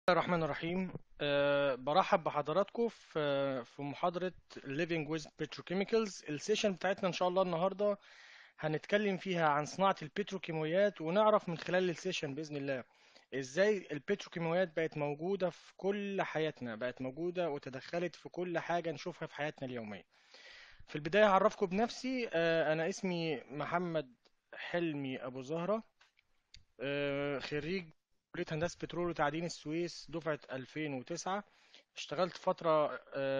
الرحمن الرحيم. برحب بحضراتكم في محاضرة Living with Petrochemicals. السيشن بتاعتنا إن شاء الله النهاردة هنتكلم فيها عن صناعة البتروكيماويات، ونعرف من خلال السيشن بإذن الله إزاي البتروكيماويات بقت موجودة في كل حياتنا، بقت موجودة وتدخلت في كل حاجة نشوفها في حياتنا اليومية. في البداية هعرفكم بنفسي. أنا اسمي محمد حلمي أبو زهرة، خريج كلية هندسة بترول وتعدين السويس دفعة 2009. اشتغلت فترة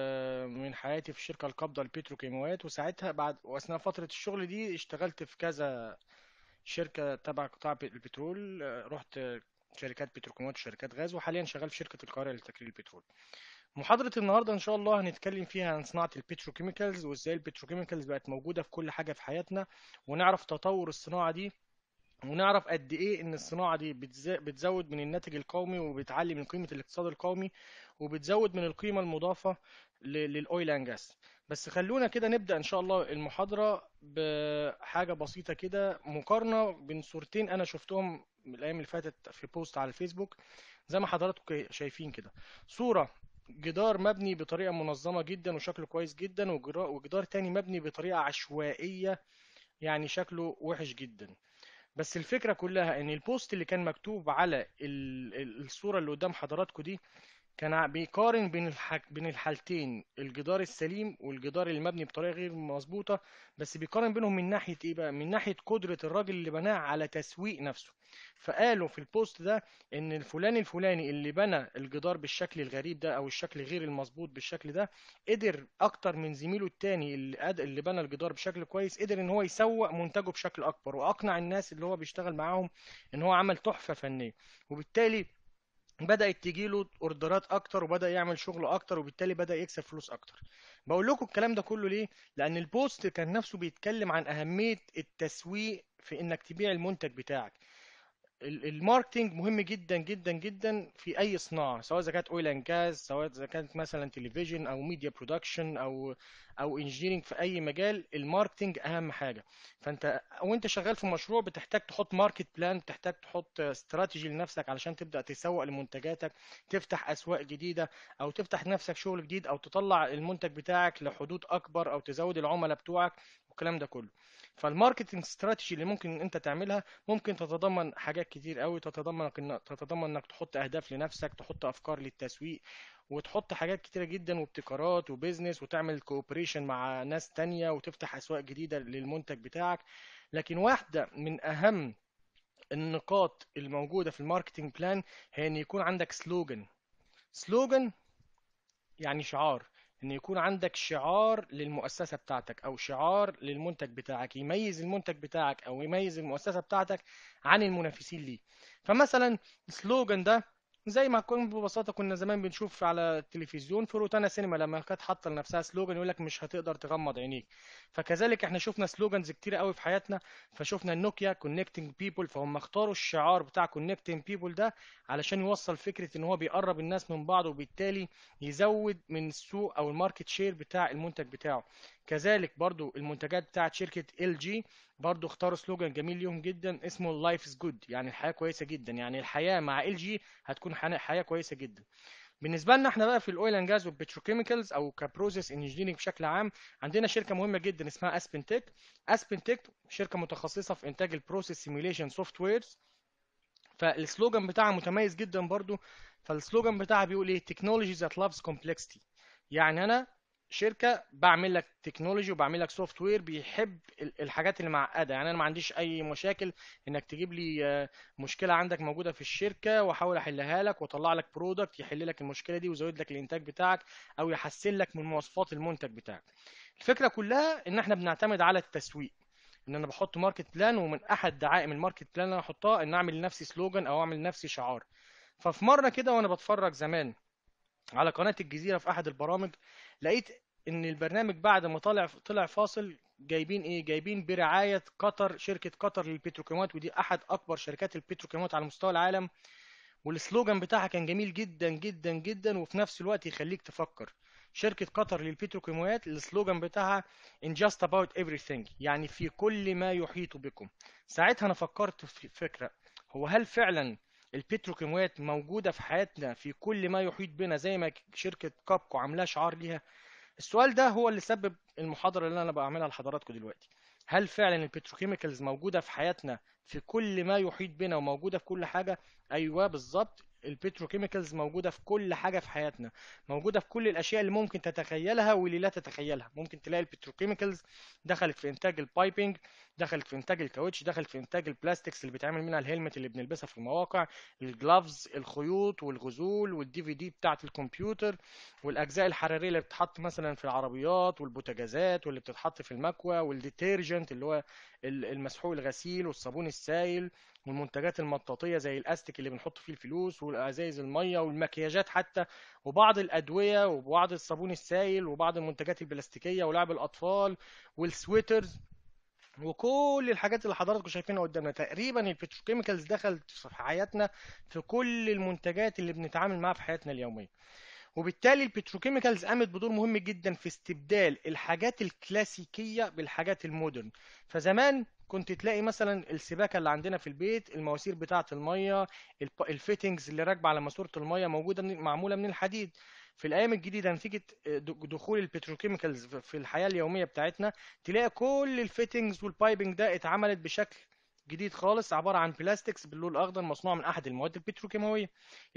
من حياتي في الشركة القابضة للبتروكيماويات، وساعتها بعد وأثناء فترة الشغل دي اشتغلت في كذا شركة تبع قطاع البترول. رحت شركات بتروكيماويات وشركات غاز، وحاليا شغال في شركة القاهرة لتكرير البترول. محاضرة النهاردة إن شاء الله هنتكلم فيها عن صناعة البتروكيميكالز، وإزاي البتروكيميكالز بقت موجودة في كل حاجة في حياتنا، ونعرف تطور الصناعة دي، ونعرف قد ايه ان الصناعه دي بتزود من الناتج القومي، وبتعلي من قيمه الاقتصاد القومي، وبتزود من القيمه المضافه للاويل اند جاس. بس خلونا كده نبدا ان شاء الله المحاضره بحاجه بسيطه كده، مقارنه بين صورتين انا شفتهم من الايام اللي فاتت في بوست على الفيسبوك. زي ما حضراتكم شايفين كده، صوره جدار مبني بطريقه منظمه جدا وشكله كويس جدا، وجدار تاني مبني بطريقه عشوائيه، يعني شكله وحش جدا. بس الفكرة كلها ان البوست اللي كان مكتوب على الصورة اللي قدام حضراتكم دي كان بيقارن بين الحالتين، الجدار السليم والجدار المبني بطريقة غير مظبوطة. بس بيقارن بينهم من ناحية ايه بقى؟ من ناحية قدرة الراجل اللي بناه على تسويق نفسه. فقالوا في البوست ده ان الفلاني الفلاني اللي بنى الجدار بالشكل الغريب ده، او الشكل غير المظبوط بالشكل ده، قدر اكتر من زميله التاني اللي بنى الجدار بشكل كويس، قدر ان هو يسوق منتجه بشكل اكبر، واقنع الناس اللي هو بيشتغل معاهم ان هو عمل تحفة فنية. وبالتالي بدأت تجيله اوردرات اكتر، وبدأ يعمل شغل اكتر، وبالتالي بدأ يكسب فلوس اكتر. بقول لكم الكلام ده كله ليه؟ لان البوست كان نفسه بيتكلم عن اهمية التسويق في انك تبيع المنتج بتاعك. الماركتينج مهم جدا جدا جدا في اي صناعه، سواء اذا كانت اويل اند جاز، سواء اذا كانت مثلا تلفزيون او ميديا برودكشن او انجينيرنج. في اي مجال الماركتينج اهم حاجه. فانت وانت شغال في مشروع بتحتاج تحط ماركت بلان، بتحتاج تحط استراتيجي لنفسك علشان تبدا تسوق لمنتجاتك، تفتح اسواق جديده، او تفتح لنفسك شغل جديد، او تطلع المنتج بتاعك لحدود اكبر، او تزود العملاء بتوعك، والكلام ده كله. فالماركتنج استراتيجي اللي ممكن انت تعملها ممكن تتضمن حاجات كتير قوي، تتضمن انك تحط اهداف لنفسك، تحط افكار للتسويق، وتحط حاجات كتيرة جدا وابتكارات وبيزنس، وتعمل كوبريشن مع ناس تانية، وتفتح اسواق جديدة للمنتج بتاعك. لكن واحدة من اهم النقاط الموجودة في الماركتنج بلان هي ان يكون عندك سلوجن، يعني شعار. ان يكون عندك شعار للمؤسسة بتاعتك، او شعار للمنتج بتاعك، يميز المنتج بتاعك او يميز المؤسسة بتاعتك عن المنافسين ليه. فمثلا السلوجان ده زي ما ببساطة كنا زمان بنشوف على التلفزيون في روتانا سينما، لما كانت حاطة لنفسها سلوجان يقول لك مش هتقدر تغمض عينيك. فكذلك احنا شفنا سلوجانز كتير قوي في حياتنا. فشفنا النوكيا كونكتنج بيبول، فهم اختاروا الشعار بتاع كونكتنج بيبول ده علشان يوصل فكرة ان هو بيقرب الناس من بعض، وبالتالي يزود من السوق او الماركت شير بتاع المنتج بتاعه. كذلك برضو المنتجات بتاعت شركة ال جي برضو اختاروا سلوجان جميل ليهم جدا اسمه لايف از جود، يعني الحياة كويسة جدا، يعني الحياة مع ال جي هتكون حياة كويسة جدا. بالنسبة لنا احنا بقى في الاويل اند جاز والبتروكيميكالز، او كبروسيس انجينيرنج بشكل عام، عندنا شركة مهمة جدا اسمها اسبن تك. اسبن تك شركة متخصصة في انتاج البروسيس سيميوليشن سوفت ويرز. فالسلوجان بتاعها متميز جدا برضو. فالسلوجان بتاعها بيقول ايه: technology that loves complexity. يعني انا شركه بعمل لك تكنولوجي وبعمل لك سوفت وير بيحب الحاجات اللي معقده. يعني انا ما عنديش اي مشاكل انك تجيب لي مشكله عندك موجوده في الشركه، واحاول احلها لك، واطلع لك برودكت يحل لك المشكله دي ويزود لك الانتاج بتاعك، او يحسن لك من مواصفات المنتج بتاعك. الفكره كلها ان احنا بنعتمد على التسويق، ان انا بحط ماركت بلان، ومن احد دعائم الماركت بلان اللي انا احطها ان اعمل لنفسي سلوجان او اعمل لنفسي شعار. ففي مره كده وانا بتفرج زمان على قناه الجزيره في احد البرامج، لقيت ان البرنامج بعد ما طلع فاصل، جايبين ايه؟ جايبين برعايه قطر، شركه قطر للبتروكيماويات، ودي احد اكبر شركات البتروكيماويات على مستوى العالم. والسلوجان بتاعها كان جميل جدا جدا جدا، وفي نفس الوقت يخليك تفكر. شركة قطر للبتروكيماويات السلوجان بتاعها in just about everything، يعني في كل ما يحيط بكم. ساعتها انا فكرت في فكرة: هو هل فعلا البتروكيماويات موجودة في حياتنا في كل ما يحيط بنا زي ما شركة كابكو عاملاه شعار ليها؟ السؤال ده هو اللي سبب المحاضرة اللي أنا بعملها لحضراتكم دلوقتي. هل فعلا البتروكيميكالز موجودة في حياتنا في كل ما يحيط بنا وموجودة في كل حاجة؟ أيوة بالظبط، البتروكيميكالز موجودة في كل حاجة في حياتنا، موجودة في كل الأشياء اللي ممكن تتخيلها واللي لا تتخيلها. ممكن تلاقي البتروكيميكالز دخلت في إنتاج البايبنج، دخلت في إنتاج الكاوتش، دخلت في إنتاج البلاستكس اللي بيتعمل منها الهلمت اللي بنلبسها في المواقع، الجلافز، الخيوط والغزول والدي في دي بتاعة الكمبيوتر، والاجزاء الحراريه اللي بتتحط مثلا في العربيات والبوتاجازات، واللي بتتحط في المكوى، والديترجنت اللي هو المسحوق الغسيل، والصابون السائل، والمنتجات المطاطيه زي الاستيك اللي بنحط فيه الفلوس، والازايز الميه، والمكياجات حتى، وبعض الادويه، وبعض الصابون السائل، وبعض المنتجات البلاستيكيه، ولعب الاطفال، والسويترز، وكل الحاجات اللي حضراتكم شايفينها قدامنا. تقريبا البتروكيميكالز دخلت في حياتنا في كل المنتجات اللي بنتعامل معاها في حياتنا اليوميه. وبالتالي البتروكيميكالز قامت بدور مهم جدا في استبدال الحاجات الكلاسيكية بالحاجات المودرن. فزمان كنت تلاقي مثلا السباكة اللي عندنا في البيت، المواسير بتاعة المية، الفيتنجز اللي راكبة على ماسورة المية موجودة معمولة من الحديد. في الأيام الجديدة نتيجة دخول البتروكيميكالز في الحياة اليومية بتاعتنا، تلاقي كل الفيتنجز والبايبنج ده اتعملت بشكل جديد خالص، عبارة عن بلاستكس باللون الأخضر مصنوع من أحد المواد البتروكيماوية.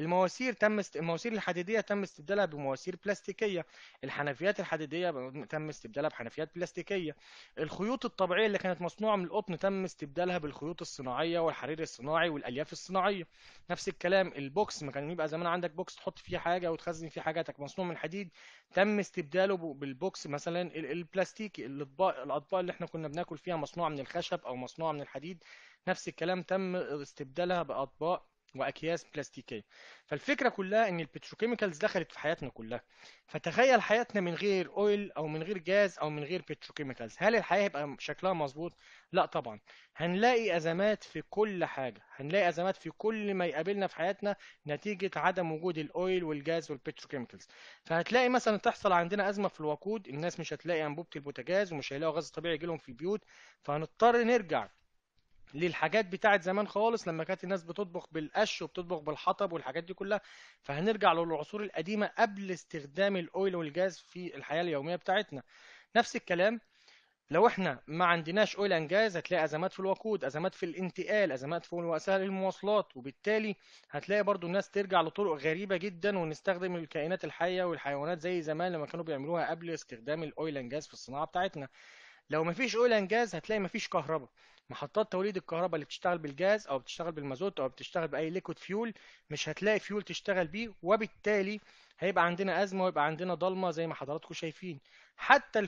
المواسير الحديدية تم استبدالها بمواسير بلاستيكية. الحنفيات الحديدية تم استبدالها بحنفيات بلاستيكية. الخيوط الطبيعية اللي كانت مصنوعة من القطن تم استبدالها بالخيوط الصناعية والحرير الصناعي والألياف الصناعية. نفس الكلام البوكس، ما كان يبقى زمان عندك بوكس تحط فيه حاجة وتخزن فيه حاجاتك مصنوع من حديد، تم استبداله بالبوكس مثلا البلاستيكي. الأطباق اللي احنا كنا بناكل فيها مصنوعة من الخشب أو مصنوعة من الحديد، نفس الكلام تم استبدالها بأطباق واكياس بلاستيكيه. فالفكره كلها ان البتروكيميكالز دخلت في حياتنا كلها. فتخيل حياتنا من غير اويل او من غير جاز او من غير بتروكيميكالز، هل الحياه هيبقى شكلها مظبوط؟ لا طبعا. هنلاقي ازمات في كل حاجه، هنلاقي ازمات في كل ما يقابلنا في حياتنا نتيجه عدم وجود الاويل والجاز والبتروكيميكالز. فهتلاقي مثلا تحصل عندنا ازمه في الوقود، الناس مش هتلاقي انبوبه البوتاجاز ومش هيلاقوا غاز طبيعي يجي لهم في البيوت، فهنضطر نرجع للحاجات بتاعت زمان خالص لما كانت الناس بتطبخ بالقش وبتطبخ بالحطب والحاجات دي كلها. فهنرجع للعصور القديمة قبل استخدام الاويل والجاز في الحياة اليومية بتاعتنا. نفس الكلام لو احنا ما عندناش اويل اند جاز، هتلاقي ازمات في الوقود، ازمات في الانتقال، ازمات في وسائل المواصلات. وبالتالي هتلاقي برضو الناس ترجع لطرق غريبة جدا ونستخدم الكائنات الحية والحيوانات زي زمان لما كانوا بيعملوها قبل استخدام الاويل اند جاز في الصناعة بتاعتنا. لو مفيش اويل اند جاز هتلاقي مفيش كهرباء. محطات توليد الكهرباء اللي بتشتغل بالجاز او بتشتغل بالمازوت او بتشتغل باي ليكويد فيول، مش هتلاقي فيول تشتغل بيه، وبالتالي هيبقى عندنا ازمه ويبقى عندنا ضلمه زي ما حضراتكم شايفين. حتى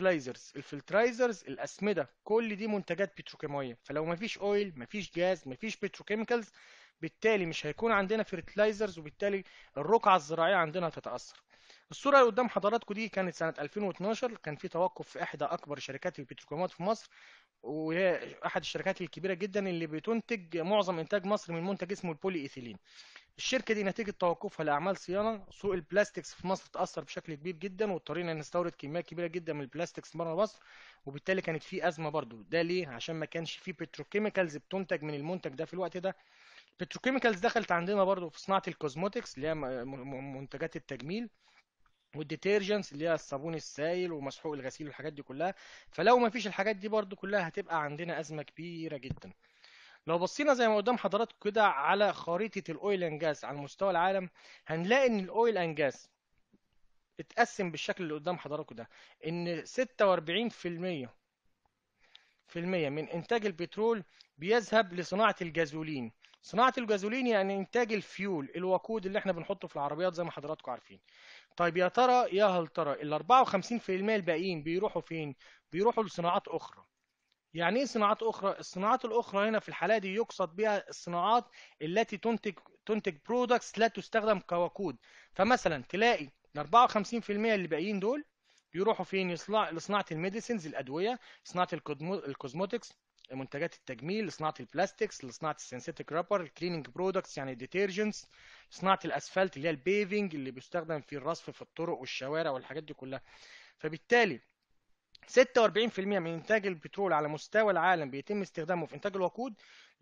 الفلترايزرز الاسمده كل دي منتجات بتروكيماويه. فلو مفيش اويل مفيش جاز مفيش بتروكيميكالز، بالتالي مش هيكون عندنا فيرتلايزرز، وبالتالي الرقعه الزراعيه عندنا هتتاثر. الصورة اللي قدام حضراتكم دي كانت سنة 2012، كان في توقف في إحدى أكبر شركات البتروكيماويات في مصر، وهي أحد الشركات الكبيرة جدا اللي بتنتج معظم إنتاج مصر من منتج اسمه البولي إيثيلين. الشركة دي نتيجة توقفها لأعمال صيانة، سوق البلاستكس في مصر تأثر بشكل كبير جدا، واضطرينا نستورد كميات كبيرة جدا من البلاستكس بره مصر. وبالتالي كانت في أزمة برضو. ده ليه؟ عشان ما كانش في بتروكيميكالز بتنتج من المنتج ده في الوقت ده. البتروكيميكالز دخلت عندنا برضو في صناعة الكوزموتكس اللي هي منتجات التجميل، والديترجنتس اللي هي الصابون السائل ومسحوق الغسيل والحاجات دي كلها. فلو ما فيش الحاجات دي برضو كلها هتبقى عندنا أزمة كبيرة جدا. لو بصينا زي ما قدام حضراتكم كده على خريطة الأويل أند جاز على مستوى العالم، هنلاقي إن الأويل أند جاز اتقسم بالشكل اللي قدام حضراتكم ده. إن 46% من إنتاج البترول بيذهب لصناعة الجازولين. صناعة الجازولين يعني إنتاج الفيول، الوقود اللي احنا بنحطه في العربيات زي ما حضراتكم عارفين. طيب يا ترى يا هل ترى ال 54% الباقيين بيروحوا فين؟ بيروحوا لصناعات أخرى. يعني ايه صناعات أخرى؟ الصناعات الأخرى هنا في الحالة دي يقصد بها الصناعات التي تنتج برودكتس لا تستخدم كوقود. فمثلا تلاقي ال 54% اللي باقيين دول يروحوا فين؟ لصناعة الميديسينز الأدوية، صناعة الكوزموتكس منتجات التجميل، لصناعة البلاستكس، لصناعة السينثيتك رابر، الكليننج برودكتس يعني ديترجنتس، صناعة الأسفلت اللي هي البيفنج اللي بيستخدم في الرصف في الطرق والشوارع والحاجات دي كلها. فبالتالي 46% من إنتاج البترول على مستوى العالم بيتم استخدامه في إنتاج الوقود،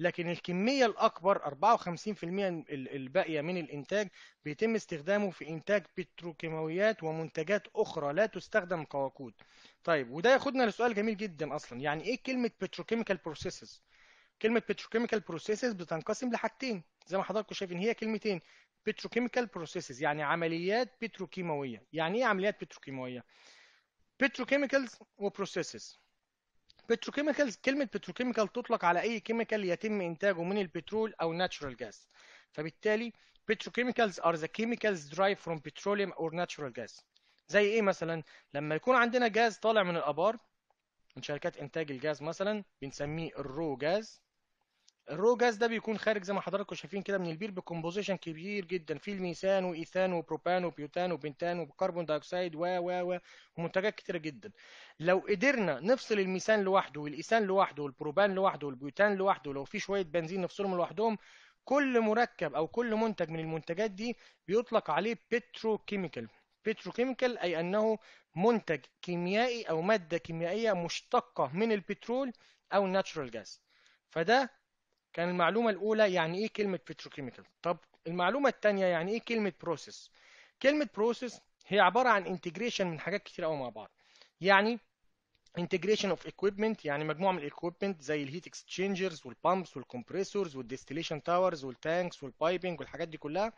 لكن الكمية الأكبر 54% الباقية من الإنتاج بيتم استخدامه في إنتاج بتروكيماويات ومنتجات أخرى لا تستخدم كوقود. طيب، وده ياخدنا لسؤال جميل جدا أصلا، يعني إيه كلمة petrochemical processes؟ كلمة petrochemical processes بتنقسم لحاجتين زي ما حضراتكم شايفين، هي كلمتين: petrochemical processes يعني عمليات بتروكيماوية. يعني إيه عمليات بتروكيماوية؟ petrochemicals وprocesses. petrochemicals، كلمة petrochemical تطلق على أي كيميكال يتم إنتاجه من البترول أو natural gas. فبالتالي petrochemicals are the chemicals derived from petroleum or natural gas. زي إيه مثلا؟ لما يكون عندنا جاز طالع من الآبار من شركات إنتاج الجاز مثلا بنسميه الرو جاز. الرو جاز ده بيكون خارج زي ما حضراتكم شايفين كده من البير بكومبوزيشن كبير جدا، فيه الميثان وايثان وبروبان وبيوتان وبنتان وكربون دايوكسيد و ومنتجات كتيره جدا. لو قدرنا نفصل الميثان لوحده والايثان لوحده والبروبان لوحده والبيوتان لوحده، ولو في شويه بنزين نفصلهم لوحدهم، كل مركب او كل منتج من المنتجات دي بيطلق عليه بتروكيميكال. بتروكيميكال اي انه منتج كيميائي او ماده كيميائيه مشتقه من البترول او الناتشورال جاز. فده كان المعلومة الأولى يعني إيه كلمة petrochemical. طب المعلومة التانية يعني إيه كلمة process؟ كلمة process هي عبارة عن integration من حاجات كتير أوي مع بعض. يعني integration of equipment، يعني مجموعة من الايكويبمنت زي الهيت اكسشينجرز والبامبس والكمبريسورز والديستليشن تاورز والتانكس والبايبنج والحاجات دي كلها.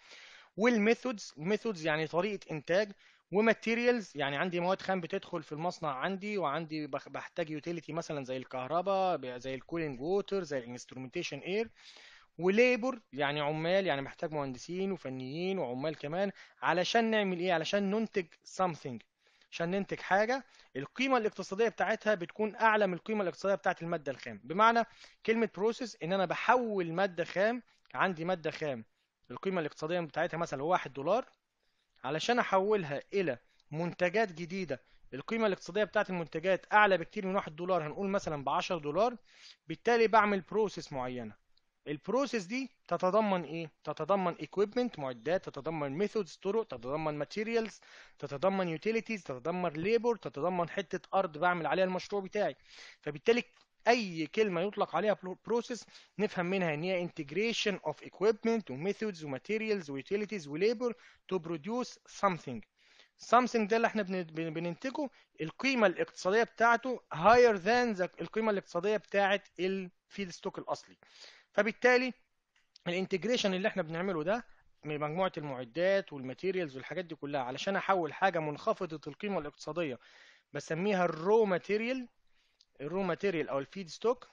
والميثودز يعني طريقة إنتاج. وماتيريالز يعني عندي مواد خام بتدخل في المصنع عندي، وعندي بحتاج يوتيليتي مثلا زي الكهرباء، زي الكولينج ووتر، زي الانسترومنتيشن اير. وليبر يعني عمال، يعني محتاج مهندسين وفنيين وعمال كمان علشان نعمل ايه؟ علشان ننتج something، عشان ننتج حاجة القيمة الاقتصادية بتاعتها بتكون أعلى من القيمة الاقتصادية بتاعت المادة الخام. بمعنى كلمة بروسيس إن أنا بحول مادة خام، عندي مادة خام القيمة الاقتصادية بتاعتها مثلا 1 دولار، علشان أحولها إلى منتجات جديدة القيمة الاقتصادية بتاعت المنتجات أعلى بكتير من 1 دولار، هنقول مثلا ب10 دولار. بالتالي بعمل بروسيس معينة. البروسيس دي تتضمن ايه؟ تتضمن equipment معدات، تتضمن methods طرق، تتضمن materials، تتضمن utilities، تتضمن labor، تتضمن حتة أرض بعمل عليها المشروع بتاعي. فبالتالي أي كلمة يطلق عليها process نفهم منها إن هي integration of equipment و methods و materials و utilities و labor to produce something. something ده اللي احنا بننتجه القيمة الاقتصادية بتاعته higher than القيمة الاقتصادية بتاعت الفيد ستوك الأصلي. فبالتالي الانتجريشن اللي احنا بنعمله ده من مجموعة المعدات والماتيريالز والحاجات دي كلها علشان احول حاجة منخفضة القيمة الاقتصادية بسميها الرو ماتيريال. الرو ماتيريال او الفيد ستوك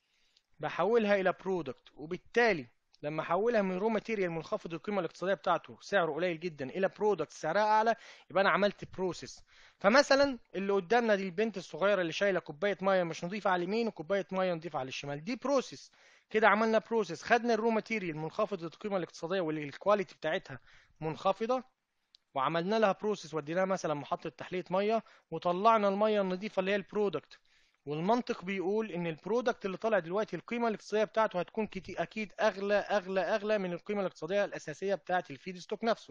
بحولها الى برودكت، وبالتالي لما احولها من رو ماتيريال منخفض القيمه الاقتصاديه بتاعته سعره قليل جدا الى برودكت سعرها اعلى، يبقى انا عملت بروسيس. فمثلا اللي قدامنا دي البنت الصغيره اللي شايله كوبايه ميه مش نظيفه على اليمين وكوبايه ميه نظيفه على الشمال، دي بروسيس. كده عملنا بروسيس، خدنا الرو ماتيريال منخفضه القيمه الاقتصاديه واللي الكواليتي بتاعتها منخفضه، وعملنا لها بروسيس وديناها مثلا محطة تحلية مية، وطلعنا المية النظيفة اللي هي البرودكت. والمنطق بيقول ان البرودكت اللي طالع دلوقتي القيمة الاقتصادية بتاعته هتكون اكيد اغلى من القيمة الاقتصادية الاساسية بتاعة الفيد ستوك نفسه.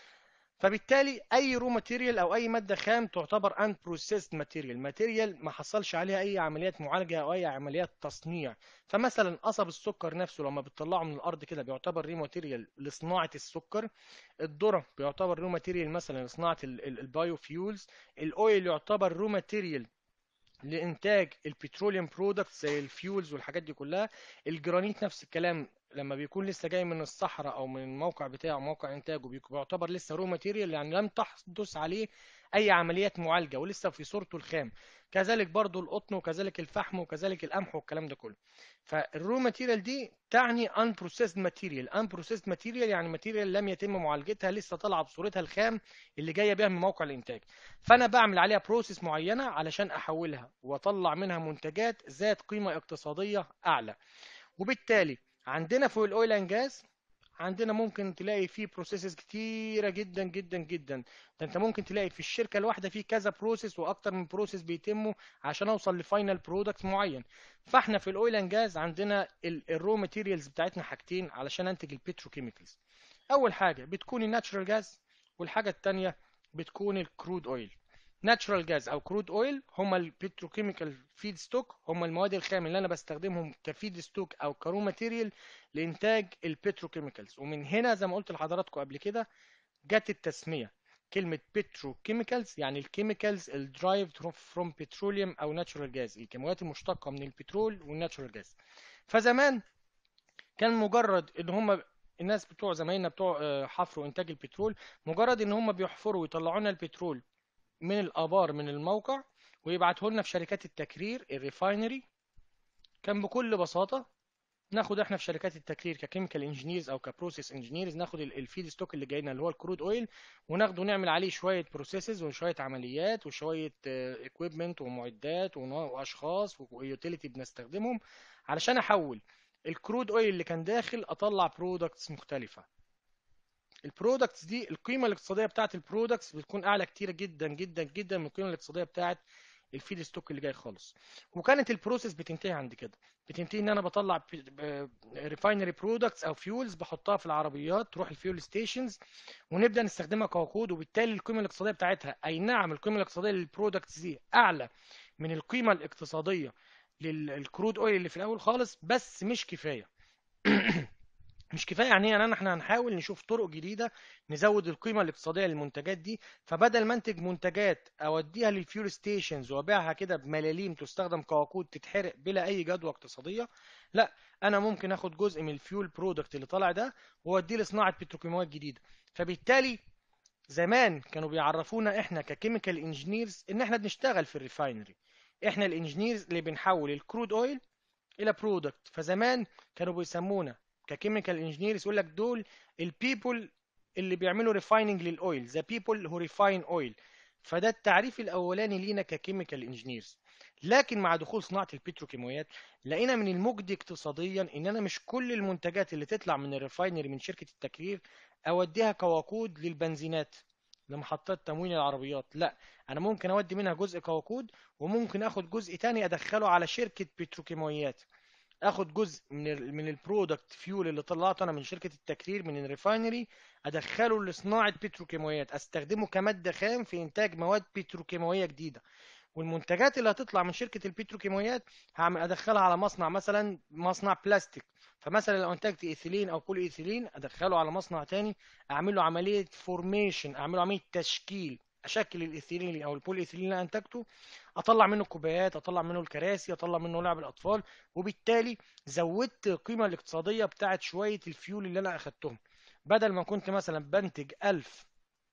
فبالتالي اي رو ماتيريال او اي ماده خام تعتبر ان بروسيسد ماتيريال، ماتيريال ما حصلش عليها اي عمليات معالجه او اي عمليات تصنيع. فمثلا قصب السكر نفسه لما بتطلعه من الارض كده بيعتبر ري ماتيريال لصناعه السكر. الذره بيعتبر رو ماتيريال مثلا لصناعه البايو فيولز. الاويل يعتبر رو ماتيريال لإنتاج البتروليوم برودكتس زي الفيولز والحاجات دي كلها. الجرانيت نفس الكلام، لما بيكون لسه جاي من الصحراء او من الموقع بتاعه موقع انتاجه بيعتبر لسه رو ماتيريال، يعني لم تحدث عليه اي عمليات معالجه ولسه في صورته الخام. كذلك برضو القطن وكذلك الفحم وكذلك القمح والكلام ده كله. فالرو ماتيريال دي تعني ان بروسيسد ماتيريال. ان بروسيسد ماتيريال يعني ماتيريال لم يتم معالجتها، لسه طالعه بصورتها الخام اللي جايه بيها من موقع الانتاج. فانا بعمل عليها بروسيس معينه علشان احولها واطلع منها منتجات ذات قيمه اقتصاديه اعلى. وبالتالي عندنا في الاويل اند جاز عندنا ممكن تلاقي فيه بروسيسز كتيره جدا جدا جدا. ده انت ممكن تلاقي في الشركه الواحده فيه كذا بروسيس واكتر من بروسيس بيتموا عشان اوصل لفاينل برودكت معين. فاحنا في الاويل اند جاز عندنا الرو ماتيريالز بتاعتنا حاجتين علشان انتج البتروكيميكالز. اول حاجه بتكون الناتشرال جاز، والحاجه الثانيه بتكون الكرود اويل. ناتشورال جاز او كرود اويل هم البتروكيميكال فيد ستوك، هم المواد الخام اللي انا بستخدمهم كفيد ستوك او كرو ماتيريال لانتاج البتروكيميكالز. ومن هنا زي ما قلت لحضراتكم قبل كده جت التسميه كلمه بتروكيميكالز، يعني الكيميكالز الدرايفد فروم بتروليوم او ناتشورال جاز، الكيماويات المشتقه من البترول والناتشورال جاز. فزمان كان مجرد ان هم الناس بتوع زمايلنا بتوع حفر وانتاج البترول، مجرد ان هم بيحفروا ويطلعوا لنا البترول من الآبار من الموقع ويبعته لنا في شركات التكرير الريفاينري، كان بكل بساطة ناخد احنا في شركات التكرير ككيميكال انجينيرز او كبروسيس انجينيرز، ناخد الفيد ستوك اللي جاينا اللي هو الكرود اويل، وناخده نعمل عليه شوية بروسيسز وشوية عمليات وشوية اكويبمنت ومعدات واشخاص ويوتيليتي بنستخدمهم علشان احول الكرود اويل اللي كان داخل اطلع برودكتس مختلفة. البرودكتس دي القيمة الاقتصادية بتاعت البرودكتس بتكون اعلى كتير جدا جدا جدا من القيمة الاقتصادية بتاعت الفيد ستوك اللي جاي خالص. وكانت البروسيس بتنتهي عند كده، بتنتهي ان انا بطلع ريفاينري برودكتس او فيولز بحطها في العربيات تروح الفيول ستيشنز ونبدا نستخدمها كوقود، وبالتالي القيمه الاقتصاديه بتاعتها، اي نعم القيمه الاقتصاديه للبرودكتس دي اعلى من القيمه الاقتصاديه للكرود اويل اللي في الاول خالص، بس مش كفايه. مش كفايه يعني ايه؟ يعني احنا هنحاول نشوف طرق جديده نزود القيمه الاقتصاديه للمنتجات دي. فبدل ما انتج منتجات اوديها للفيول ستيشنز وابيعها كده بملاليم تستخدم كوقود تتحرق بلا اي جدوى اقتصاديه، لا، انا ممكن اخد جزء من الفيول برودكت اللي طالع ده واوديه لصناعه بتروكيماويات جديده. فبالتالي زمان كانوا بيعرفونا احنا ككيميكال انجينيرز ان احنا بنشتغل في الريفاينري، احنا الانجينيرز اللي بنحول الكرود اويل الى برودكت. فزمان كانوا بيسمونا ككيميكال انجينيرز يقول لك دول البيبل اللي بيعملوا ريفايننج للاويل، ذا بيبل هو ريفاين اويل. فده التعريف الاولاني لينا ككيميكال انجينيرز. لكن مع دخول صناعه البتروكيماويات لقينا من المجدي اقتصاديا ان انا مش كل المنتجات اللي تطلع من الريفاينري من شركه التكرير اوديها كوقود للبنزينات لمحطات تموين العربيات، لا، انا ممكن اودي منها جزء كوقود وممكن اخد جزء تاني ادخله على شركه بتروكيماويات، اخد جزء من البرودكت فيول اللي طلعته انا من شركه التكرير من الريفاينري ادخله لصناعه بتروكيماويات استخدمه كماده خام في انتاج مواد بتروكيماويه جديده. والمنتجات اللي هتطلع من شركه البتروكيماويات هعمل ادخلها على مصنع، مثلا مصنع بلاستيك، فمثلا لو انتجت ايثيلين او بولي ايثيلين ادخله على مصنع تاني اعمل له عمليه فورميشن، اعمل له عمليه تشكيل، اشكل الايثيلين او البولي ايثيلين اللي أنا انتجته، اطلع منه كوبايات، اطلع منه الكراسي، اطلع منه لعب الاطفال. وبالتالي زودت القيمه الاقتصاديه بتاعت شويه الفيول اللي انا اخدتهم. بدل ما كنت مثلا بنتج 1000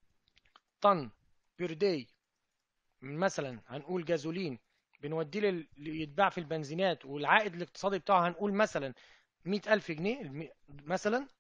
طن بير داي مثلا هنقول جازولين بنوديه يتباع في البنزينات والعائد الاقتصادي بتاعه هنقول مثلا 100,000 جنيه مثلا،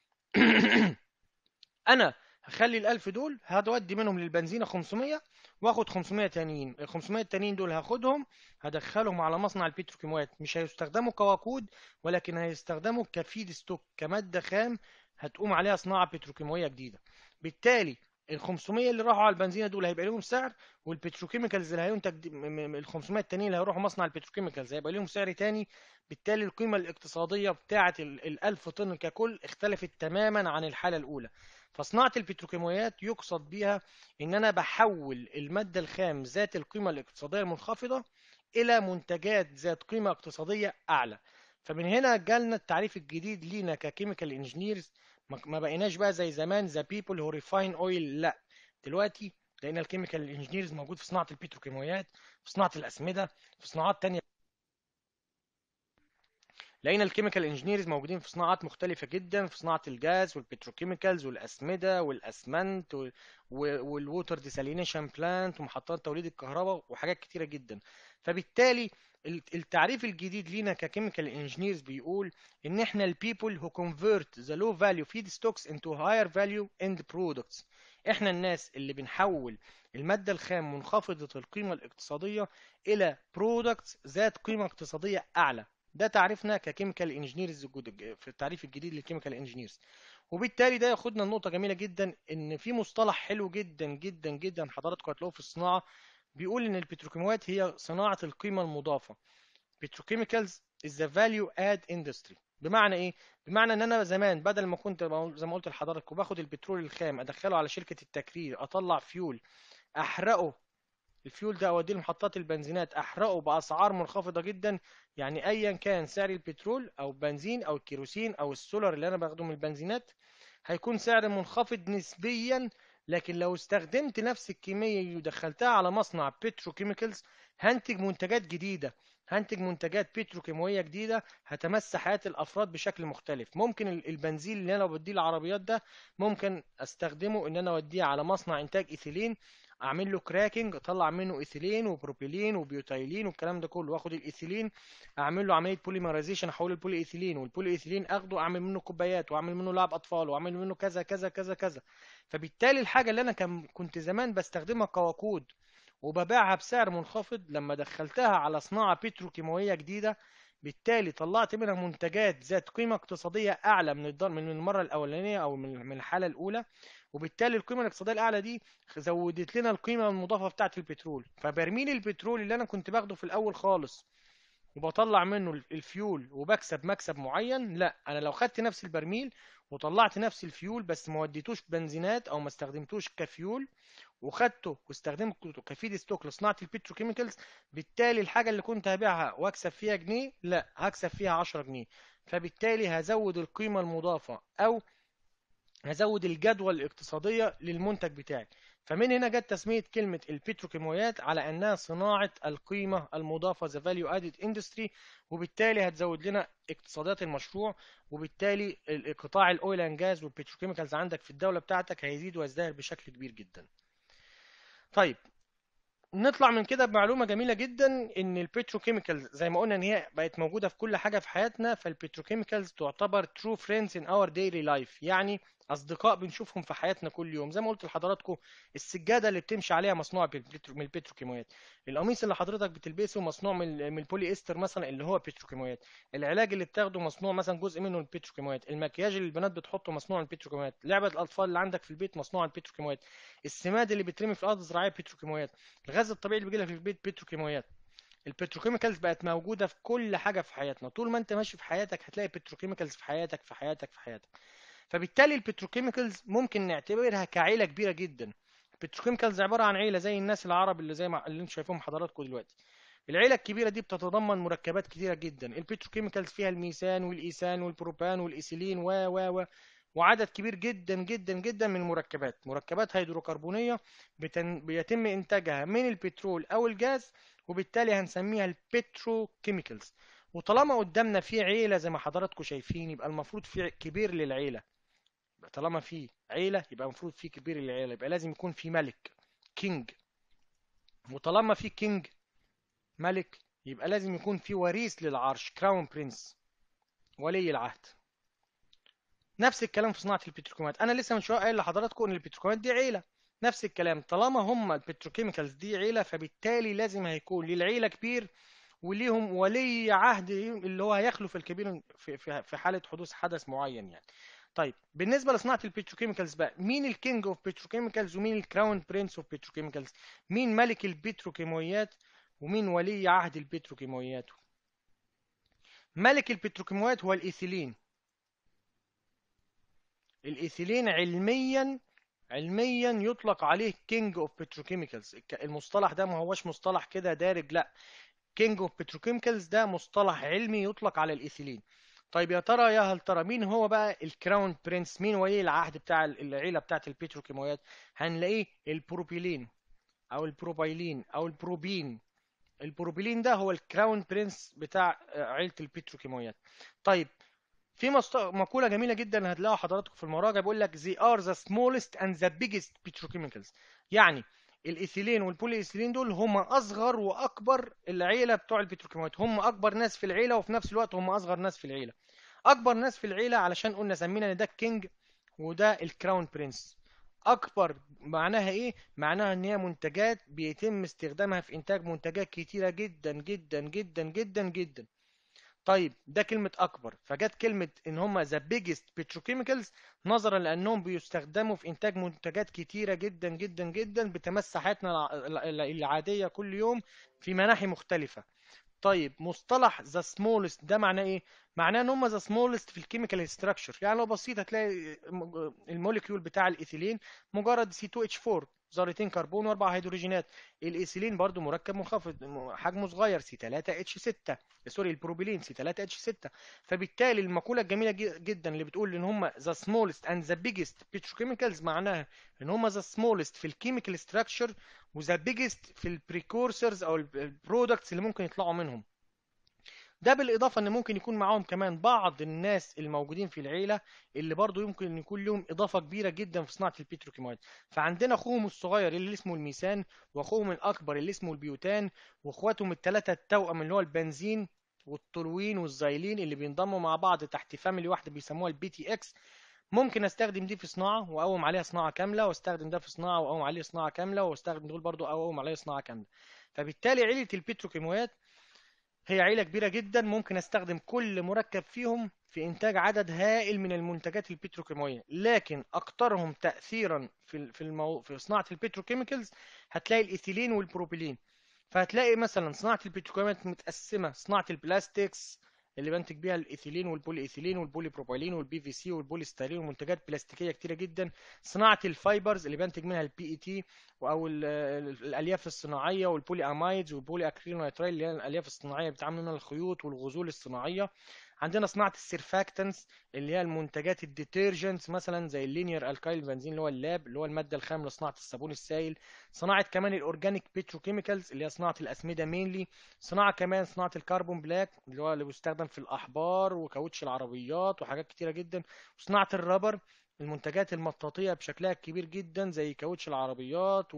انا هخلي ال1000 دول هتودي منهم للبنزينة 500 واخد 500 تانيين، ال 500 التانيين دول هاخدهم هدخلهم على مصنع البتروكيماويات، مش هيستخدموا كوقود ولكن هيستخدموا كفيد ستوك كمادة خام هتقوم عليها صناعة بتروكيماوية جديدة. بالتالي ال 500 اللي راحوا على البنزينة دول هيبقى لهم سعر، والبتروكيميكالز اللي هينتج ال 500 التانيين اللي هيروحوا مصنع البتروكيميكالز هيبقى لهم سعر تاني. بالتالي القيمة الاقتصادية بتاعة ال 1000 طن ككل اختلفت تماما عن الحالة الأولى. فصناعة البتروكيماويات يقصد بها إن أنا بحول المادة الخام ذات القيمة الاقتصادية المنخفضة إلى منتجات ذات قيمة اقتصادية أعلى. فمن هنا جالنا التعريف الجديد لينا ككيميكال انجينيرز، ما بقيناش بقى زي زمان ذا بيبل هو ريفاين اويل، لا، دلوقتي لقينا الكيميكال انجينيرز موجود في صناعة البتروكيماويات، في صناعة الأسمدة، في صناعات تانية. لقينا الكيميكال انجينيرز موجودين في صناعات مختلفة جدا، في صناعة الجاز والبتروكيميكالز والأسمدة والأسمنت والووتر ديسالينيشن بلانت ومحطات توليد الكهرباء وحاجات كتيرة جدا. فبالتالي التعريف الجديد لينا ككيميكال انجينيرز بيقول ان احنا البيبل who convert the low value feedstocks into higher value end products. احنا الناس اللي بنحول المادة الخام منخفضة القيمة الاقتصادية الى products ذات قيمة اقتصادية اعلى. ده تعريفنا ككيميكال انجينيرز في التعريف الجديد للكيميكال انجينيرز. وبالتالي ده ياخدنا لنقطه جميله جدا، ان في مصطلح حلو جدا جدا جدا حضراتكم هتلاقوه في الصناعه بيقول ان البتروكيماويات هي صناعه القيمه المضافه. Petrochemicals is the value add industry. بمعنى ايه؟ بمعنى ان انا زمان بدل ما كنت زي ما قلت لحضراتكم باخد البترول الخام ادخله على شركه التكرير اطلع فيول احرقه الفيول ده اوديه لمحطات البنزينات احرقه باسعار منخفضه جدا. يعني ايا كان سعر البترول او البنزين او الكيروسين او السولار اللي انا باخده من البنزينات، هيكون سعر منخفض نسبيا. لكن لو استخدمت نفس الكميه دي ودخلتها على مصنع بتروكيميكالز، هنتج منتجات جديده، هنتج منتجات بتروكيماويه جديده هتمس حياه الافراد بشكل مختلف. ممكن البنزين اللي انا بديه العربيات ده، ممكن استخدمه ان انا اوديه على مصنع انتاج ايثيلين، اعمل له كراكنج، اطلع منه ايثيلين وبروبيلين وبيوتايلين والكلام ده كله، واخد الايثيلين اعمل له عمليه بوليمرايزيشن، احوله لبولي ايثيلين، والبولي ايثيلين اخده اعمل منه كوبايات، واعمل منه لعب اطفال، واعمل منه كذا كذا كذا كذا. فبالتالي الحاجه اللي انا كنت زمان بستخدمها كوقود وببيعها بسعر منخفض، لما دخلتها على صناعه بتروكيماويه جديده، بالتالي طلعت منها منتجات ذات قيمه اقتصاديه اعلى من المره الاولانيه او من الحاله الاولى. وبالتالي القيمه الاقتصاديه الاعلى دي زودت لنا القيمه المضافه بتاعه البترول. فبرميل البترول اللي انا كنت باخده في الاول خالص وبطلع منه الفيول وبكسب مكسب معين، لا، انا لو خدت نفس البرميل وطلعت نفس الفيول بس ما وديتوش بنزينات او ما استخدمتوش كفيول، وخدته واستخدمته كفيد ستوك لصناعه البتروكيميكالز، بالتالي الحاجه اللي كنت هبيعها واكسب فيها جنيه، لا، هكسب فيها 10 جنيه. فبالتالي هزود القيمه المضافه او هزود الجدوى الاقتصادية للمنتج بتاعي. فمن هنا جت تسمية كلمة البتروكيماويات على أنها صناعة القيمة المضافة the value added industry. وبالتالي هتزود لنا اقتصادات المشروع، وبالتالي قطاع الأويل أند جاز والبتروكيميكالز عندك في الدولة بتاعتك هيزيد ويزدهر بشكل كبير جدا. طيب، نطلع من كده بمعلومة جميلة جدا، ان البتروكيميكالز زي ما قلنا ان هي بقت موجودة في كل حاجة في حياتنا. فالبتروكيميكالز تعتبر true friends in our daily life، يعني اصدقاء بنشوفهم في حياتنا كل يوم. زي ما قلت لحضراتكم، السجادة اللي بتمشي عليها مصنوعة من البتروكيماويات، القميص اللي حضرتك بتلبسه مصنوع من البولي استر مثلا اللي هو بتروكيماويات، العلاج اللي بتاخده مصنوع مثلا جزء منه من البتروكيماويات، المكياج اللي البنات بتحطه مصنوع من البتروكيماويات، لعبة الاطفال اللي عندك في البيت مصنوع من البتروكيماويات، السماد اللي بيترمي في الارض الزراعية بتروكيماويات، الغاز الطبيعي اللي بيجي لك في البيت بتروكيماويات. البتروكيميكالز بقت موجوده في كل حاجه في حياتنا. طول ما انت ماشي في حياتك هتلاقي بتروكيميكالز في حياتك في حياتك في حياتك. فبالتالي البتروكيميكالز ممكن نعتبرها كعيله كبيره جدا. البتروكيميكالز عباره عن عيله زي الناس العرب اللي زي ما اللي انتم شايفهم حضراتكم دلوقتي. العيله الكبيره دي بتتضمن مركبات كتيره جدا. البتروكيميكالز فيها الميثان والايثان والبروبان والايثيلين و وعدد كبير جدا جدا جدا من المركبات، مركبات هيدروكربونيه بيتم انتاجها من البترول او الجاز، وبالتالي هنسميها البتروكيميكالز. وطالما قدامنا في عيله زي ما حضراتكم شايفين، يبقى المفروض في كبير للعيله. طالما في عيله يبقى المفروض في كبير للعيله، يبقى لازم يكون في ملك، كينج. وطالما في كينج، ملك، يبقى لازم يكون في وريث للعرش، كراون برنس، ولي العهد. نفس الكلام في صناعة البتروكيماويات. أنا لسه من شوية قايل لحضراتكم إن البتروكيماويات دي عيلة. نفس الكلام، طالما هم البتروكيميكالز دي عيلة، فبالتالي لازم هيكون للعيلة كبير وليهم ولي عهد اللي هو هيخلف الكبير في حالة حدوث حدث معين يعني. طيب، بالنسبة لصناعة البتروكيميكالز بقى، مين الكينج اوف بتروكيميكالز ومين الكراون برنس اوف بتروكيميكالز؟ مين ملك البتروكيماويات ومين ولي عهد البتروكيماويات؟ ملك البتروكيماويات هو الإيثيلين. الإيثيلين علميا يطلق عليه كينج اوف بتروكيميكالز. المصطلح ده ما هوش مصطلح كده دارج، لا، كينج اوف بتروكيميكالز ده مصطلح علمي يطلق على الإيثيلين. طيب يا ترى، يا هل ترى مين هو بقى الكراون برنس، مين ولي العهد بتاع العيلة بتاعت البتروكيماويات؟ هنلاقيه البروبيلين او البروبايلين او البروبين. البروبيلين ده هو الكراون برنس بتاع عيلة البتروكيماويات. طيب، في مقولة جميلة جدا هتلاقوها حضراتكم في المراجع، بيقول لك they are the smallest and the biggest petrochemicals. يعني الايثيلين والبولي ايثيلين دول هم اصغر واكبر العيلة بتوع البتروكيماويات، هم اكبر ناس في العيلة وفي نفس الوقت هم اصغر ناس في العيلة. اكبر ناس في العيلة علشان قلنا سمينا ان ده الكينج وده الكراون برنس. اكبر معناها ايه؟ معناها ان هي منتجات بيتم استخدامها في انتاج منتجات كتيرة جدا جدا جدا جدا جدا. طيب، ده كلمة أكبر، فجت كلمة إن هم the biggest petrochemicals نظرا لأنهم بيستخدموا في إنتاج منتجات كتيرة جدا جدا جدا بتمس حياتنا العادية كل يوم في مناحي مختلفة. طيب، مصطلح the smallest ده معناه إيه؟ معناه إن هم the smallest في الكيميكال structure. يعني لو بسيط هتلاقي الموليكيول بتاع الإيثيلين مجرد C2H4، ذرتين كربون واربع هيدروجينات. الايثيلين برضو مركب منخفض، حجمه صغير، سي 3 اتش 6. سوري، البروبيلين سي 3 اتش 6. فبالتالي المقوله الجميله جدا اللي بتقول ان هم ذا سمولست اند ذا بيجست بيتروكيميكالز، معناها ان هم ذا سمولست في الكيميكال ستراكشر وذا بيجست في البريكورسرز او البرودكتس اللي ممكن يطلعوا منهم. ده بالإضافة إن ممكن يكون معاهم كمان بعض الناس الموجودين في العيلة اللي برضو يمكن يكون لهم إضافة كبيرة جدا في صناعة البتروكيماويات. فعندنا أخوهم الصغير اللي اسمه الميثان، وأخوهم الأكبر اللي اسمه البيوتان، وأخواتهم الثلاثة التوأم اللي هو البنزين والتولوين والزيلين اللي بينضموا مع بعض تحت فاميلي واحدة بيسموها البي تي اكس. ممكن استخدم دي في صناعة واقوم عليها صناعة كاملة، واستخدم ده في صناعة واقوم عليه صناعة كاملة، واستخدم دول برضو اقوم عليه صناعة كاملة. فبالتالي عيلة البتروكيماويات هي عيلة كبيرة جدا، ممكن استخدم كل مركب فيهم في انتاج عدد هائل من المنتجات البتروكيماوية، لكن اكثرهم تأثيرا في صناعة البتروكيميكالز هتلاقي الايثيلين والبروبيلين. فهتلاقي مثلا صناعة البتروكيماويات متقسمة: صناعة البلاستيكس اللي بنتج بيها الايثيلين والبولي ايثيلين والبولي بروبيلين والبي في سي والبولي ستيرين ومنتجات بلاستيكيه كتيره جدا. صناعه الفايبرز اللي بنتج منها البي اي تي او الالياف الصناعيه والبولي امايدز والبولي اكريلونيترايل اللي هي الالياف الصناعيه اللي بيتعمل منها الخيوط والغزول الصناعيه. عندنا صناعه السيرفاكتنس اللي هي المنتجات الديترجنتس مثلا زي اللينير الكايل بنزين اللي هو اللاب اللي هو الماده الخام لصناعه الصابون السائل. صناعه كمان الاورجانيك بيتروكيميكالز اللي هي صناعه الاسمده مينلي. صناعه كمان صناعه الكربون بلاك اللي هو اللي بيستخدم في الاحبار وكاوتش العربيات وحاجات كتيره جدا. وصناعه الرابر، المنتجات المطاطيه بشكلها الكبير جدا زي كاوتش العربيات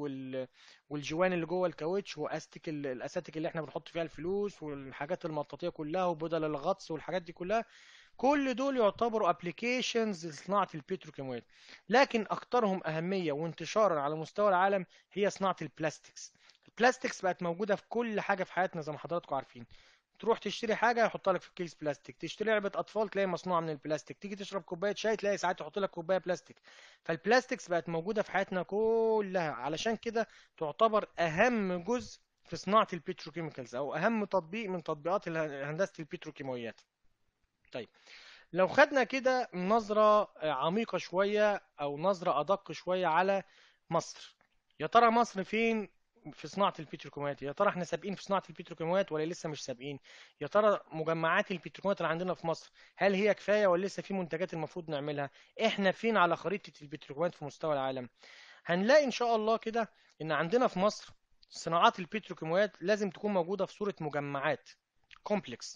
والجوان اللي جوه الكاوتش واستك الاساتك اللي احنا بنحط فيها الفلوس والحاجات المطاطيه كلها وبدل الغطس والحاجات دي كلها. كل دول يعتبروا ابلكيشنز لصناعه البتروكيماويات. لكن اكثرهم اهميه وانتشارا على مستوى العالم هي صناعه البلاستكس. البلاستكس بقت موجوده في كل حاجه في حياتنا زي ما حضراتكم عارفين. تروح تشتري حاجه يحط لك في كيس بلاستيك، تشتري لعبه اطفال تلاقي مصنوعه من البلاستيك، تيجي تشرب كوبايه شاي تلاقي ساعات يحط لك كوبايه بلاستيك. فالبلاستكس بقت موجوده في حياتنا كلها، علشان كده تعتبر اهم جزء في صناعه البتروكيميكالز او اهم تطبيق من تطبيقات هندسه البتروكيماويات. طيب، لو خدنا كده نظرة عميقة شوية أو نظرة أدق شوية على مصر، يا ترى مصر فين في صناعة البتروكيماويات؟ يا ترى احنا سابقين في صناعة البتروكيماويات ولا لسه مش سابقين؟ يا ترى مجمعات البتروكيماويات اللي عندنا في مصر هل هي كفاية ولا لسه في منتجات المفروض نعملها؟ احنا فين على خريطة البتروكيماويات في مستوى العالم؟ هنلاقي إن شاء الله كده إن عندنا في مصر صناعات البتروكيماويات لازم تكون موجودة في صورة مجمعات، كومبلكس.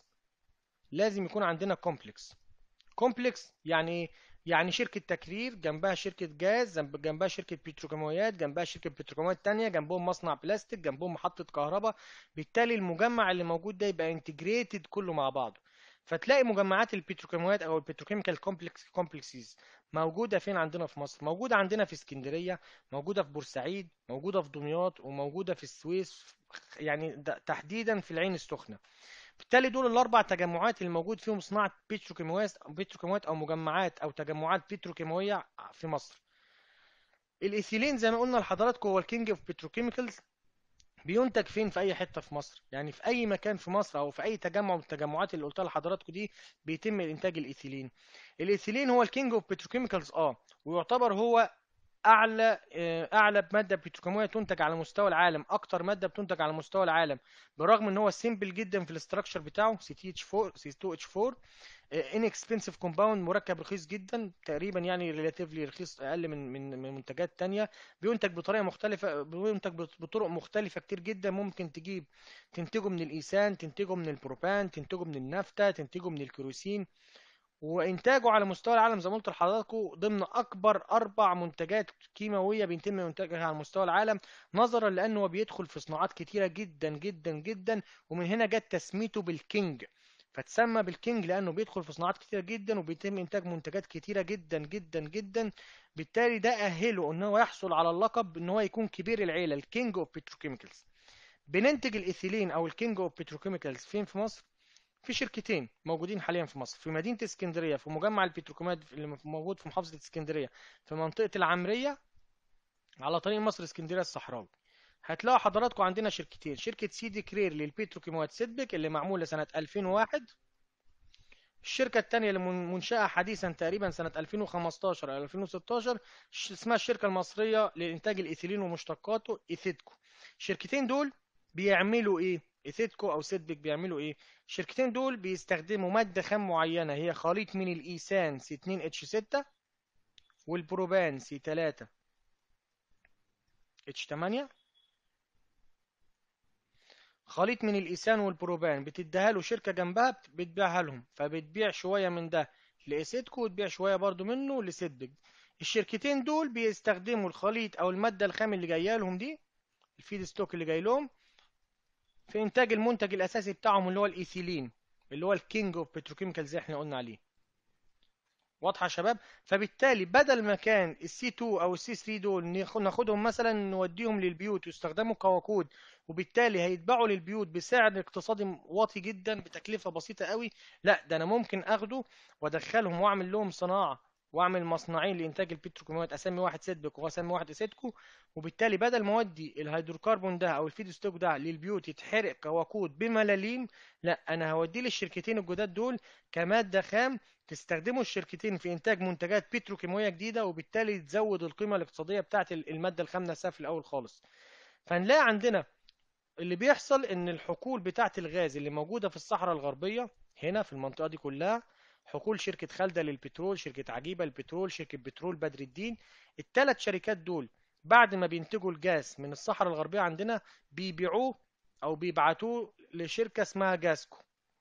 لازم يكون عندنا كومبلكس. كومبلكس يعني ايه؟ يعني شركة تكرير جنبها شركة جاز، جنبها شركة بتروكيماويات، جنبها شركة بتروكيماويات تانية، جنبهم مصنع بلاستيك، جنبهم محطة كهرباء. بالتالي المجمع اللي موجود ده يبقى انتجريتد كله مع بعضه. فتلاقي مجمعات البتروكيماويات او البتروكيميكال كومبلكسز موجودة فين عندنا في مصر؟ موجودة عندنا في اسكندرية، موجودة في بورسعيد، موجودة في دمياط، وموجودة في السويس، يعني تحديدا في العين السخنة. بالتالي دول الاربع تجمعات اللي موجود فيهم صناعه بتروكيماويات او مجمعات او تجمعات بتروكيماويه في مصر. الايثيلين زي ما قلنا لحضراتكم هو الكينج اوف بتروكيميكالز. بينتج فين؟ في اي حته في مصر، يعني في اي مكان في مصر او في اي تجمع من التجمعات اللي قلتها لحضراتكم دي بيتم انتاج الايثيلين. الايثيلين هو الكينج اوف بتروكيميكالز، ويعتبر هو اعلى ماده بتروكيماويه تنتج على مستوى العالم، اكتر ماده بتنتج على مستوى العالم. برغم ان هو سيمبل جدا في الاستراكشر بتاعه، سي تي اتش 4 سي 2 اتش 4. ان اكسبنسيف كومباوند، مركب رخيص جدا تقريبا، يعني ريلاتيفلي رخيص اقل من منتجات تانية. بينتج بطريقه مختلفه، بينتج بطرق مختلفه كتير جدا. ممكن تنتجه من الايثان، تنتجه من البروبان، تنتجه من النفطه، تنتجه من الكيروسين. وانتاجه على مستوى العالم زي ما قلت لحضراتكم ضمن اكبر اربع منتجات كيماويه بيتم انتاجها على مستوى العالم، نظرا لانه هو بيدخل في صناعات كتيره جدا جدا جدا. ومن هنا جت تسميته بالكينج. فتسمى بالكينج لانه بيدخل في صناعات كتيره جدا وبيتم انتاج منتجات كتيره جدا جدا جدا. بالتالي ده اهله ان هو يحصل على اللقب ان هو يكون كبير العيله، الكينج اوف بتروكيميكالز. بننتج الايثيلين او الكينج اوف بتروكيميكالز فين في مصر؟ في شركتين موجودين حاليا في مصر، في مدينة اسكندرية في مجمع البتروكيماويات اللي موجود في محافظة اسكندرية في منطقة العمرية على طريق مصر اسكندرية الصحراوي. هتلاقوا حضراتكم عندنا شركتين: شركة سيدي كرير للبتروكيماويات سيدبك اللي معمولة سنة 2001، الشركة التانية اللي منشأة حديثا تقريبا سنة 2015 أو 2016 اسمها الشركة المصرية لإنتاج الإيثيلين ومشتقاته إيثيدكو. الشركتين دول بيعملوا إيه؟ إيثيدكو أو سيدبك بيعملوا إيه؟ الشركتين دول بيستخدموا مادة خام معينة، هي خليط من الإيثان سي 2 اتش 6 والبروبان سي 3 اتش 8. خليط من الإيثان والبروبان بتديها له شركة جنبها بتبيعها لهم، فبتبيع شوية من ده لإيسيدكو وتبيع شوية برضو منه لسيدبك. الشركتين دول بيستخدموا الخليط أو المادة الخام اللي جاية لهم دي، الفيد ستوك اللي جاي لهم، في إنتاج المنتج الأساسي بتاعهم اللي هو الإيثيلين، اللي هو الكينج أوف بتروكيميكالز زي احنا قلنا عليه. واضحة يا شباب؟ فبالتالي بدل ما كان السي 2 او السي 3 دول ناخدهم مثلا نوديهم للبيوت ويستخدموا كوقود، وبالتالي هيتباعوا للبيوت بسعر اقتصادي واطي جدا بتكلفة بسيطة قوي، لا ده انا ممكن اخده وادخلهم واعمل لهم صناعة واعمل مصنعين لانتاج البتروكيماويات، اسمي واحد سيدبك واسمي واحد اسيدكو، وبالتالي بدل ما اودي الهيدروكربون ده او الفيد ستوك ده للبيوت يتحرق كوقود بملاليم، لا انا هوديه للشركتين الجداد دول كمادة خام تستخدموا الشركتين في إنتاج منتجات بتروكيماوية جديدة، وبالتالي تزود القيمة الاقتصادية بتاعة المادة الخام نفسها في الأول خالص. فنلاقي عندنا اللي بيحصل إن الحقول بتاعة الغاز اللي موجودة في الصحراء الغربية هنا في المنطقة دي كلها، حقول شركة خالدة للبترول، شركة عجيبة للبترول، شركة بترول بدر الدين، الثلاث شركات دول بعد ما بينتجوا الجاز من الصحراء الغربية عندنا بيبيعوه أو بيبعتوه لشركة اسمها جاسكو،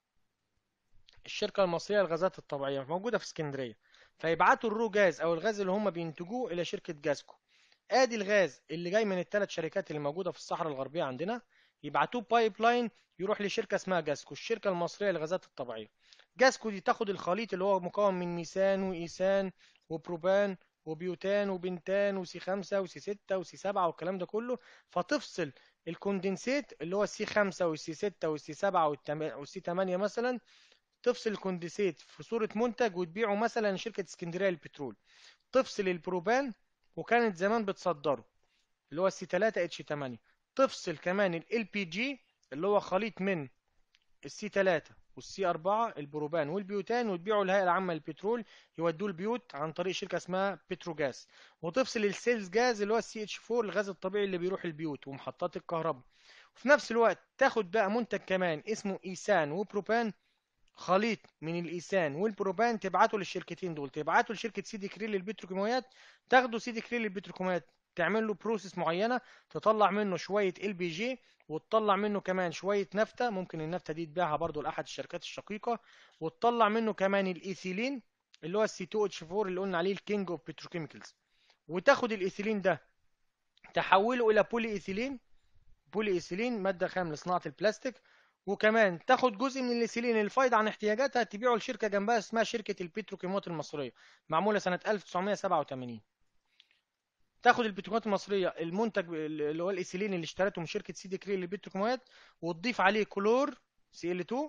الشركة المصرية للغازات الطبيعية موجودة في اسكندرية، فيبعتوا الرو جاز أو الغاز اللي هم بينتجوه إلى شركة جاسكو. آدي الغاز اللي جاي من الثلاث شركات اللي موجودة في الصحراء الغربية عندنا، يبعتوه بايب لاين يروح لشركة اسمها جاسكو، الشركة المصرية للغازات الطبيعية. جاسكو دي تاخد الخليط اللي هو مكون من ميثان وإيثان وبروبان وبيوتان وبنتان وسي 5 وسي 6 وسي 7 والكلام ده كله، فتفصل الكوندنسيت اللي هو السي 5 والسي 6 والسي 7 والسي 8 مثلا، تفصل الكونديسيت في صورة منتج وتبيعه مثلا لشركة اسكندرية للبترول. تفصل البروبان وكانت زمان بتصدره اللي هو السي 3 اتش 8. تفصل كمان ال بي جي اللي هو خليط من السي 3 والسي 4 البروبان والبيوتان، وتبيعه للهيئة العامة للبترول يودوه البيوت عن طريق شركة اسمها بتروجاز. وتفصل السيلز جاز اللي هو السي اتش 4 الغاز الطبيعي اللي بيروح البيوت ومحطات الكهرباء. وفي نفس الوقت تاخد بقى منتج كمان اسمه ايثان وبروبان، خليط من الايثان والبروبان، تبعته للشركتين دول، تبعته لشركه سيدي كريل للبتروكيماويات، تاخده سيدي كريل للبتروكيماويات تعمل له بروسيس معينه تطلع منه شويه ال بي جي، وتطلع منه كمان شويه نفطه، ممكن النفطه دي تبيعها برضو لاحد الشركات الشقيقه، وتطلع منه كمان الايثيلين اللي هو السي 2 اتش 4 اللي قلنا عليه الكينج اوف بتروكيميكالز. وتاخد الايثيلين ده تحوله الى بولي ايثيلين، بولي ايثيلين ماده خام لصناعه البلاستيك، وكمان تاخد جزء من الايثيلين الفايض عن احتياجاتها تبيعه لشركه جنبها اسمها شركه البتروكيماويات المصريه، معموله سنه 1987. تاخد البتروكيماويات المصريه المنتج اللي هو الايثيلين اللي اشترته من شركه سيدي كريل للبتروكيماويات، وتضيف عليه كلور سي ال 2،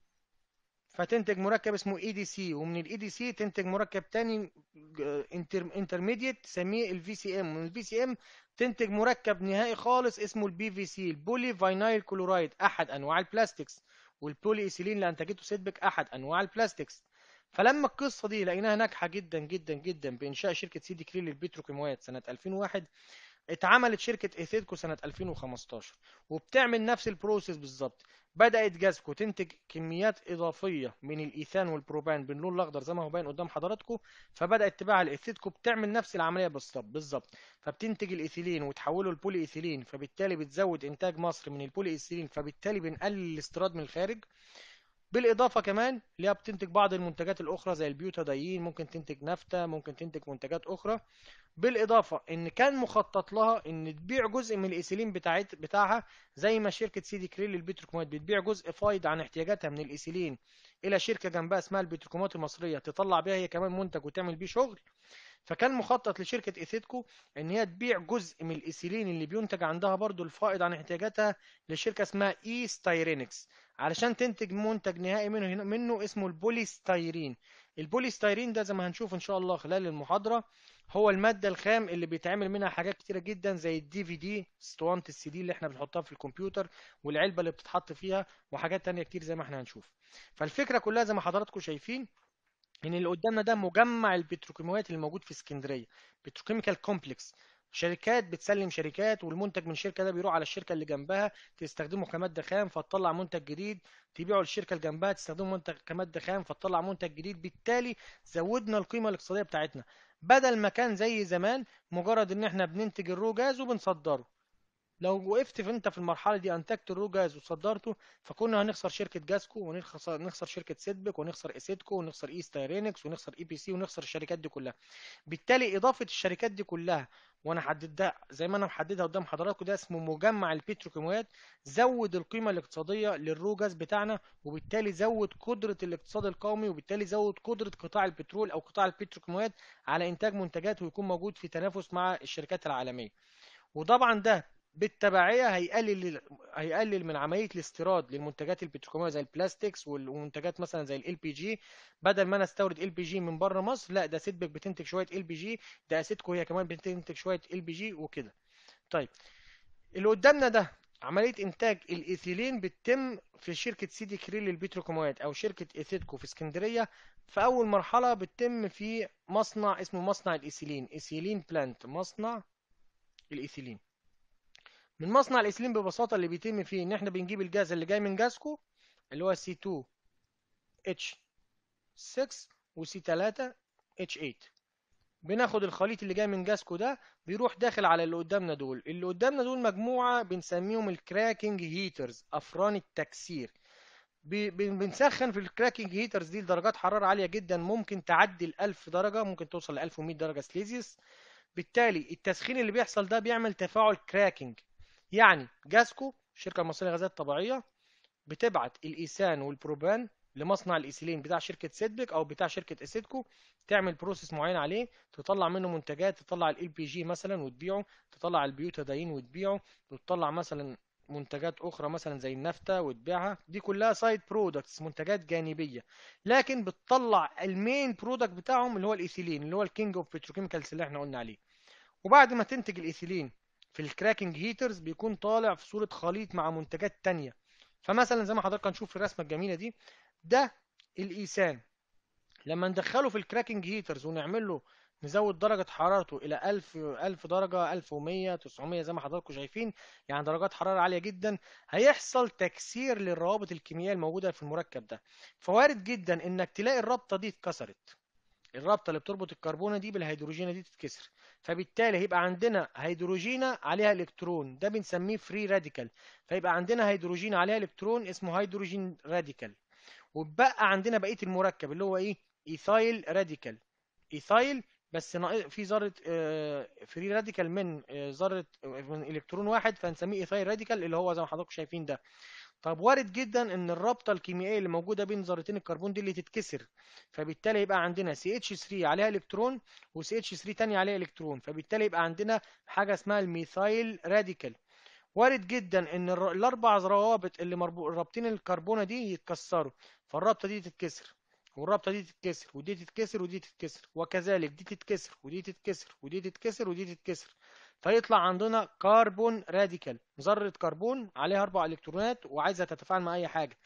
فتنتج مركب اسمه اي دي سي، ومن الاي دي سي تنتج مركب تاني انترميديت تسميه الفي سي ام، ومن الفي سي ام تنتج مركب نهائي خالص اسمه البي في سي البولي فاينايل كلورايد، احد انواع البلاستكس، والبولي ايثيلين اللي انتجته سيدبك احد انواع البلاستكس. فلما القصه دي لقيناها ناجحه جدا جدا جدا بانشاء شركه سيدي كريل للبتروكيماويات سنه 2001، اتعملت شركة ايثيدكو سنة 2015 وبتعمل نفس البروسيس بالظبط. بدأت جاسكو تنتج كميات إضافية من الإيثان والبروبان باللون الأخضر زي ما هو باين قدام حضراتكم، فبدأت تباع الايثيدكو بتعمل نفس العملية بالظبط. فبتنتج الإيثيلين وتحوله لبولي إيثيلين، فبالتالي بتزود إنتاج مصر من البولي إيثيلين، فبالتالي بنقلل الاستيراد من الخارج. بالإضافة كمان اللي هي بتنتج بعض المنتجات الأخرى زي البيوتادايين، ممكن تنتج نفطة، ممكن تنتج منتجات أخرى. بالاضافه ان كان مخطط لها ان تبيع جزء من الايثيلين بتاعها زي ما شركه سيدي كريل للبتروكيماويات بتبيع جزء فايض عن احتياجاتها من الايثيلين الى شركه جنبها اسمها البتروكيماويات المصريه تطلع بيها هي كمان منتج وتعمل بيه شغل. فكان مخطط لشركه ايثيدكو ان هي تبيع جزء من الايثيلين اللي بينتج عندها برضو الفائض عن احتياجاتها لشركه اسمها اي ستايرينكس علشان تنتج منتج نهائي منه اسمه البوليستايرين. البوليستايرين ده زي ما هنشوف ان شاء الله خلال المحاضره هو المادة الخام اللي بيتعمل منها حاجات كتيرة جدا زي الدي في دي، اسطوانة السي دي اللي احنا بنحطها في الكمبيوتر، والعلبة اللي بتتحط فيها، وحاجات تانية كتير زي ما احنا هنشوف. فالفكرة كلها زي ما حضراتكم شايفين ان اللي قدامنا ده مجمع البتروكيماويات اللي موجود في اسكندريه، بتروكيميكال كومبلكس. شركات بتسلم شركات، والمنتج من الشركه ده بيروح على الشركه اللي جنبها تستخدمه كماده خام فتطلع منتج جديد، تبيعه للشركه اللي جنبها تستخدمه منتج كماده خام فتطلع منتج جديد. بالتالي زودنا القيمه الاقتصاديه بتاعتنا، بدل ما كان زي زمان مجرد ان احنا بننتج الرو جاز وبنصدره. لو وقفت انت في المرحله دي انتجت الرو جاز وصدرته، فكنا هنخسر شركه جاسكو، ونخسر شركه سيدبك، ونخسر اسيدكو، ونخسر ايست ايرينكس، ونخسر اي بي سي، ونخسر الشركات دي كلها. بالتالي اضافه الشركات دي كلها، وانا حددتها زي ما انا محددها قدام حضراتكم، ده اسمه مجمع البتروكيماويات، زود القيمه الاقتصاديه للرو جاز بتاعنا، وبالتالي زود قدره الاقتصاد القومي، وبالتالي زود قدره قطاع البترول او قطاع البتروكيماويات على انتاج منتجات ويكون موجود في تنافس مع الشركات العالميه. وطبعا ده بالتبعية هيقلل من عملية الاستيراد للمنتجات البتروكيماوية زي البلاستيكس والمنتجات مثلا زي ال بي جي. بدل ما انا استورد ال بي جي من بره مصر، لا ده سيدبك بتنتج شوية ال بي جي، ده اسيدكو هي كمان بتنتج شوية ال بي جي وكده. طيب، اللي قدامنا ده عملية إنتاج الإيثيلين بتتم في شركة سيدي كريل للبتروكيماويات أو شركة إيثيدكو في اسكندرية. في أول مرحلة بتتم في مصنع اسمه مصنع الإيثيلين، إيثيلين بلانت، مصنع الإيثيلين. من مصنع الإسلام ببساطة اللي بيتم فيه إن إحنا بنجيب الجاز اللي جاي من جازكو، اللي هو C2H6 وC3H8. بناخد الخليط اللي جاي من جاسكو ده، بيروح داخل على اللي قدامنا دول. اللي قدامنا دول مجموعة بنسميهم الكراكنج هيترز، أفران التكسير. بنسخن في الكراكنج هيترز دي لدرجات حرارة عالية جدا، ممكن تعدي ال1000 درجة، ممكن توصل ل 1100 درجة سليزيوس. بالتالي التسخين اللي بيحصل ده بيعمل تفاعل كراكنج. يعني جاسكو الشركة المصرية للغازات الطبيعية بتبعت الإيثان والبروبان لمصنع الإيثيلين بتاع شركة سيدبك أو بتاع شركة إسيدكو، تعمل بروسيس معين عليه، تطلع منه منتجات، تطلع ال بي جي مثلا وتبيعه، تطلع البيوتادين وتبيعه، وتطلع مثلا منتجات أخرى مثلا زي النفطة وتبيعها. دي كلها سايد برودكتس، منتجات جانبية، لكن بتطلع المين برودكت بتاعهم اللي هو الإيثيلين، اللي هو الكينج اوف بتروكيميكالز اللي احنا قلنا عليه. وبعد ما تنتج الإيثيلين في الكراكنج هيترز، بيكون طالع في صورة خليط مع منتجات تانية. فمثلا زي ما حضرتك هنشوف في الرسمة الجميلة دي، ده الإيثان. لما ندخله في الكراكنج هيترز ونعمل له، نزود درجة حرارته إلى 1000 درجة، 1100، 900 زي ما حضراتكم شايفين، يعني درجات حرارة عالية جدا، هيحصل تكسير للروابط الكيميائية الموجودة في المركب ده. فوارد جدا إنك تلاقي الرابطة دي اتكسرت، الرابطه اللي بتربط الكربونه دي بالهيدروجينه دي تتكسر. فبالتالي هيبقى عندنا هيدروجينه عليها الكترون، ده بنسميه فري راديكال. فيبقى عندنا هيدروجين عليها الكترون اسمه هيدروجين راديكال. وبقى عندنا بقيه المركب اللي هو ايه؟ ايثايل راديكال. ايثايل بس في ذره فري راديكال من ذره من الكترون واحد، فنسميه ايثايل راديكال اللي هو زي ما حضراتكم شايفين ده. طب وارد جدا ان الرابطه الكيميائيه اللي موجوده بين ذرتين الكربون دي اللي تتكسر، فبالتالي يبقى عندنا CH3 عليها الكترون وCH3 تاني عليها الكترون، فبالتالي يبقى عندنا حاجه اسمها الميثايل راديكال. وارد جدا ان الاربع روابط اللي رابطين الكربونه دي يتكسروا، فالرابطه دي تتكسر، والرابطه دي تتكسر، ودي تتكسر، ودي تتكسر، وكذلك دي تتكسر، ودي تتكسر، ودي تتكسر، ودي تتكسر. فيطلع عندنا كربون راديكال، ذره كربون عليها 4 الكترونات وعايزه تتفاعل مع اي حاجه.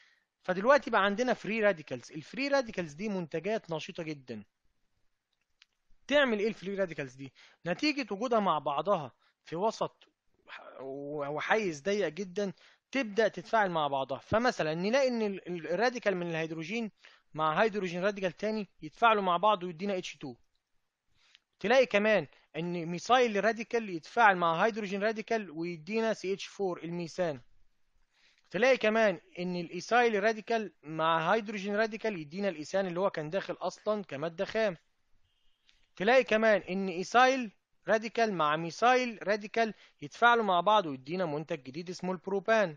فدلوقتي بقى عندنا فري راديكالز. الفري راديكالز دي منتجات نشيطه جدا. تعمل ايه الفري راديكالز دي؟ نتيجة وجودها مع بعضها في وسط وحيز ضيق جدا، تبدأ تتفاعل مع بعضها. فمثلا نلاقي ان الراديكال من الهيدروجين مع هيدروجين راديكال تاني يتفاعلوا مع بعض ويدينا H2. تلاقي كمان ان ميثايل راديكال يتفاعل مع هيدروجين راديكال ويدينا CH4 الميثان. تلاقي كمان ان الايثايل راديكال مع هيدروجين راديكال يدينا الايثان اللي هو كان داخل اصلا كمادة خام. تلاقي كمان ان ايثايل راديكال مع ميثايل راديكال يتفاعلوا مع بعض ويدينا منتج جديد اسمه البروبان.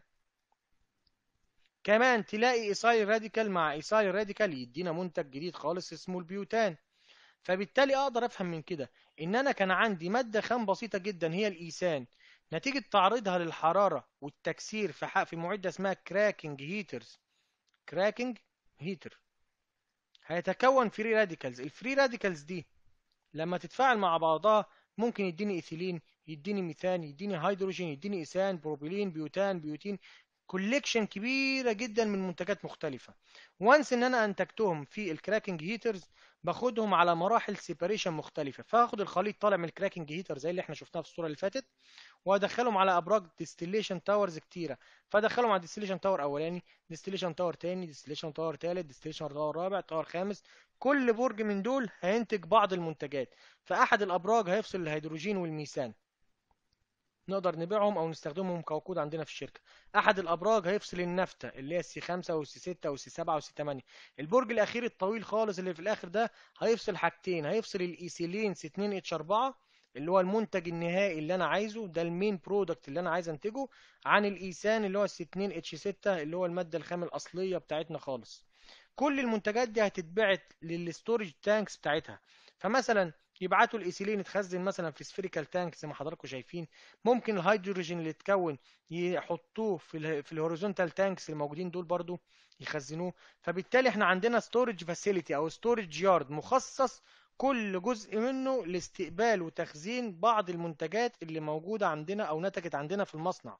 كمان تلاقي ايثايل راديكال مع ايثايل راديكال يدينا منتج جديد خالص اسمه البيوتان. فبالتالي اقدر افهم من كده ان انا كان عندي مادة خام بسيطة جدا هي الايثان، نتيجة تعريضها للحرارة والتكسير في معدة اسمها كراكنج هيترز، كراكنج هيتر، هيتكون فري راديكالز. الفري راديكالز دي لما تتفاعل مع بعضها ممكن يديني ايثيلين، يديني ميثان، يديني هيدروجين، يديني ايثان، بروبيلين، بيوتان، بيوتين. كوليكشن كبيره جدا من منتجات مختلفه. وانس ان انا انتجتهم في الكراكنج هيترز، باخدهم على مراحل سيباريشن مختلفه. فاخد الخليط طالع من الكراكنج هيتر زي اللي احنا شفناها في الصوره اللي فاتت، وادخلهم على ابراج ديستليشن تاورز كتيره. فادخلهم على ديستليشن تاور اولاني، ديستليشن تاور تاني، ديستليشن تاور تالت، ديستليشن تاور رابع، تاور خامس. كل برج من دول هينتج بعض المنتجات. فاحد الابراج هيفصل الهيدروجين والميثان، نقدر نبيعهم او نستخدمهم كوقود عندنا في الشركه. احد الابراج هيفصل النفطه اللي هي السي 5 والسي 6 والسي 7 والسي 8. البرج الاخير الطويل خالص اللي في الاخر ده هيفصل حاجتين، هيفصل الايثيلين سي 2 اتش 4 اللي هو المنتج النهائي اللي انا عايزه، ده المين برودكت اللي انا عايز انتجه، عن الايثان اللي هو السي 2 اتش 6 اللي هو الماده الخام الاصليه بتاعتنا خالص. كل المنتجات دي هتتبعت للستورج تانكس بتاعتها. فمثلا يبعتوا الايثيلين يتخزن مثلا في سفيريكال تانك زي ما حضراتكم شايفين. ممكن الهيدروجين اللي اتكون يحطوه في الهوريزونتال تانكس الموجودين دول برضو يخزنوه. فبالتالي احنا عندنا ستورج فاسيليتي او ستورج يارد مخصص كل جزء منه لاستقبال وتخزين بعض المنتجات اللي موجودة عندنا او نتجت عندنا في المصنع.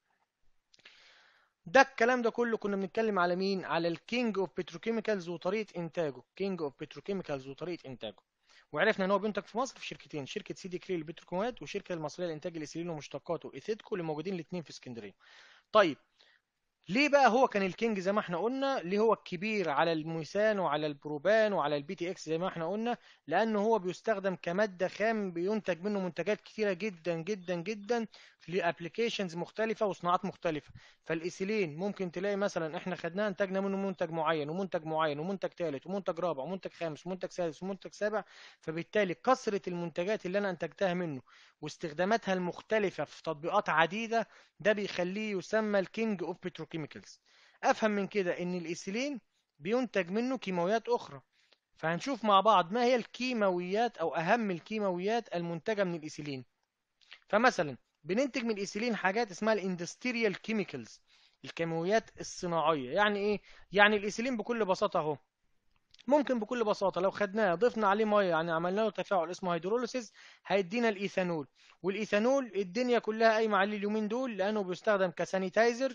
ده الكلام ده كله كنا بنتكلم على مين؟ على الكينج اوف بتروكيميكالز وطريقه انتاجه. كينج اوف بتروكيميكالز وطريقه انتاجه. وعرفنا ان هو بينتج في مصر في شركتين، شركه سيدي كري للبتروكيماويات والشركه المصريه لانتاج الايثيلين ومشتقاته ايثيدكو اللي موجودين الاثنين في اسكندريه. طيب، ليه بقى هو كان الكينج زي ما احنا قلنا؟ ليه هو الكبير على الميثان وعلى البروبان وعلى البي تي اكس زي ما احنا قلنا؟ لانه هو بيستخدم كمادة خام بينتج منه منتجات كتيرة جدا جدا جدا لابليكيشنز مختلفة وصناعات مختلفة. فالايثيلين ممكن تلاقي مثلا احنا خدناه انتجنا منه منتج معين ومنتج معين ومنتج ثالث ومنتج رابع ومنتج خامس ومنتج سادس ومنتج سابع. فبالتالي كثرة المنتجات اللي انا انتجتها منه واستخداماتها المختلفة في تطبيقات عديدة، ده بيخليه يسمى الكينج اوف بتروكيميكالز. افهم من كده ان الايثيلين بينتج منه كيماويات اخرى. فهنشوف مع بعض ما هي الكيماويات او اهم الكيماويات المنتجه من الايثيلين. فمثلا بننتج من الايثيلين حاجات اسمها الاندستريال كيميكالز، الكيماويات الصناعيه. يعني ايه؟ يعني الايثيلين بكل بساطه اهو، ممكن بكل بساطه لو خدناه ضفنا عليه ميه، يعني عملنا له تفاعل اسمه هيدروليسيس، هيدينا الايثانول. والايثانول الدنيا كلها قايمه عليه اليومين دول لانه بيستخدم كسانيتايزر،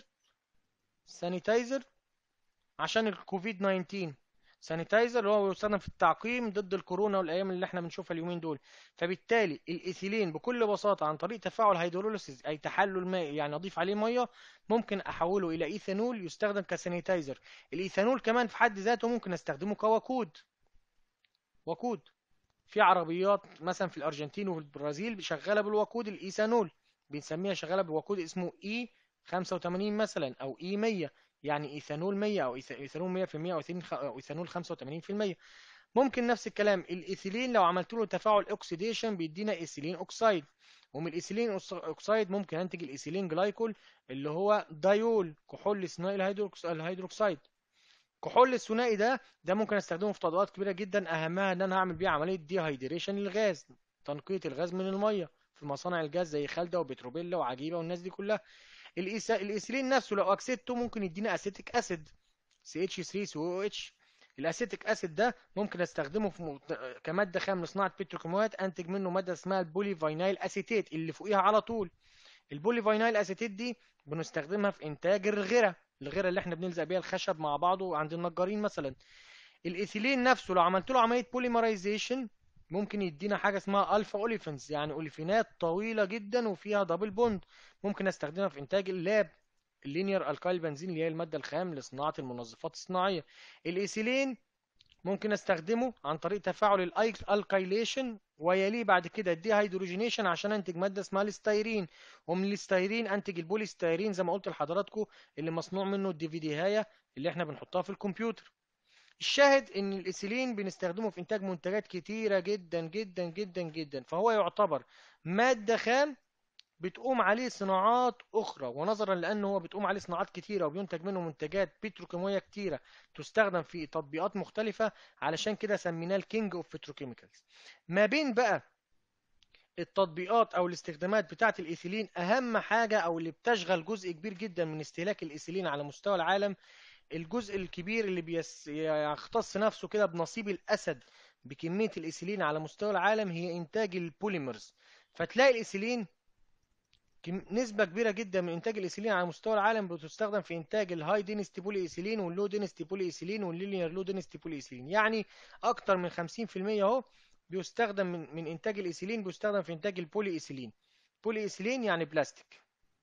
سانيتايزر عشان الكوفيد 19. سانيتايزر اللي هو بيستخدم في التعقيم ضد الكورونا والايام اللي احنا بنشوفها اليومين دول. فبالتالي الايثيلين بكل بساطه عن طريق تفاعل هيدروليسيس اي تحلل مائي، يعني اضيف عليه ميه، ممكن احوله الى ايثانول يستخدم كسانيتايزر. الايثانول كمان في حد ذاته ممكن استخدمه كوقود. وقود في عربيات مثلا في الارجنتين وفي البرازيل شغاله بالوقود الايثانول، بنسميها شغاله بوقود اسمه اي 85 مثلا او اي 100، يعني ايثانول 100 او ايثانول 100% او ايثانول 85%. ممكن نفس الكلام الايثيلين لو عملت له تفاعل اوكسيديشن بيدينا ايثيلين اوكسايد. ومن الايثيلين اوكسايد ممكن انتج الايثيلين جلايكول اللي هو دايول، كحول ثنائي الهيدروكسيد. كحول الثنائي ده ممكن استخدمه في تطبيقات كبيره جدا، اهمها ان انا هعمل بيه عمليه ديهايدريشن للغاز، تنقيه الغاز من الميه في مصانع الجاز زي خالده وبتروبيلا وعجيبه والناس دي كلها. الايثيلين نفسه لو اكسدته ممكن يدينا اسيتيك اسيد CH3COOH. الاسيتيك اسيد ده ممكن استخدمه كماده خام لصناعه بتروكيماويات، انتج منه ماده اسمها البولي فاينايل اسيتيت اللي فوقيها على طول. البولي فاينايل اسيتيت دي بنستخدمها في انتاج الغيره، الغيره اللي احنا بنلزق بيها الخشب مع بعضه عند النجارين مثلا. الايثيلين نفسه لو عملت له عمليه بوليمرايزيشن ممكن يدينا حاجه اسمها الفا اوليفنز، يعني اوليفينات طويله جدا وفيها دبل بوند، ممكن استخدمها في انتاج اللاب. اللينير الكايل بنزين اللي هي الماده الخام لصناعه المنظفات الصناعيه. الايثيلين ممكن استخدمه عن طريق تفاعل الالكايليشن ويليه بعد كده الدي هيدروجينيشن عشان انتج ماده اسمها الستيرين. ومن الستيرين انتج البوليستيرين زي ما قلت لحضراتكم اللي مصنوع منه الدي في دي هايه اللي احنا بنحطها في الكمبيوتر. الشاهد ان الايثيلين بنستخدمه في انتاج منتجات كتيره جدا جدا جدا جدا، فهو يعتبر ماده خام بتقوم عليه صناعات اخرى. ونظرا لانه هو بتقوم عليه صناعات كتيره وبينتج منه منتجات بتروكيماويه كتيره تستخدم في تطبيقات مختلفه، علشان كده سميناه الكينج اوف بتروكيميكالز. ما بين بقى التطبيقات او الاستخدامات بتاعه الايثيلين، اهم حاجه او اللي بتشغل جزء كبير جدا من استهلاك الايثيلين على مستوى العالم، الجزء الكبير اللي يختص نفسه كده بنصيب الاسد بكمية الإيثيلين على مستوى العالم هي إنتاج البوليمرز. فتلاقي الإيثيلين نسبة كبيرة جدا من إنتاج الإيثيلين على مستوى العالم بتستخدم في إنتاج الهاي دينستي بولي إيثيلين واللو دينستي بولي إيثيلين واللينير لو دينستي بولي إيثيلين. يعني أكتر من 50% أهو بيستخدم من إنتاج الإيثيلين بيستخدم في إنتاج البولي إيثيلين. بولي إيثيلين يعني بلاستيك،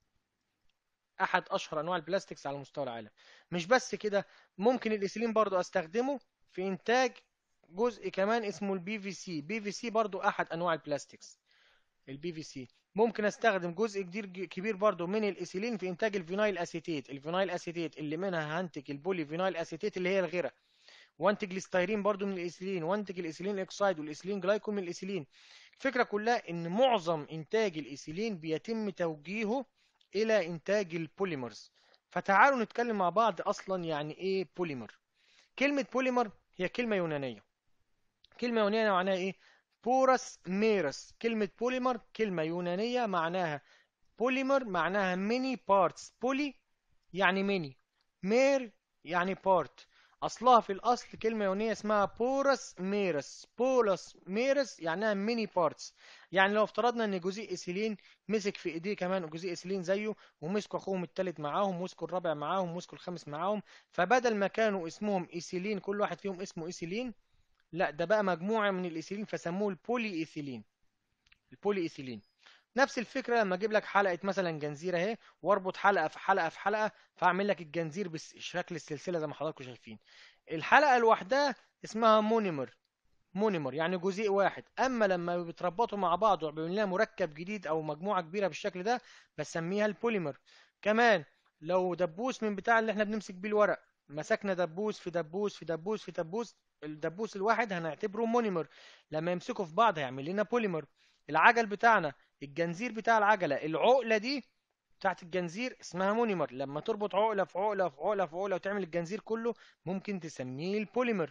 أحد أشهر أنواع البلاستيكس على مستوى العالم. مش بس كده، ممكن الإيثيلين برضو أستخدمه في إنتاج جزء كمان اسمه البي في سي. بي في سي برضو أحد أنواع البلاستيكس، البي في سي. ممكن استخدم جزء كبير برضو من الايثيلين في انتاج الفينايل اسيتيت. الفينايل اسيتيت اللي منها هنتج البولي فينايل اسيتيت اللي هي الغيره، وانتج الاستيرين برضو من الايثيلين، وانتج الايثيلين اكسايد والايثيلين جلايكول من الايثيلين. الفكره كلها ان معظم انتاج الايثيلين بيتم توجيهه الى انتاج البوليمرز. فتعالوا نتكلم مع بعض اصلا يعني ايه بوليمر. كلمه بوليمر هي كلمه يونانيه. كلمة يونانية معناها إيه؟ بورس ميرس. كلمة بوليمر كلمة يونانية معناها بوليمر، معناها ميني بارتس. بولي يعني ميني، مير يعني بارت. أصلها في الأصل كلمة يونانية اسمها بورس ميرس. بولس ميرس يعني ميني بارتس. يعني لو افترضنا إن جزيء إيثيلين مسك في إيديه كمان جزيء إيثيلين زيه، ومسكوا أخوهم التالت معاهم، ومسكوا الرابع معاهم، ومسكوا الخامس معاهم، فبدل ما كانوا اسمهم إيثيلين كل واحد فيهم اسمه إيثيلين، لا ده بقى مجموعة من الإيثيلين فسموه البولي إيثيلين. البولي إيثيلين. نفس الفكرة لما أجيب لك حلقة مثلا جنزير أهي، وأربط حلقة في حلقة في حلقة، فأعمل لك الجنزير بشكل السلسلة زي ما حضراتكم شايفين. الحلقة لوحدها اسمها مونيمر. مونيمر يعني جزيء واحد. أما لما بيتربطوا مع بعض وبيعمل لنا مركب جديد أو مجموعة كبيرة بالشكل ده بسميها البوليمر. كمان لو دبوس من بتاع اللي احنا بنمسك بيه الورق، مسكنا دبوس في دبوس في دبوس في دبوس، الدبوس الواحد هنعتبره مونيمر. لما يمسكوا في بعض هيعمل لنا بوليمر. العجل بتاعنا، الجنزير بتاع العجلة، العقلة دي بتاعت الجنزير اسمها مونيمر. لما تربط عقلة في عقلة في عقلة في عقلة وتعمل الجنزير كله ممكن تسميه البوليمر.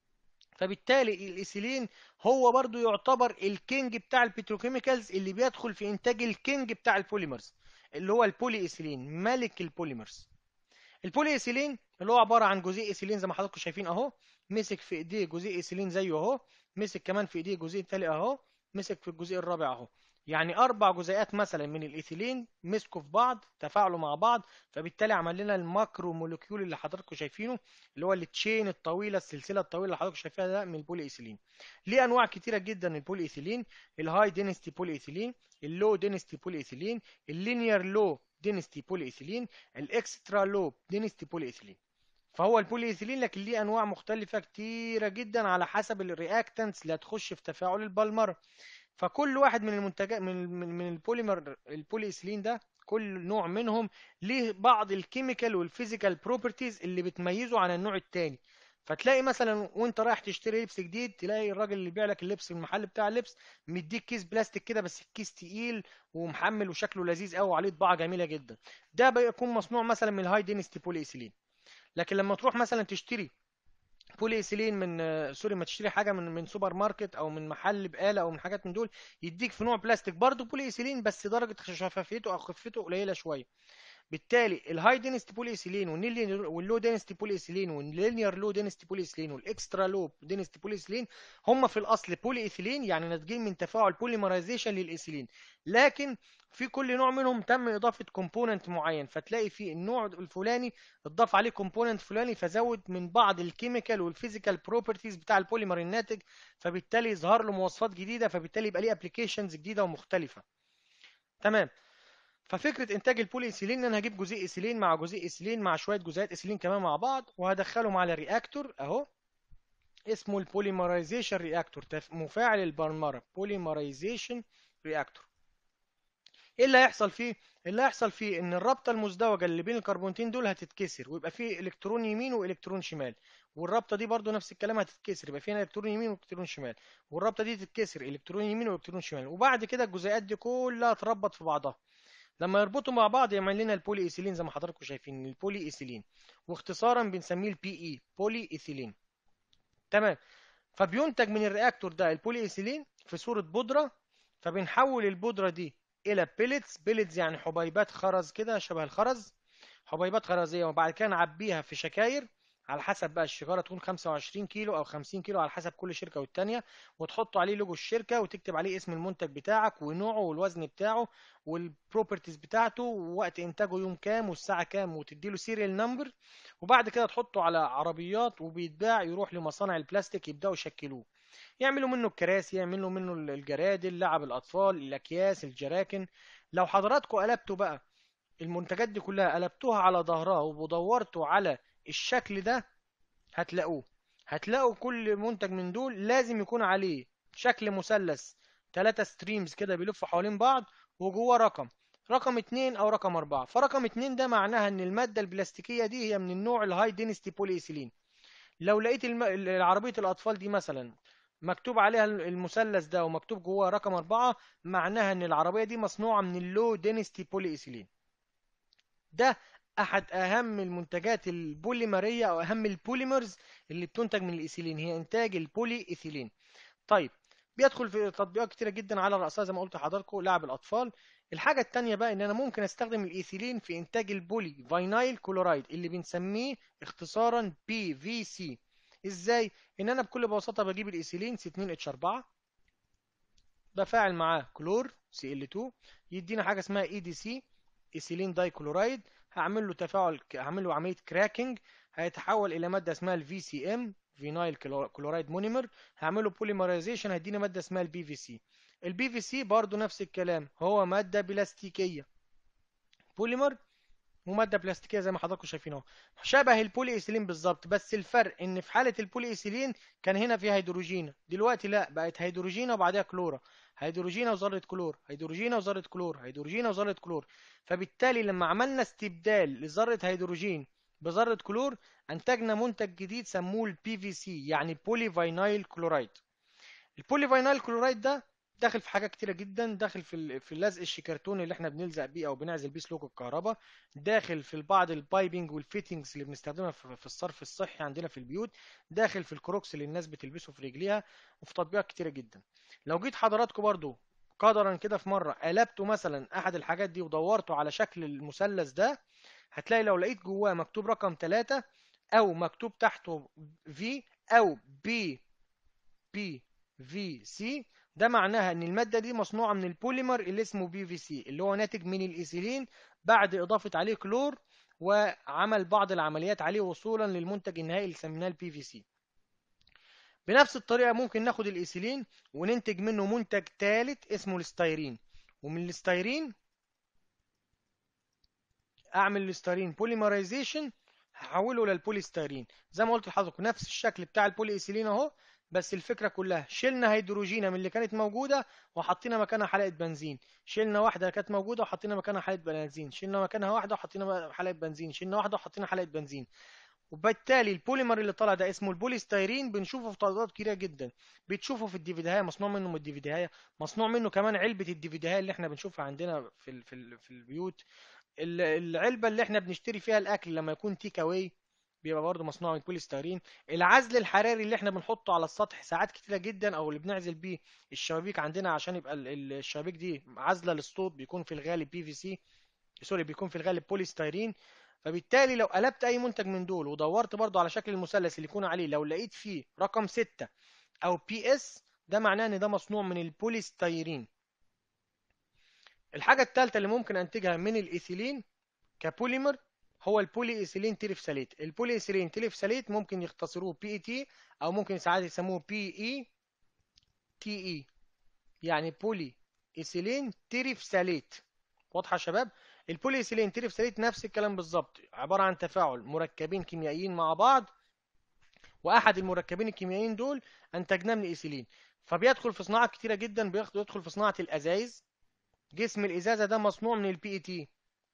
فبالتالي الايثيلين هو برضو يعتبر الكينج بتاع البتروكيميكالز اللي بيدخل في انتاج الكينج بتاع البوليمرز اللي هو البولي ايثيلين، ملك البوليمرز. البولي ايثيلين اللي هو عباره عن جزيء ايثيلين زي ما حضراتكم شايفين اهو، مسك في ايديه جزيء ايثيلين زيه اهو، مسك كمان في ايديه جزيء تاني اهو، مسك في الجزيء الرابع اهو. يعني اربع جزيئات مثلا من الايثيلين مسكوا في بعض تفاعلوا مع بعض، فبالتالي عمل لنا الماكرو مولكيول اللي حضراتكم شايفينه، اللي هو التشين الطويله، السلسله الطويله اللي حضراتكم شايفينها ده من البولي ايثيلين. ليه انواع كتيره جدا البولي ايثيلين: الهاي دينستي بولي ايثيلين، اللو دينستي بولي ايثيلين، اللينير لو دينستي بولي ايثيلين، الاكسترا لو دينستي بولي ايثيلين. فهو البولي ايثيلين لكن ليه انواع مختلفه كتيره جدا على حسب الرياكتنتس اللي هتخش في تفاعل البلمره. فكل واحد من المنتجات من البوليمر البولي ايثيلين ده، كل نوع منهم ليه بعض الكيميكال والفيزيكال بروبرتيز اللي بتميزه عن النوع التاني. فتلاقي مثلا وانت رايح تشتري لبس جديد، تلاقي الراجل اللي بيبيع لك اللبس في المحل بتاع اللبس مديك كيس بلاستيك كده، بس الكيس تقيل ومحمل وشكله لذيذ قوي وعليه طباعه جميله جدا. ده بيكون مصنوع مثلا من الهاي دينستي بولي ايثيلين. لكن لما تروح مثلا تشتري بولي ايثيلين من سوري، ما تشتري حاجه من سوبر ماركت او من محل بقاله او من حاجات من دول، يديك في نوع بلاستيك برضه بولي ايثيلين بس درجه شفافيته او خفته قليله شويه. بالتالي الهاي دينستي بولي ايثيلين واللو دينستي بولي ايثيلين واللينير لو دينستي بولي ايثيلين والاكسترا لو دينستي بولي ايثيلين هم في الاصل بولي ايثيلين، يعني ناتجين من تفاعل بوليمرايزيشن للايثيلين. لكن في كل نوع منهم تم اضافه كومبوننت معين، فتلاقي في النوع الفلاني اتضاف عليه كومبوننت فلاني فزود من بعض الكيميكال والفيزيكال بروبرتيز بتاع البوليمر الناتج، فبالتالي يظهر له مواصفات جديده، فبالتالي يبقى ليه ابلكيشنز جديده ومختلفه. تمام. ففكره انتاج البولي ايثيلين ان انا هجيب جزيء ايثيلين مع جزيء ايثيلين مع شويه جزيئات ايثيلين كمان مع بعض، وهدخلهم على رياكتور اهو اسمه البوليمرايزيشن رياكتور، مفاعل البرمره، بوليمرايزيشن رياكتور. ايه اللي هيحصل فيه؟ اللي هيحصل فيه ان الرابطه المزدوجه اللي بين الكربونتين دول هتتكسر ويبقى فيه الكترون يمين والكترون شمال، والرابطه دي برضو نفس الكلام هتتكسر يبقى فيها الكترون يمين والكترون شمال، والرابطه دي تتكسر الكترون يمين والكترون شمال، وبعد كده الجزيئات دي كلها تربط في بعضها. لما يربطوا مع بعض يعمل لنا البولي ايثيلين زي ما حضراتكم شايفين البولي ايثيلين، واختصارا بنسميه البي اي، بولي ايثيلين. تمام. فبينتج من الرياكتور ده البولي ايثيلين في صورة بودرة، فبنحول البودرة دي إلى بيلتس. بيلتس يعني حبيبات خرز كده شبه الخرز، حبيبات خرزية، وبعد كده نعبيها في شكاير على حسب بقى الشجاره، تكون 25 كيلو او 50 كيلو على حسب كل شركه والتانيه، وتحطوا عليه لوجو الشركه، وتكتب عليه اسم المنتج بتاعك ونوعه والوزن بتاعه والبروبرتيز بتاعته ووقت انتاجه يوم كام والساعه كام، وتديله سيريال نمبر. وبعد كده تحطه على عربيات وبيتباع، يروح لمصانع البلاستيك يبداوا يشكلوه، يعملوا منه الكراسي، يعملوا منه الجرادل، لعب الاطفال، الاكياس، الجراكن. لو حضراتكم قلبتوا بقى المنتجات دي كلها، قلبتوها على ظهرها ودورتوا على الشكل ده، هتلاقوه. هتلاقوا كل منتج من دول لازم يكون عليه شكل مثلث، 3 ستريمز كده بيلفوا حوالين بعض، وجوه رقم 2 او رقم 4. فرقم 2 ده معناها ان المادة البلاستيكية دي هي من النوع الهاي دينستي بولي ايثيلين. لو لقيت عربية الأطفال دي مثلا مكتوب عليها المثلث ده ومكتوب جواها رقم 4، معناها إن العربية دي مصنوعة من اللو دينستي بولي إيثيلين. ده أحد أهم المنتجات البوليمرية أو أهم البوليمرز اللي بتنتج من الإيثيلين، هي إنتاج البولي إيثيلين. طيب، بيدخل في تطبيقات كتيرة جدا، على رأسها زي ما قلت لحضراتكم لعب الأطفال. الحاجة التانية بقى إن أنا ممكن أستخدم الإيثيلين في إنتاج البولي فينايل كلورايد اللي بنسميه اختصارا PVC. إزاي؟ إن أنا بكل بساطة بجيب الإيثيلين C2H4، بفاعل معاه كلور Cl2، يدينا حاجة اسمها EDC، إيثيلين داي كلورايد. هعمل له تفاعل، هعمل له عملية كراكنج، هيتحول إلى مادة اسمها VCM، فينايل كلورايد مونيمر. هعمله بوليمرايزيشن، هيدينا مادة اسمها PVC. PVC برضو نفس الكلام، هو مادة بلاستيكية، بوليمر وماده بلاستيكيه زي ما حضراتكم شايفين اهو، شبه البولي ايثيلين بالظبط. بس الفرق ان في حاله البولي ايثيلين كان هنا في هيدروجين، دلوقتي لا، بقت هيدروجينه وبعدها كلوره، هيدروجينه وذره كلور، هيدروجينه وذره كلور، هيدروجينه وذره كلور. فبالتالي لما عملنا استبدال لذره هيدروجين بذره كلور، انتجنا منتج جديد سموه البي في سي، يعني بولي فينايل كلورايد. البوليفينال كلورايد ده داخل في حاجات كتيره جدا، داخل في اللزق الشيكرتوني اللي احنا بنلزق بيه او بنعزل بيه سلوك الكهرباء، داخل في بعض البايبنج والفيتنجز اللي بنستخدمها في الصرف الصحي عندنا في البيوت، داخل في الكروكس اللي الناس بتلبسه في رجليها، وفي تطبيقات كتيره جدا. لو جيت حضراتكم برضو قدرا كده في مره قلبتوا مثلا احد الحاجات دي ودورتوا على شكل المثلث ده، هتلاقي لو لقيت جواه مكتوب رقم 3 او مكتوب تحته في او بي في سي، ده معناها ان الماده دي مصنوعه من البوليمر اللي اسمه بي في سي، اللي هو ناتج من الايثيلين بعد اضافه عليه كلور وعمل بعض العمليات عليه وصولا للمنتج النهائي اللي سميناه البي في سي. بنفس الطريقه ممكن ناخد الايثيلين وننتج منه منتج ثالث اسمه الستيرين، ومن الستيرين اعمل الستيرين بوليمرايزيشن، هحوله للبوليستيرين. زي ما قلت لحضرتك نفس الشكل بتاع البولي ايثيلين اهو، بس الفكره كلها شلنا هيدروجينه من اللي كانت موجوده وحطينا مكانها حلقه بنزين، شلنا واحده كانت موجوده وحطينا مكانها حلقه بنزين، شلنا مكانها واحده وحطينا حلقه بنزين، شلنا واحده وحطينا حلقه بنزين. وبالتالي البوليمر اللي طلع ده اسمه البوليستيرين، بنشوفه في تطبيقات كتيره جدا. بتشوفه في الديفيديهايه، مصنوع منه من الديفيديهايه، مصنوع منه كمان علبه الديفيديهايه اللي احنا بنشوفها عندنا في البيوت. العلبة اللي احنا بنشتري فيها الأكل لما يكون تيك أواي بيبقى برضه مصنوع من البوليستيرين. العزل الحراري اللي احنا بنحطه على السطح ساعات كتيرة جدا، أو اللي بنعزل بيه الشبابيك عندنا عشان يبقى الشبابيك دي عازلة للصوت، بيكون في الغالب بي في سي، سوري، بيكون في الغالب بوليستيرين. فبالتالي لو قلبت أي منتج من دول ودورت برضه على شكل المثلث اللي يكون عليه، لو لقيت فيه رقم 6 أو بي اس، ده معناه إن ده مصنوع من البوليستيرين. الحاجة الثالثة اللي ممكن أنتجها من الإيثيلين كبوليمر هو البولي ايثيلين تريفساليت. البولي ايثيلين تريفساليت ممكن يختصروه بي اي تي، او ممكن ساعات يسموه بي اي تي اي، يعني بولي ايثيلين تريفساليت. واضحه يا شباب؟ البولي ايثيلين تريفساليت نفس الكلام بالظبط، عباره عن تفاعل مركبين كيميائيين مع بعض، واحد المركبين الكيميائيين دول انتجناه من الايثيلين. فبيدخل في صناعات كتيره جدا، بيدخل في صناعه الازايز، جسم الازازه ده مصنوع من البي اي تي،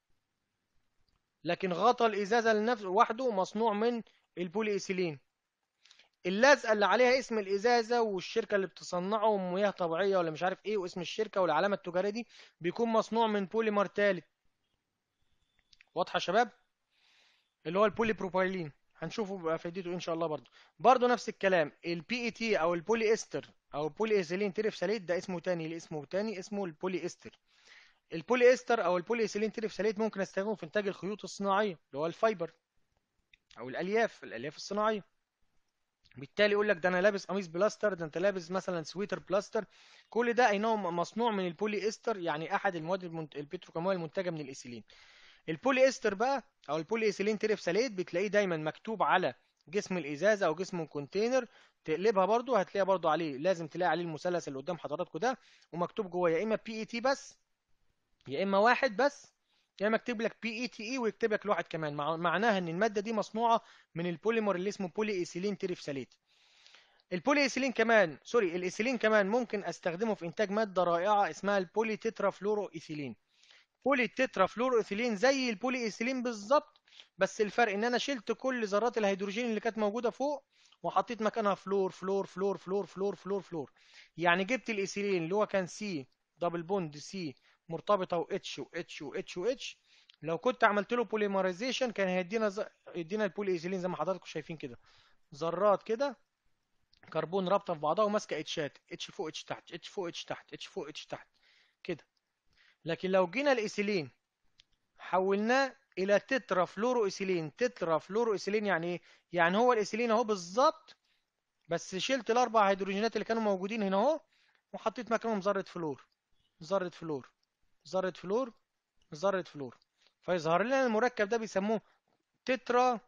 لكن غطا الازازه لنفسه لوحده مصنوع من البولي ايثيلين. اللزقه اللي عليها اسم الازازه والشركه اللي بتصنعه ومياه طبيعيه ولا مش عارف ايه واسم الشركه والعلامه التجاريه دي، بيكون مصنوع من بوليمر ثالث. واضحه يا شباب؟ اللي هو البولي بروبايلين، هنشوفه بقى فايدته ان شاء الله. برضو نفس الكلام، البي اي تي او البولي استر او البولي ايثيلين تريفساليت ده اسمه تاني، اللي اسمه تاني اسمه البولي استر. البولي استر او البولي ايثيلين تريفساليت ممكن استخدمه في انتاج الخيوط الصناعيه اللي هو الفايبر، او الالياف الصناعيه. بالتالي يقول لك ده انا لابس قميص بلاستر، ده انت لابس مثلا سويتر بلاستر. كل ده اي نوع مصنوع من البولي استر، يعني احد المواد البتروكيماويه المنتجه من الايثيلين. البولي استر بقى او البولي ايثيلين تريفساليت بتلاقيه دايما مكتوب على جسم الازازه او جسم الكونتينر. تقلبها برضو هتلاقيها برضو عليه، لازم تلاقي عليه المثلث اللي قدام حضراتكم ده، ومكتوب جواه يا اما بي اي تي بس، يا اما واحد بس، يا اما يكتب لك بي اي تي اي ويكتب لك لواحد كمان، معناها ان الماده دي مصنوعه من البوليمر اللي اسمه بولي ايثيلين تريفساليت. البولي ايثيلين كمان، سوري، الايثيلين كمان ممكن استخدمه في انتاج ماده رائعه اسمها البولي تترا فلورو ايثيلين. بولي تترا فلورو ايثيلين زي البولي ايثيلين بالظبط، بس الفرق ان انا شلت كل ذرات الهيدروجين اللي كانت موجوده فوق وحطيت مكانها فلور فلور فلور فلور فلور فلور فلور. يعني جبت الايثيلين اللي هو كان سي دبل بوند سي مرتبطه واتش واتش واتش واتش، لو كنت عملت له بوليمرايزيشن كان هيدينا يدينا البولي ايثيلين زي ما حضراتكم شايفين كده، ذرات كده كربون رابطه في بعضها وماسكه اتشات، اتش فوق اتش تحت، اتش فوق اتش تحت، اتش فوق اتش تحت كده. لكن لو جينا الايثيلين حولناه الى تترا فلورو ايثيلين، تترا فلورو ايثيلين يعني ايه؟ يعني هو الايثيلين اهو بالظبط، بس شلت الاربع هيدروجينات اللي كانوا موجودين هنا اهو وحطيت مكانهم ذره فلور، ذره فلور، ذره فلور، ذره فلور، فيظهر لنا المركب ده بيسموه تترا،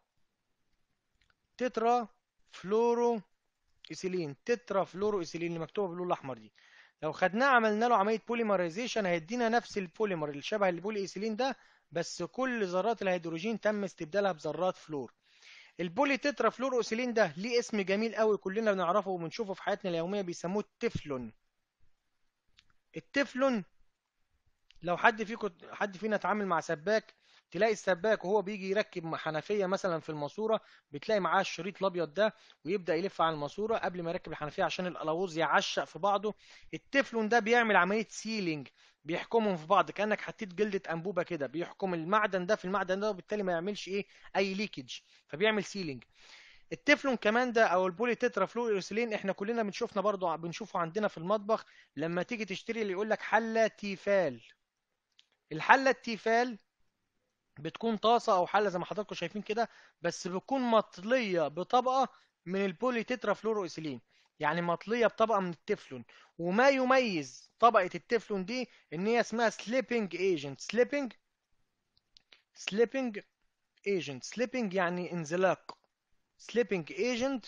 تترا فلورو ايثيلين، تترا فلورو ايثيلين اللي مكتوبه باللون الاحمر دي. لو خدناه عملنا له عمليه بوليمرايزيشن هيدينا نفس البوليمر اللي شبه البولي ايثيلين ده، بس كل ذرات الهيدروجين تم استبدالها بذرات فلور. البولي تترا فلورو ايثيلين ده ليه اسم جميل قوي كلنا بنعرفه وبنشوفه في حياتنا اليوميه، بيسموه التفلون. التفلون، لو حد فينا اتعامل مع سباك، تلاقي السباك وهو بيجي يركب حنفيه مثلا في الماسوره، بتلاقي معاه الشريط الابيض ده ويبدا يلف على الماسوره قبل ما يركب الحنفيه عشان القلاووز يعشق في بعضه. التeflon ده بيعمل عمليه سيلينج، بيحكمهم في بعض كانك حطيت جلده انبوبه كده، بيحكم المعدن ده في المعدن ده وبالتالي ما يعملش ايه، اي ليكج، فبيعمل سيلينج. التeflon كمان ده او البولي تترا فلوروسيلين احنا كلنا بنشوفنا برضو بنشوفه عندنا في المطبخ، لما تيجي تشتري اللي يقول لك حله تيفال. الحله التيفال بتكون طاسه او حله زي ما حضراتكم شايفين كده، بس بتكون مطليه بطبقه من البولي تترا فلورو ايثيلين، يعني مطليه بطبقه من التeflon. وما يميز طبقه التeflon دي ان هي اسمها سليبنج ايجنت. سليبنج ايجنت، سليبنج يعني انزلاق، سليبنج ايجنت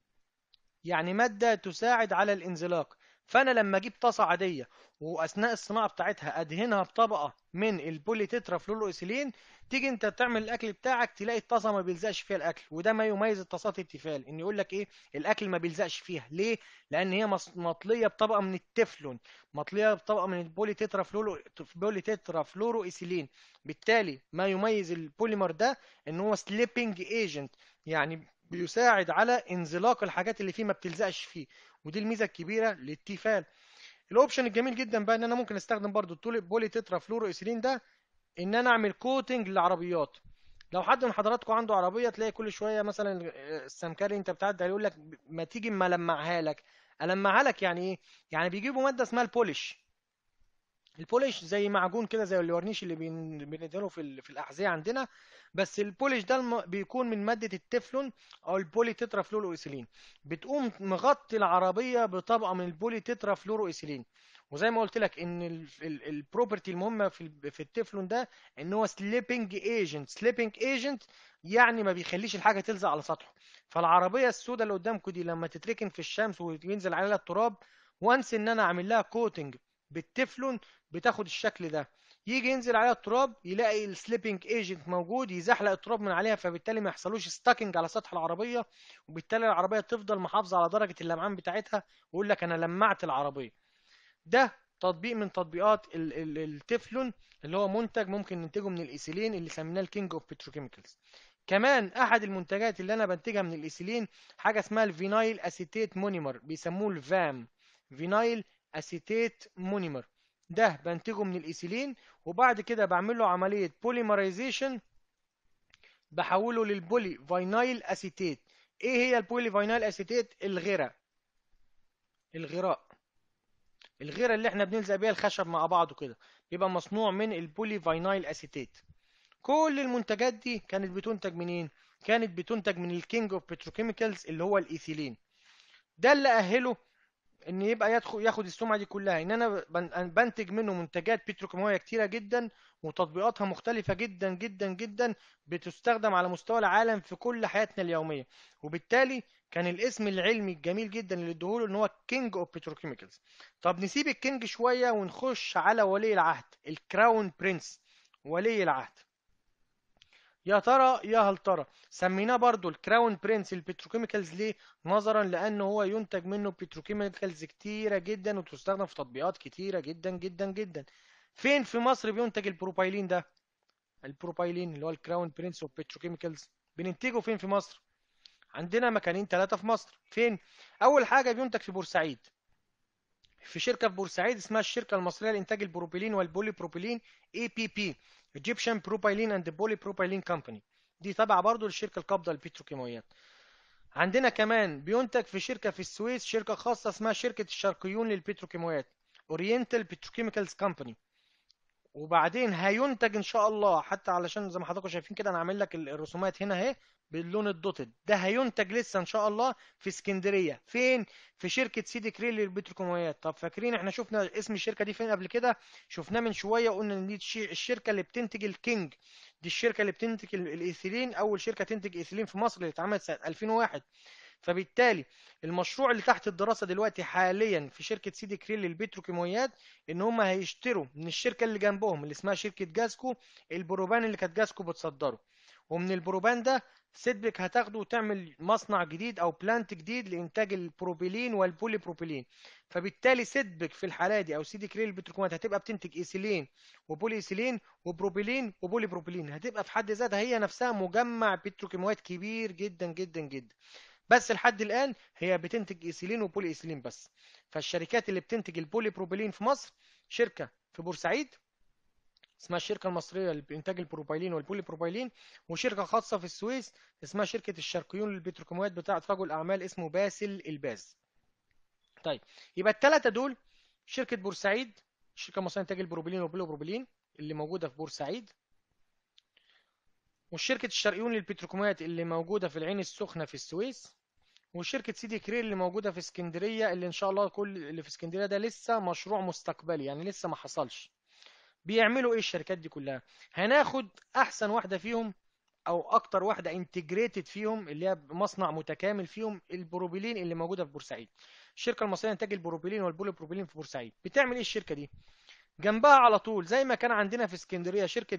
يعني مادة تساعد على الانزلاق. فأنا لما أجيب طاسة عادية وأثناء الصناعة بتاعتها أدهنها بطبقة من البولي تترا فلوروإيثيلين، تيجي أنت تعمل الأكل بتاعك تلاقي الطاسة ما بيلزقش فيها الأكل. وده ما يميز الطاسات التيفال، إن يقول لك إيه، الأكل ما بيلزقش فيها ليه؟ لأن هي مطلية بطبقة من التeflon، مطلية بطبقة من البولي تترا بولي تترا فلوروإيثيلين. بالتالي ما يميز البوليمر ده إن هو سليبنج ايجنت، يعني بيساعد على انزلاق الحاجات اللي فيه ما بتلزقش فيه. ودي الميزه الكبيره للتيفال. الاوبشن الجميل جدا بقى ان انا ممكن استخدم برضو البولي تترا فلورو ايثيلين ده ان انا اعمل كوتنج للعربيات. لو حد من حضراتكم عنده عربيه تلاقي كل شويه مثلا السمكري انت بتعدي يقول لك ما تيجي اما المعها لك. المعها لك يعني ايه؟ يعني بيجيبوا ماده اسمها البوليش. البوليش زي معجون كده، زي الورنيش اللي بندهنه في الاحذيه عندنا، بس البوليش ده بيكون من ماده التeflon او البولي تترا فلورو ايثيلين. بتقوم مغطي العربيه بطبقه من البولي تترا فلورو ايثيلين. وزي ما قلت لك ان البروبرتي المهمه في التeflon ده ان هو سليبنج ايجنت. سليبنج ايجنت يعني ما بيخليش الحاجه تلزق على سطحه. فالعربيه السوداء اللي قدامكم دي لما تتركن في الشمس وينزل عليها التراب، وانس ان انا اعمل لها كوتنج بالتeflon بتاخد الشكل ده. يجي ينزل عليها التراب يلاقي السليبنج ايجنت موجود يزحلق التراب من عليها، فبالتالي ما يحصلوش ستاكنج على سطح العربيه، وبالتالي العربيه تفضل محافظه على درجه اللمعان بتاعتها، ويقول لك انا لمعت العربيه. ده تطبيق من تطبيقات التeflon اللي هو منتج ممكن ننتجه من الايثيلين اللي سميناه الكينج اوف بتروكيميكالز. كمان احد المنتجات اللي انا بنتجها من الايثيلين حاجه اسمها الفينايل اسيتيت مونيمر، بيسموه الفام، فينايل اسيتيت مونيمر. ده بنتجه من الايثيلين وبعد كده بعمل له عمليه بوليمرايزيشن، بحوله للبولي فينايل اسيتيت. ايه هي البولي فينايل اسيتيت؟ الغراء، الغراء، الغيره اللي احنا بنلزق بيها الخشب مع بعضه كده، يبقى مصنوع من البولي فينايل اسيتيت. كل المنتجات دي كانت بتنتج منين؟ كانت بتنتج من الكينج اوف بتروكيميكالز اللي هو الايثيلين. ده اللي اهله ان يبقى ياخد السمعه دي كلها، ان انا بنتج منه منتجات بتروكيماويه كتيره جدا، وتطبيقاتها مختلفه جدا جدا جدا، بتستخدم على مستوى العالم في كل حياتنا اليوميه. وبالتالي كان الاسم العلمي الجميل جدا اللي ادوهوله ان هو كينج اوف بتروكيميكالز. طب نسيب الكينج شويه ونخش على ولي العهد، الكراون برنس، ولي العهد. يا ترى يا هل ترى سميناه برضو الكراون برنس البتروكيميكالز ليه؟ نظرا لانه هو ينتج منه بتروكيميكالز كتيره جدا وتستخدم في تطبيقات كتيره جدا جدا جدا. فين في مصر بينتج البروبايلين ده؟ البروبايلين اللي هو الكراون برنس اوف بتروكيميكالز بننتجه فين في مصر؟ عندنا مكانين ثلاثه في مصر. فين؟ اول حاجه بينتج في بورسعيد، في شركة في بورسعيد اسمها الشركة المصرية لإنتاج البروبيلين والبولي بروبيلين، اي بي بي، Egyptian Propylene and Polypropylene Company. دي تابعة برضو للشركة القابضة للبتروكيماويات. عندنا كمان بينتج في شركة في السويس، شركة خاصة اسمها شركة الشرقيون للبتروكيماويات، Oriental Petrochemicals Company. وبعدين هينتج ان شاء الله، حتى علشان زي ما حضراتكم شايفين كده انا عامل لك الرسومات هنا اهي باللون الدوتد ده، هينتج لسه ان شاء الله في اسكندريه. فين؟ في شركه سيدي كريل للبتروكيماويات. طب فاكرين احنا شفنا اسم الشركه دي فين قبل كده؟ شفناه من شويه، قلنا ان دي الشركه اللي بتنتج الكينج، دي الشركه اللي بتنتج الايثيلين، اول شركه تنتج ايثيلين في مصر اللي اتعملت سنه 2001. فبالتالي المشروع اللي تحت الدراسة دلوقتي حاليا في شركة سيدي كريل للبتروكيماويات ان هم هيشتروا من الشركة اللي جنبهم اللي اسمها شركة جاسكو البروبان اللي كانت جاسكو بتصدره. ومن البروبان ده سيدبك هتاخده وتعمل مصنع جديد او بلانت جديد لانتاج البروبيلين والبولي بروبيلين. فبالتالي سيدبك في الحالة دي او سيدي كريل للبتروكيماويات هتبقى بتنتج ايثيلين وبولي ايثيلين وبروبيلين وبولي بروبيلين، هتبقى في حد ذاتها هي نفسها مجمع بتروكيماويات كبير جدا جدا جدا. بس لحد الآن هي بتنتج إيثيلين وبولي إيثيلين بس. فالشركات اللي بتنتج البولي بروبيلين في مصر شركة في بورسعيد اسمها الشركة المصرية لإنتاج البروبايلين والبولي بروبايلين، وشركة خاصة في السويس اسمها شركة الشرقيون للبتروكيماويات بتاعة رجل أعمال اسمه باسل الباز. طيب، يبقى الثلاثة دول، شركة بورسعيد الشركة المصرية لإنتاج البروبيلين والبولي بروبيلين اللي موجودة في بورسعيد، وشركة الشرقيون للبتروكيماويات اللي موجودة في العين السخنة في السويس، وشركة سيدي كرير اللي موجودة في اسكندرية، اللي إن شاء الله كل اللي في اسكندرية ده لسه مشروع مستقبلي يعني لسه ما حصلش. بيعملوا إيه الشركات دي كلها؟ هناخد أحسن واحدة فيهم أو أكتر واحدة انتجريتد فيهم اللي هي مصنع متكامل فيهم، البروبيلين اللي موجودة في بورسعيد. الشركة المصرية لإنتاج البروبيلين والبولي بروبيلين في بورسعيد بتعمل إيه الشركة دي؟ جنبها على طول زي ما كان عندنا في اسكندرية شركة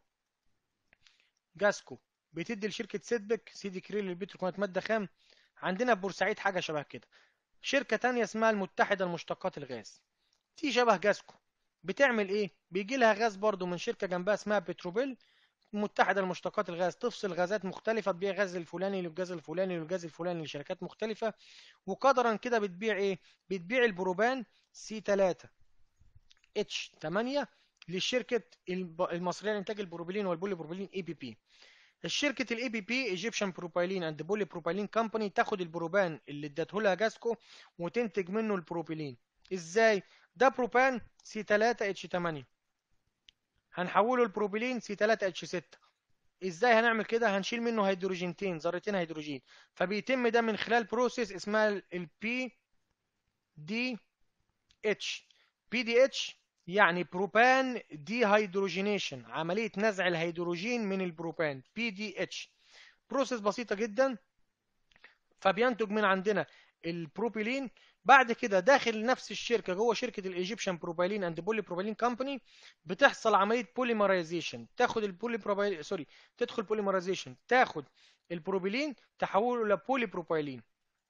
جاسكو بتدي لشركة سيدبك سيدي كرير للبتروكيماويات مادة خام، عندنا في بورسعيد حاجة شبه كده. شركة تانية اسمها المتحدة لمشتقات الغاز، دي شبه جاسكو. بتعمل ايه؟ بيجي لها غاز برضو من شركة جنبها اسمها بتروبيل متحدة لمشتقات الغاز، تفصل غازات مختلفة، تبيع غاز الفلاني للغاز الفلاني للغاز الفلاني لشركات مختلفة. وقدرا كده بتبيع ايه؟ بتبيع البروبان سي 3 اتش 8 للشركة المصرية لإنتاج البروبيلين والبولي بروبيلين اي بي بي. الشركة الاي بي بي ايجيبشن بروبايلين اند بولي بروبايلين كومباني تاخد البروبان اللي ادته لها جاسكو وتنتج منه البروبيلين. ازاي؟ ده بروبان سي 3 اتش 8 هنحوله البروبيلين سي 3 اتش 6. ازاي هنعمل كده؟ هنشيل منه هيدروجينتين، ذرتين هيدروجين، فبيتم ده من خلال بروسيس اسمها البي دي اتش. بي دي اتش يعني بروبان دي هيدروجينيشن، عملية نزع الهيدروجين من البروبان، بي دي اتش. بروسيس بسيطة جدا، فبينتج من عندنا البروبيلين. بعد كده داخل نفس الشركه جوه شركه الايجيبشن بروبيلين اند بولي بروبيلين كومباني بتحصل عمليه بوليمرايزيشن، تاخد البولي بروبيلين سوري تدخل بوليمرايزيشن، تاخد البروبيلين تحوله الى بولي بروبيلين،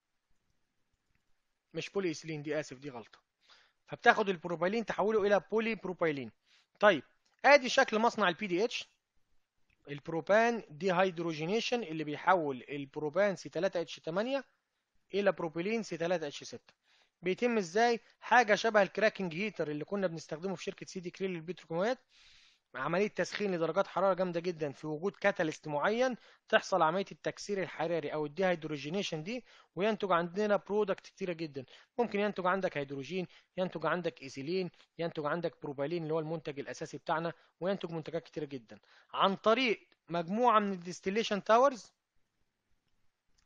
مش بولي ايثيلين، دي اسف دي غلطه. فبتاخد البروبيلين تحوله الى بولي بروبيلين. طيب، ادي شكل مصنع البي دي اتش، البروبان دي هيدروجينيشن اللي بيحول البروبان سي 3 اتش 8 الى بروبيلين سي 3 اتش 6. بيتم ازاي؟ حاجه شبه الكراكنج هيتر اللي كنا بنستخدمه في شركه سيدي كريل للبتروكيماويات، عمليه تسخين لدرجات حراره جامده جدا في وجود كاتاليست معين، تحصل عمليه التكسير الحراري او الدي هيدروجينيشن دي، وينتج عندنا برودكت كتيره جدا. ممكن ينتج عندك هيدروجين، ينتج عندك ايثيلين، ينتج عندك بروبيلين اللي هو المنتج الاساسي بتاعنا، وينتج منتجات كتيره جدا عن طريق مجموعه من الديستيليشن تاورز.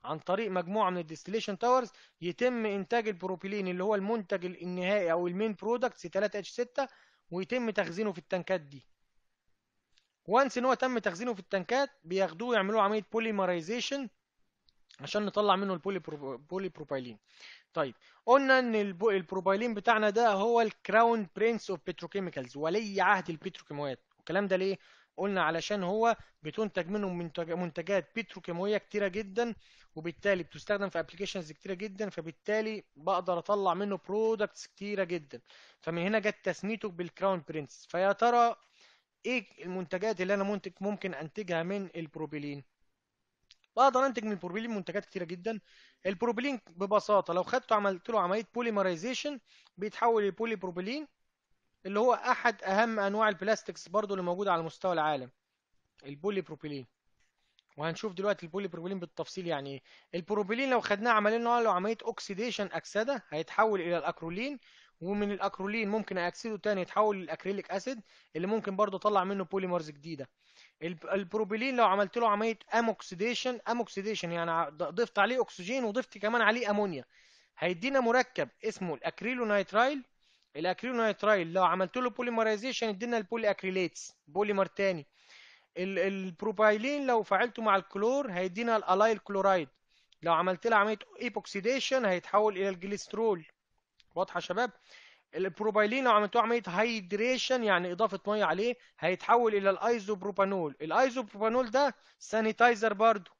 عن طريق مجموعة من الديستليشن تاورز يتم إنتاج البروبيلين اللي هو المنتج النهائي أو المين برودكت سي 3 اتش 6، ويتم تخزينه في التنكات دي. وانس ان هو تم تخزينه في التنكات بياخدوه يعملوا عملية بوليمرايزيشن عشان نطلع منه البولي بروبايلين. طيب، قلنا ان البروبايلين بتاعنا ده هو الكراون برنس اوف بتروكيميكالز، ولي عهد البتروكيماويات. والكلام ده ليه؟ قلنا علشان هو بتنتج منه منتجات بتروكيماويه كتيره جدا، وبالتالي بتستخدم في ابلكيشنز كتيره جدا، فبالتالي بقدر اطلع منه برودكتس كتيره جدا. فمن هنا جت تسميته بالكراون برنس. فيا ترى ايه المنتجات اللي انا ممكن انتجها من البروبيلين؟ بقدر انتج من البروبيلين منتجات كتيره جدا. البروبيلين ببساطه لو خدته عملت له عمليه بوليمرايزيشن بيتحول لبولي بروبيلين، اللي هو احد اهم انواع البلاستكس برضو اللي موجوده على مستوى العالم، البولي بروبيلين. وهنشوف دلوقتي البولي بروبيلين بالتفصيل يعني ايه. البروبيلين لو خدناه عملنا له عمليه اوكسيديشن اكسده هيتحول الى الاكرولين، ومن الاكرولين ممكن اكسده تاني يتحول للاكريليك اسيد اللي ممكن برضو اطلع منه بوليمرز جديده. البروبيلين لو عملت له عمليه اموكسيديشن يعني ضفت عليه اكسجين وضفت كمان عليه امونيا، هيدينا مركب اسمه الاكريلونيترايل. الاكريلونيترايل لو عملت له بوليمرايزيشن يدينا البولي اكريليتس بوليمر تاني. البروبايلين لو فعلته مع الكلور هيدينا الالايل كلورايد. لو عملت له عمليه ايبوكسيديشن هيتحول الى الجليسترول. واضحه يا شباب؟ البروبايلين لو عملتوه عمليه هايدريشن يعني اضافه ميه عليه هيتحول الى الايزوبروبانول. الايزوبروبانول ده سانيتايزر برضو.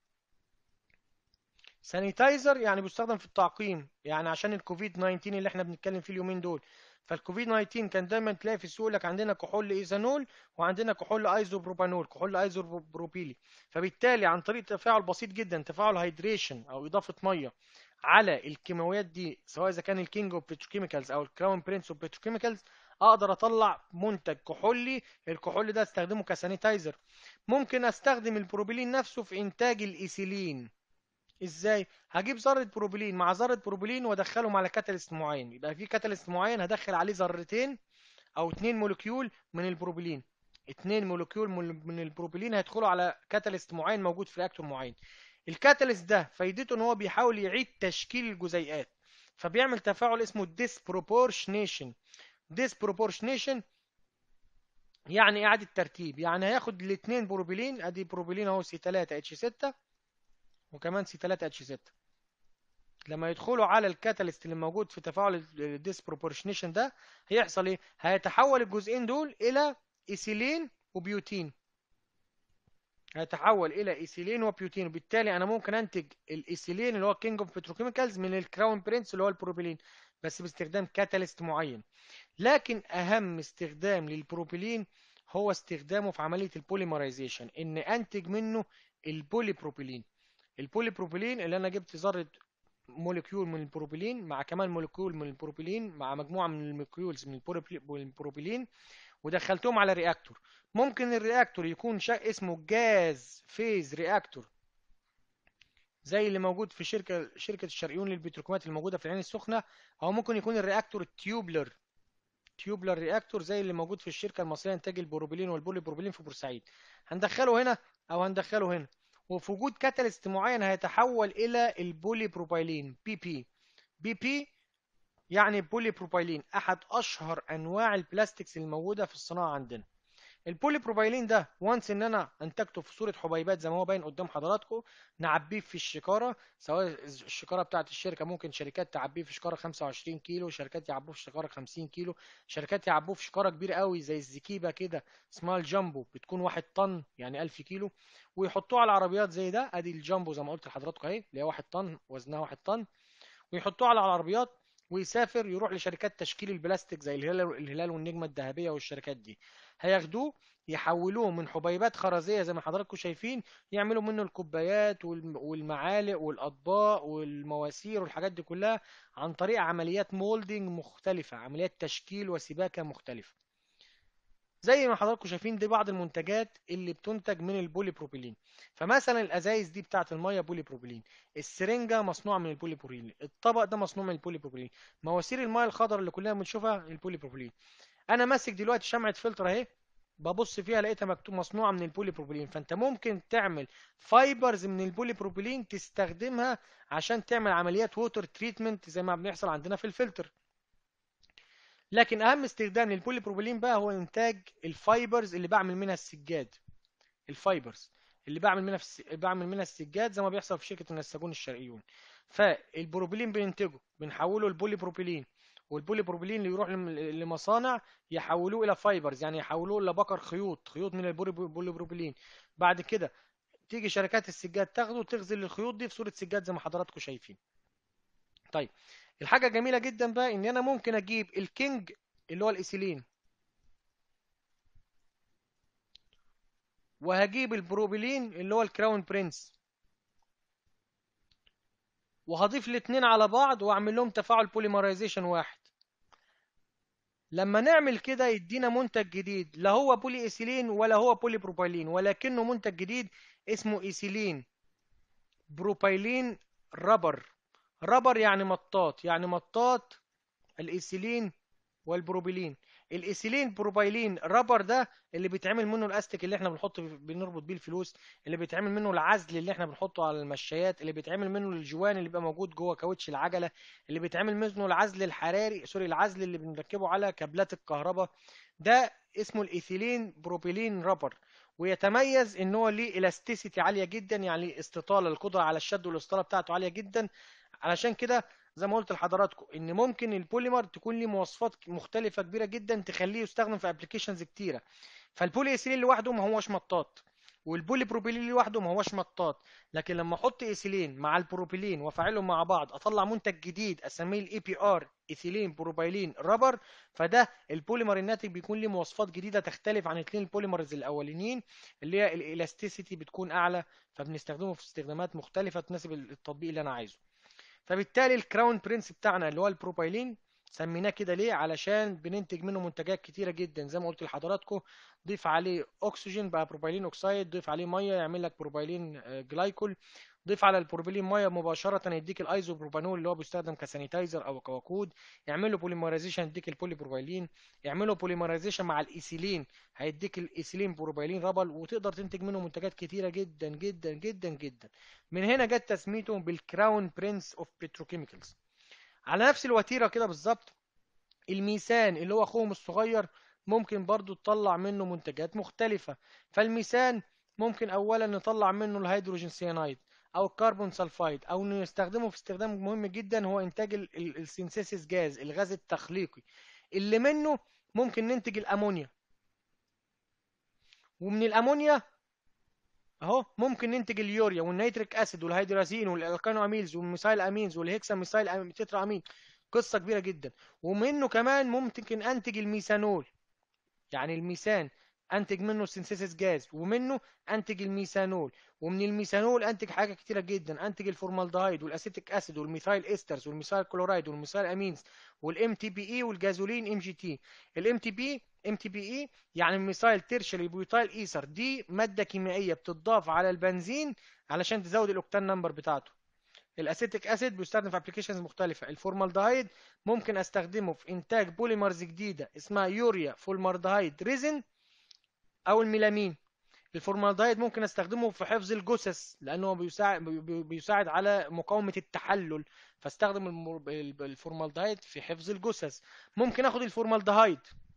سانيتايزر يعني بيستخدم في التعقيم، يعني عشان الكوفيد 19 اللي احنا بنتكلم فيه اليومين دول. فالكوفيد 19 كان دايما تلاقي في السوق لك عندنا كحول ايثانول وعندنا كحول ايزوبروبانول، كحول ايزوبروبيلي. فبالتالي عن طريق تفاعل بسيط جدا، تفاعل هيدريشن او اضافه ميه على الكيماويات دي، سواء اذا كان الكينج اوف بتروكيميكالز او الكراون برنس اوف بتروكيميكالز، اقدر اطلع منتج كحولي. الكحول ده استخدمه كسانيتايزر. ممكن استخدم البروبيلين نفسه في انتاج الايثيلين. ازاي؟ هجيب ذره بروبيلين مع ذره بروبيلين وادخلهم على كاتاليست معين، يبقى في كاتاليست معين هدخل عليه ذرتين او 2 مولكيول من البروبيلين. 2 مولكيول من البروبيلين هيدخلوا على كاتاليست معين موجود في رياكتور معين. الكاتاليست ده فايدته ان هو بيحاول يعيد تشكيل الجزيئات، فبيعمل تفاعل اسمه ديسبروبورشنيشن. ديسبروبورشنيشن يعني اعاده ترتيب، يعني هياخد الاثنين بروبيلين، ادي بروبيلين اهو سي 3 اتش 6 وكمان سي 3 اتش 6، لما يدخلوا على الكاتاليست اللي موجود في تفاعل الديسبروبورشنيشن ده هيحصل ايه؟ هيتحول الجزئين دول الى ايثيلين وبيوتين. هيتحول الى ايثيلين وبيوتين، وبالتالي انا ممكن انتج الايثيلين اللي هو كينج اوف بتروكيميكالز من الكراون برنس اللي هو البروبيلين، بس باستخدام كاتاليست معين. لكن اهم استخدام للبروبيلين هو استخدامه في عملية البوليمرايزيشن، ان انتج منه البولي بروبيلين. البولي بروبيلين اللي انا جبت ذرة موليكيول من البروبيلين مع كمان موليكيول من البروبيلين مع مجموعة من الموليكيولز من البروبيلين، ودخلتهم على رياكتور. ممكن الرياكتور يكون اسمه جاز فيز رياكتور، زي اللي موجود في شركة الشرقيون للبتروكيماويات الموجودة في العين السخنة، أو ممكن يكون الرياكتور تيوبلر رياكتور زي اللي موجود في الشركة المصرية لإنتاج البروبيلين والبولي بروبيلين في بورسعيد. هندخله هنا أو هندخله هنا، وفي وجود كاتاليست معين هيتحول إلى البولي بروبايلين بي بي يعني بولي بروبايلين، أحد أشهر أنواع البلاستيكس الموجودة في الصناعة عندنا. البولي بروبايلين ده وانس ان انا انتجته في صوره حبيبات زي ما هو باين قدام حضراتكم، نعبيه في الشكاره، سواء الشكاره بتاعه الشركه، ممكن شركات تعبيه في شكاره 25 كيلو، شركات يعبوه في شكاره 50 كيلو، شركات يعبوه في شكاره كبيره قوي زي الزكيبه كده اسمها الجامبو بتكون 1 طن يعني 1000 كيلو، ويحطوه على العربيات زي ده. ادي الجامبو زي ما قلت لحضراتكم اهي اللي هي 1 طن وزنها 1 طن، ويحطوه على العربيات ويسافر يروح لشركات تشكيل البلاستيك زي الهلال والنجمة الذهبية والشركات دي. هياخدوه يحولوه من حبيبات خرزية زي ما حضراتكم شايفين، يعملوا منه الكوبايات والمعالق والأطباق والمواسير والحاجات دي كلها عن طريق عمليات مولدنج مختلفة، عمليات تشكيل وسباكة مختلفة. زي ما حضراتكم شايفين دي بعض المنتجات اللي بتنتج من البولي بروبيلين. فمثلا الازايز دي بتاعه الميه بولي بروبيلين، السرنجه مصنوعه من البولي بروبيلين، الطبق ده مصنوع من البولي بروبيلين، مواسير الميه الخضراء اللي كلنا بنشوفها البولي بروبيلين. انا ماسك دلوقتي شمعه فلتر اهي ببص فيها لقيتها مكتوب مصنوعه من البولي بروبيلين. فانت ممكن تعمل فايبرز من البولي بروبيلين تستخدمها عشان تعمل عمليات ووتر تريتمنت زي ما بيحصل عندنا في الفلتر. لكن اهم استخدام للبولي بروبيلين بقى هو انتاج الفايبرز اللي بعمل منها السجاد. الفايبرز اللي بعمل منها السجاد زي ما بيحصل في شركه النساجون الشرقيون. فالبروبيلين بننتجه بنحوله لبولي بروبيلين، والبولي بروبيلين اللي يروح لمصانع يحولوه الى فايبرز، يعني يحولوه لبكر خيوط من البولي بروبيلين. بعد كده تيجي شركات السجاد تاخده وتغزل الخيوط دي في صوره سجاد زي ما حضراتكم شايفين. طيب، الحاجه جميله جدا بقى ان انا ممكن اجيب الكينج اللي هو الايثيلين، وهجيب البروبيلين اللي هو الكراون برنس، وهضيف الاثنين على بعض واعمل لهم تفاعل بوليمرايزيشن واحد. لما نعمل كده يدينا منتج جديد، لا هو بولي ايثيلين ولا هو بولي بروبايلين، ولكنه منتج جديد اسمه ايثيلين بروبايلين رابر. رابر يعني مطاط، يعني مطاط الايثيلين والبروبيلين. الايثيلين بروبايلين رابر ده اللي بيتعمل منه الاستيك اللي احنا بنربط بيه الفلوس، اللي بيتعمل منه العزل اللي احنا بنحطه على المشايات، اللي بيتعمل منه الجوان اللي بيبقى موجود جوه كاوتش العجله، اللي بيتعمل منه العزل الحراري، سوري، العزل اللي بنركبه على كابلات الكهرباء. ده اسمه الايثيلين بروبيلين رابر. ويتميز ان هو ليه الاستيسيتي عاليه جدا، يعني استطاله، القدره على الشد والاستطاله بتاعته عاليه جدا. علشان كده زي ما قلت لحضراتكم ان ممكن البوليمر تكون ليه مواصفات مختلفه كبيره جدا تخليه يستخدم في ابلكيشنز كتيره. فالبولي ايثيلين لوحده ما هوش مطاط، والبولي بروبيلين لوحده ما هوش مطاط. لكن لما احط ايثيلين مع البروبيلين وافعلهم مع بعض اطلع منتج جديد اسميه الاي بي ار، ايثيلين بروبيلين رابر. فده البوليمر الناتج بيكون ليه مواصفات جديده تختلف عن الاثنين البوليمرز الاولانيين، اللي هي الالاستيسيتي بتكون اعلى، فبنستخدمه في استخدامات مختلفه تناسب التطبيق اللي انا عايزه. فبالتالي الكراون برنس بتاعنا اللي هو البروبايلين سميناه كده ليه؟ علشان بننتج منه منتجات كتيرة جدا زي ما قلت لحضراتكم. ضيف عليه اكسجين بقى بروبايلين اوكسايد، ضيف عليه ميه يعمل لك بروبايلين جلايكول، ضيف على البروبيلين ميه مباشره يديك الايزو بروبانول اللي هو بيستخدم كسانيتايزر او كوقود، يعمل له بوليمرايزيشن يديك البولي بروبايلين، يعمل له بوليمرايزيشن مع الايثيلين هيديك الايثيلين بروبايلين رابل، وتقدر تنتج منه منتجات كتيره جدا جدا جدا جدا. من هنا جت تسميته بالكراون برنس اوف بتروكيميكالز. على نفس الوتيره كده بالظبط، الميثان اللي هو اخوهم الصغير ممكن برضو تطلع منه منتجات مختلفة. فالميثان ممكن اولا نطلع منه الهيدروجين سيانايد او الكربون سلفايد، او نستخدمه في استخدام مهم جدا هو انتاج السينثيسيس جاز، الغاز التخليقي اللي منه ممكن ننتج الامونيا. ومن الامونيا اهو ممكن ننتج اليوريا والنيتريك اسيد والهيدرازين والالكانو اميلز والميثايل امينز والهيكسا ميثايل تترا امين. قصة كبيرة جدا. ومنه كمان ممكن انتج الميثانول، يعني الميثان انتج منه السينثيسيس جاز، ومنه انتج الميثانول. ومن الميثانول انتج حاجه كتيره جدا، انتج الفورمالدهيد والاسيتيك اسيد والميثايل استرز والميثايل كلورايد والميثايل امينز والام تي بي اي والجازولين ام جي تي. الام تي بي اي يعني الميثايل تيرشري بيوتايل ايثر، دي ماده كيميائيه بتضاف على البنزين علشان تزود الاوكتان نمبر بتاعته. الاسيتيك اسيد بيستخدم في ابلكيشنز مختلفه. الفورمالدهيد ممكن استخدمه في انتاج بوليمرز جديده اسمها يوريا فورمالدهيد ريزن او الميلامين. الفورمالدهيد ممكن استخدمه في حفظ الجثث لانه بيساعد على مقاومه التحلل، فاستخدم الفورمالدهيد في حفظ الجثث. ممكن اخد الفورمالدهيد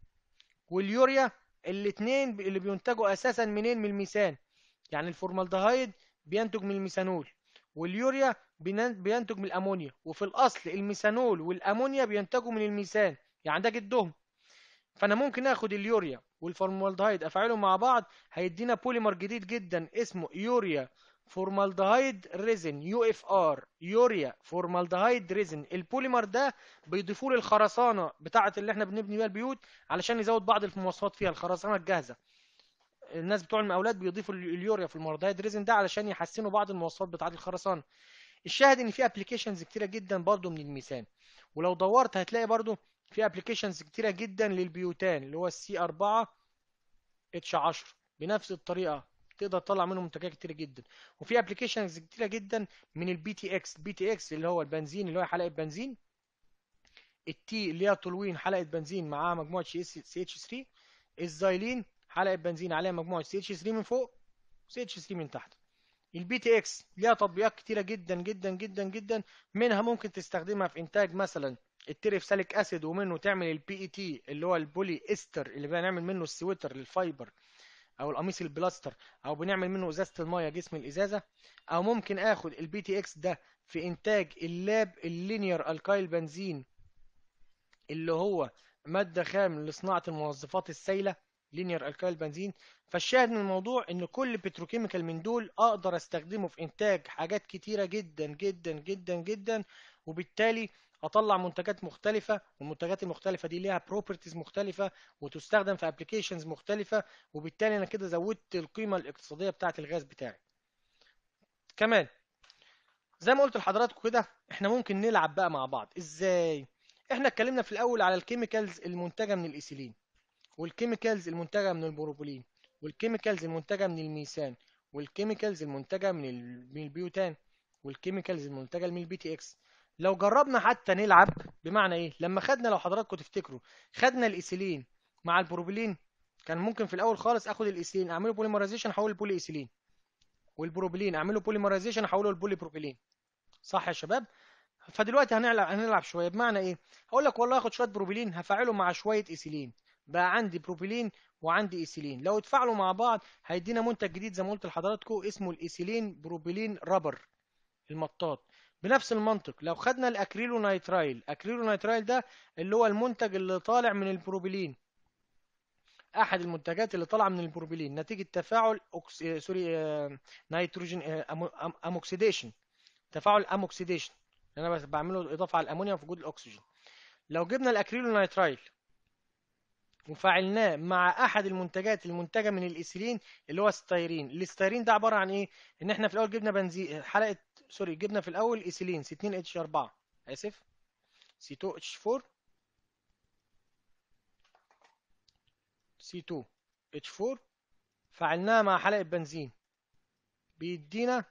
واليوريا الاثنين اللي بينتجوا اساسا منين؟ من الميثان. يعني الفورمالدهيد بينتج من الميثانول، واليوريا بينتج من الامونيا، وفي الاصل الميثانول والامونيا بينتجوا من الميثان، يعني ده جدهم. فانا ممكن اخد اليوريا والفورمالدهيد افعلهم مع بعض هيدينا بوليمر جديد جدا اسمه يوريا فورمالدهيد ريزن، يو اف ار، يوريا فورمالدهيد ريزن. البوليمر ده بيضيفوه للخرسانه بتاعه اللي احنا بنبني بيها البيوت علشان يزود بعض المواصفات فيها، الخرسانه الجاهزه. الناس بتوع المقاولات بيضيفوا اليوريا في الموردهيد ريزن ده علشان يحسنوا بعض المواصفات بتاعه الخرسانه. الشاهد ان في ابلكيشنز كتيره جدا برضو من الميثان. ولو دورت هتلاقي برضو في ابلكيشنز كتيره جدا للبيوتان اللي هو السي 4 اتش 10 بنفس الطريقه، تقدر تطلع منه منتجات كتيره جدا. وفي ابلكيشنز كتيره جدا من البي تي اكس اللي هو البنزين اللي هو حلقه بنزين، التي اللي هي تولوين حلقه بنزين معاها مجموعه سي اتش 3، الزايلين حلقه بنزين عليها مجموعه سي اتش 3 من فوق وسي اتش 3 من تحت. البي تي اكس ليها تطبيقات كتيره جدا جدا جدا جدا، منها ممكن تستخدمها في انتاج مثلا التريفساليك اسيد، ومنه تعمل البي اي تي اللي هو البولي استر اللي بنعمل منه السويتر للفايبر او القميص البلاستر، او بنعمل منه ازازه المايه جسم الازازه. او ممكن اخد البي تي اكس ده في انتاج اللاب اللينير الكايل بنزين اللي هو مادة خام لصناعة المنظفات السائلة، لينير الكايل بنزين. فالشاهد من الموضوع ان كل بتروكيميكال من دول اقدر استخدمه في انتاج حاجات كتيرة جدا جدا جدا جدا، وبالتالي اطلع منتجات مختلفة، والمنتجات المختلفة دي ليها بروبرتيز مختلفة وتستخدم في ابلكيشنز مختلفة، وبالتالي انا كده زودت القيمة الاقتصادية بتاعة الغاز بتاعي. كمان زي ما قلت لحضراتكم كده، احنا ممكن نلعب بقى مع بعض ازاي. احنا اتكلمنا في الاول على الكيميكالز المنتجه من الايثيلين، والكيميكالز المنتجه من البروبولين، والكيميكالز المنتجه من الميثان، والكيميكالز المنتجه من البيوتان، والكيميكالز المنتجه من البي تي اكس. لو جربنا حتى نلعب، بمعنى ايه؟ لما خدنا، لو حضراتكم تفتكروا، خدنا الايثيلين مع البروبولين، كان ممكن في الاول خالص اخد الايثيلين اعمله بوليمرايزيشن احوله لبولي ايثيلين، والبروبولين اعمله بوليمرايزيشن احوله لبولي بروبيلين. صح يا شباب؟ فدلوقتي هنلعب شويه، بمعنى ايه؟ هقول لك والله هاخد شويه بروبيلين هفعله مع شويه ايثيلين، بقى عندي بروبيلين وعندي ايثيلين، لو اتفاعلوا مع بعض هيدينا منتج جديد زي ما قلت لحضراتكم اسمه الايثيلين بروبيلين رابر، المطاط. بنفس المنطق لو خدنا الاكريلو نيترايل، اكريلو نيترايل ده اللي هو المنتج اللي طالع من البروبيلين، احد المنتجات اللي طالعه من البروبيلين نتيجه تفاعل سوري نيتروجين اموكسيديشن، تفاعل اموكسيديشن، انا بس بعمله اضافه على الامونيا في وجود الاكسجين. لو جبنا الاكريلو نيترايل وفعلناه مع احد المنتجات المنتجه من الايثيلين اللي هو الستيرين، الستيرين ده عباره عن ايه؟ ان احنا في الاول جبنا بنزين حلقه، سوري، جبنا في الاول ايثيلين سي 2 اتش 4، اسف، سي 2 اتش 4، سي 2 اتش 4، فعلناها مع حلقه بنزين بيدينا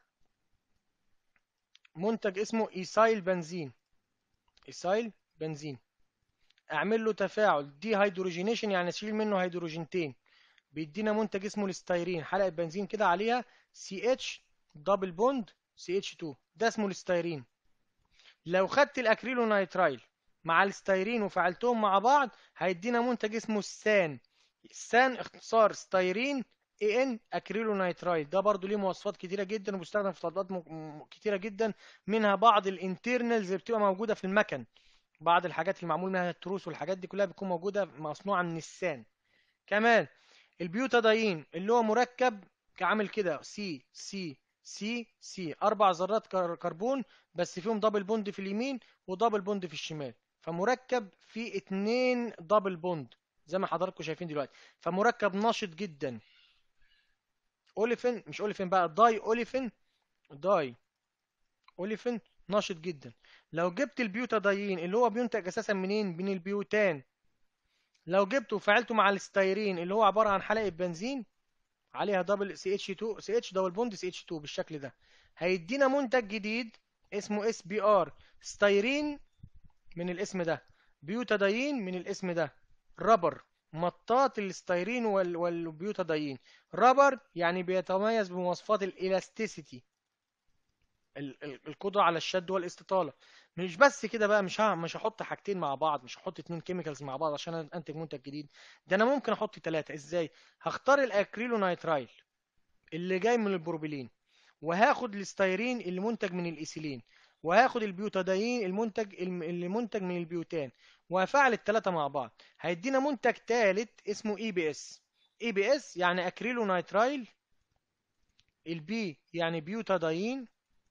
منتج اسمه ايثايل بنزين، ايثايل بنزين. اعمل له تفاعل دي هيدروجينيشن يعني اشيل منه هيدروجينتين، بيدينا منتج اسمه الستيرين، حلقه بنزين كده عليها سي اتش دبل بوند سي اتش 2، ده اسمه الستيرين. لو خدت الاكريلو نيترايل مع الستيرين وفعلتهم مع بعض هيدينا منتج اسمه السان، السان اختصار ستيرين اي ان اكريلو نيترايل، ده برضو ليه مواصفات كتيره جدا وبيستخدم في تطبيقات كتيره جدا، منها بعض الانترنالز اللي بتبقى موجوده في المكن، بعض الحاجات اللي معمول منها التروس والحاجات دي كلها بتكون موجوده مصنوعه من السان. كمان البيوتاداين اللي هو مركب عامل كده سي سي سي سي، اربع ذرات كربون بس فيهم دبل بوند في اليمين ودبل بوند في الشمال، فمركب فيه اتنين دبل بوند زي ما حضراتكم شايفين دلوقتي، فمركب نشط جدا. اوليفين، مش اوليفين بقى، داي اوليفين، داي اوليفين نشط جدا. لو جبت البيوتاداين اللي هو بينتج اساسا منين؟ من البيوتان، لو جبته وفعلته مع الستيرين اللي هو عباره عن حلقه بنزين عليها دبل سي اتش 2 سي اتش دبل بوند سي اتش 2 بالشكل ده، هيدينا منتج جديد اسمه اس بي ار، ستيرين من الاسم ده، بيوتاداين من الاسم ده، رابر، مطاط الستيرين والبيوتاداين. رابر يعني بيتميز بمواصفات الالاستيسيتي، القدره على الشد والاستطاله. مش بس كده بقى، مش هحط حاجتين مع بعض، مش هحط اتنين كيميكالز مع بعض عشان انتج منتج جديد، ده انا ممكن احط ثلاثه. ازاي؟ هختار الاكريلو نيترايل اللي جاي من البروبيلين، وهاخد الستيرين اللي منتج من الايثيلين، وهاخد البيوتاداين اللي منتج من البيوتان، وهفعل الثلاثه مع بعض هيدينا منتج ثالث اسمه اي بي اس. اي بي اس يعني اكريلو نيترايل، البي يعني بيوتاداين،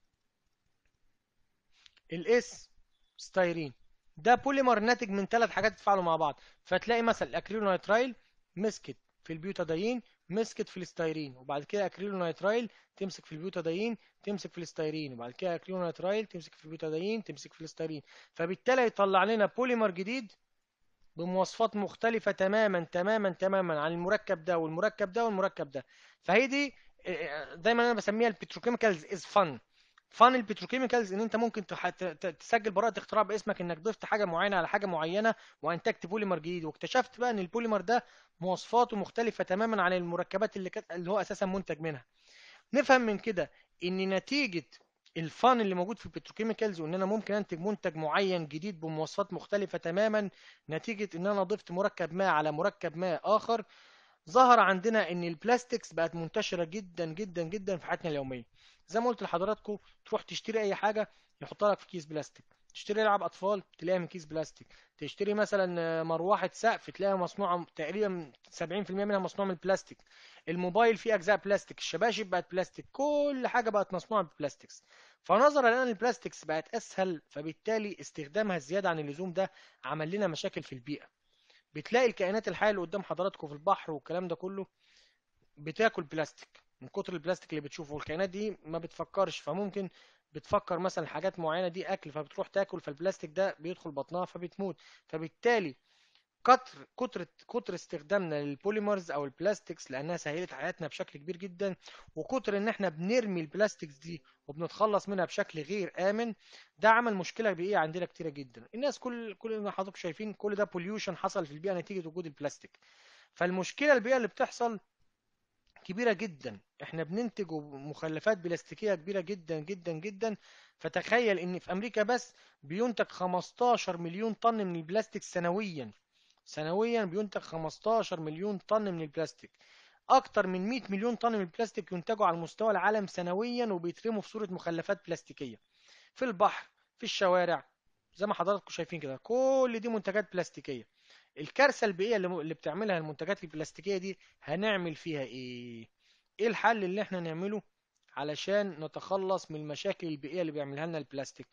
الاس ستيرين. ده بوليمر ناتج من ثلاث حاجات اتفاعلوا مع بعض، فتلاقي مثلا الاكريلو نيترايل مسكت في البيوتاداين، مسكت في الستيرين، وبعد كده اكريلو نيترايل تمسك في البيوتاداين تمسك في الستيرين، وبعد كده اكريلو نيترايل تمسك في البيوتاداين تمسك في الستيرين، فبالتالي يطلع لنا بوليمر جديد بمواصفات مختلفة تماما تماما تماما عن المركب ده والمركب ده والمركب ده. فهي دي دايما انا بسميها البتروكيميكالز از فن، فان البتروكيميكالز ان انت ممكن تسجل براءة اختراع باسمك انك ضفت حاجة معينة على حاجة معينة وانتجت بوليمر جديد، واكتشفت بقى ان البوليمر ده مواصفاته مختلفة تماما عن المركبات اللي هو اساسا منتج منها. نفهم من كده ان نتيجة الفان اللي موجود في البتروكيميكالز، وان انا ممكن انتج منتج معين جديد بمواصفات مختلفة تماما نتيجة ان انا ضفت مركب ما على مركب ما اخر، ظهر عندنا ان البلاستكس بقت منتشره جدا جدا جدا في حياتنا اليوميه. زي ما قلت لحضراتكم، تروح تشتري اي حاجه يحطها لك في كيس بلاستيك، تشتري لعب اطفال تلاقيها من كيس بلاستيك، تشتري مثلا مروحه سقف تلاقيها مصنوعه تقريبا 70% منها مصنوع من البلاستيك، الموبايل فيه اجزاء بلاستيك، الشباشب بقت بلاستيك، كل حاجه بقت مصنوعه بالبلاستيكس. فنظرا لان البلاستيكس بقت اسهل، فبالتالي استخدامها الزياده عن اللزوم ده عمل لنا مشاكل في البيئه. بتلاقي الكائنات الحية اللي قدام حضراتكم في البحر والكلام ده كله بتاكل بلاستيك من كتر البلاستيك اللي بتشوفه، والكائنات دي ما بتفكرش، فممكن بتفكر مثلا حاجات معينة دي أكل فبتروح تاكل، فالبلاستيك ده بيدخل بطنها فبتموت. فبالتالي كتر استخدامنا للبوليمرز او البلاستكس لانها سهلت حياتنا بشكل كبير جدا، وكتر ان احنا بنرمي البلاستكس دي وبنتخلص منها بشكل غير امن، ده عمل مشكله بيئيه عندنا كتيره جدا. الناس كل ما حضرتك شايفين كل ده بوليوشن حصل في البيئه نتيجه وجود البلاستيك. فالمشكله البيئيه اللي بتحصل كبيره جدا، احنا بننتج مخلفات بلاستيكيه كبيره جدا جدا جدا. فتخيل ان في امريكا بس بينتج 15 مليون طن من البلاستيك سنويا. سنويا بينتج 15 مليون طن من البلاستيك. اكتر من 100 مليون طن من البلاستيك ينتجوا على مستوى العالم سنويا وبيترموا في صورة مخلفات بلاستيكية في البحر، في الشوارع. زي ما حضراتكم شايفين كده كل دي منتجات بلاستيكية. الكارثة البيئية اللي بتعملها المنتجات البلاستيكية دي هنعمل فيها ايه؟ ايه الحل اللي احنا نعمله علشان نتخلص من المشاكل البيئية اللي بيعملها لنا البلاستيك؟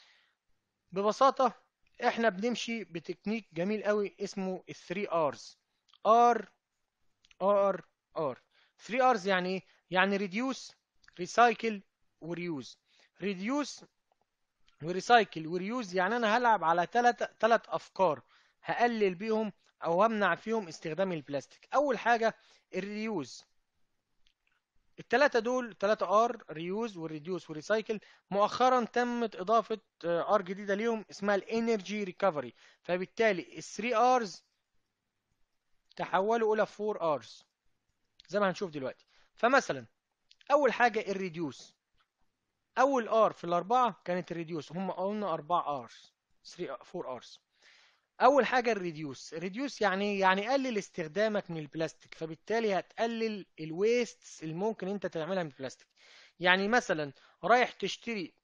ببساطة احنا بنمشي بتكنيك جميل قوي اسمه ال 3 R's. R R R 3 R's يعني ايه؟ يعني reduce recycle وريوز. reduce وريسايكل وريوز يعني انا هلعب على ثلاث افكار هقلل بيهم او همنع فيهم استخدام البلاستيك. اول حاجة الريوز. التلاتة دول تلاتة ار، ريوز والريديوس والريسايكل، مؤخرا تمت اضافة ار جديدة ليهم اسمها الانرجي ريكفري. فبالتالي الثري ارز تحولوا الى 4 ارز زي ما هنشوف دلوقتي. فمثلا اول حاجة الريديوس، اول ار في الاربعة كانت الريديوس، هم قلنا 4 ارز، 3 4 ارز. اول حاجه الريديوس يعني قلل استخدامك من البلاستيك، فبالتالي هتقلل الويستس اللي ممكن انت تعملها من البلاستيك. يعني مثلا رايح تشتري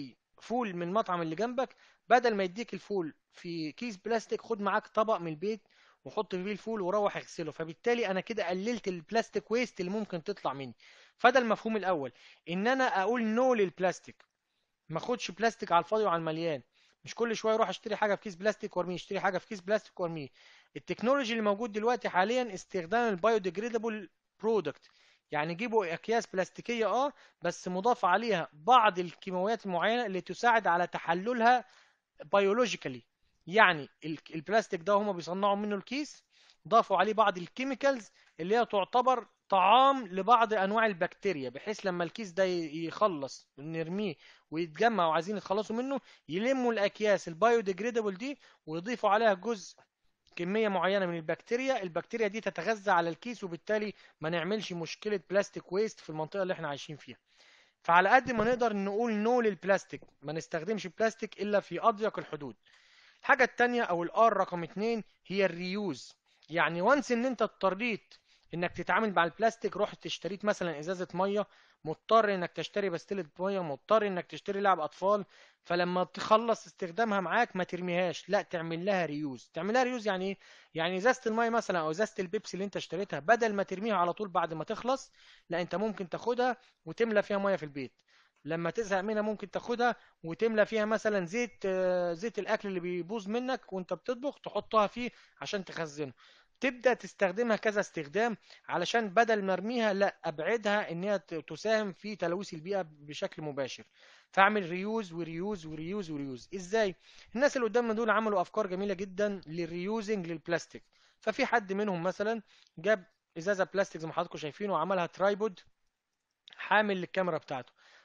فول من المطعم اللي جنبك، بدل ما يديك الفول في كيس بلاستيك خد معاك طبق من البيت وحط فيه الفول وروح اغسله، فبالتالي انا كده قللت البلاستيك ويست اللي ممكن تطلع مني. فده المفهوم الاول، ان انا اقول نو للبلاستيك، ما اخدش بلاستيك على الفاضي وعلى المليان. مش كل شويه اروح اشتري حاجه في كيس بلاستيك وارميه، اشتري حاجه في كيس بلاستيك وارميه. التكنولوجي اللي موجود دلوقتي حاليا استخدام البايوديجريدابل برودكت، يعني جيبوا اكياس بلاستيكيه بس مضاف عليها بعض الكيماويات المعينه اللي تساعد على تحللها بيولوجيكالي. يعني البلاستيك ده هما بيصنعوا منه الكيس، ضافوا عليه بعض الكيميكالز اللي هي تعتبر طعام لبعض انواع البكتيريا، بحيث لما الكيس ده يخلص نرميه ويتجمع وعايزين يتخلصوا منه، يلموا الاكياس البايوديجريدابل دي ويضيفوا عليها جزء كمية معينة من البكتيريا دي تتغذى على الكيس، وبالتالي ما نعملش مشكلة بلاستيك ويست في المنطقة اللي احنا عايشين فيها. فعلى قد ما نقدر نقول نو للبلاستيك، ما نستخدمش بلاستيك الا في اضيق الحدود. الحاجة التانية او الار رقم اتنين هي الريوز. يعني وانس ان انت اضطريت انك تتعامل مع البلاستيك، رحت اشتريت مثلا ازازة مية، مضطر انك تشتري بستلة مية، مضطر انك تشتري لعب اطفال، فلما تخلص استخدامها معاك ما ترميهاش، لا تعمل لها ريوز. تعمل لها ريوز يعني ايه؟ يعني ازازة المية مثلا او ازازة البيبسي اللي انت اشتريتها، بدل ما ترميها على طول بعد ما تخلص، لا انت ممكن تاخدها وتملى فيها مية في البيت. لما تزهق منها ممكن تاخدها وتملى فيها مثلا زيت، زيت الاكل اللي بيبوظ منك وانت بتطبخ تحطها فيه عشان تخزنه. تبدأ تستخدمها كذا استخدام، علشان بدل ما ارميها لا ابعدها ان هي تساهم في تلوث البيئة بشكل مباشر. فاعمل ريوز وريوز وريوز وريوز. ازاي؟ الناس اللي قدامنا دول عملوا افكار جميلة جدا للريوزنج للبلاستيك. ففي حد منهم مثلا جاب ازازة بلاستيك زي ما حضراتكم شايفين وعملها ترايبود حامل للكاميرا بتاعته،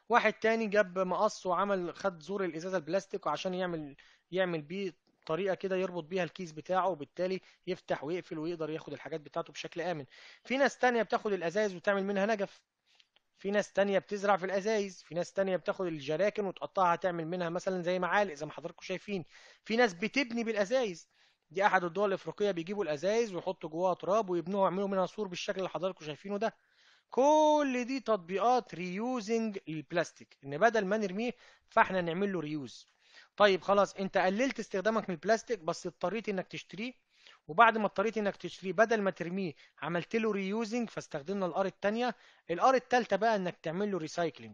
واحد تاني جاب مقص وعمل خد زور الازازه البلاستيك وعشان يعمل بيه طريقه كده يربط بيها الكيس بتاعه، وبالتالي يفتح ويقفل ويقدر ياخد الحاجات بتاعته بشكل امن. في ناس تانية بتاخد الازايز وتعمل منها نجف، في ناس تانية بتزرع في الازايز، في ناس تانية بتاخد الجراكن وتقطعها تعمل منها مثلا زي معالق زي ما حضراتكم شايفين. في ناس بتبني بالازايز، دي احد الدول الافريقيه بيجيبوا الازايز ويحطوا جواها تراب ويبنوها ويعملوا منها سور بالشكل اللي حضراتكم شايفينه ده. كل دي تطبيقات ريوزنج للبلاستيك، ان بدل ما نرميه فاحنا نعمل له ريوز. طيب خلاص، انت قللت استخدامك من البلاستيك بس اضطريت انك تشتريه، وبعد ما اضطريت انك تشتريه بدل ما ترميه عملت له ريوزنج فاستخدمنا الار التانية. الار التالتة بقى انك تعمل له ريسايكلينج.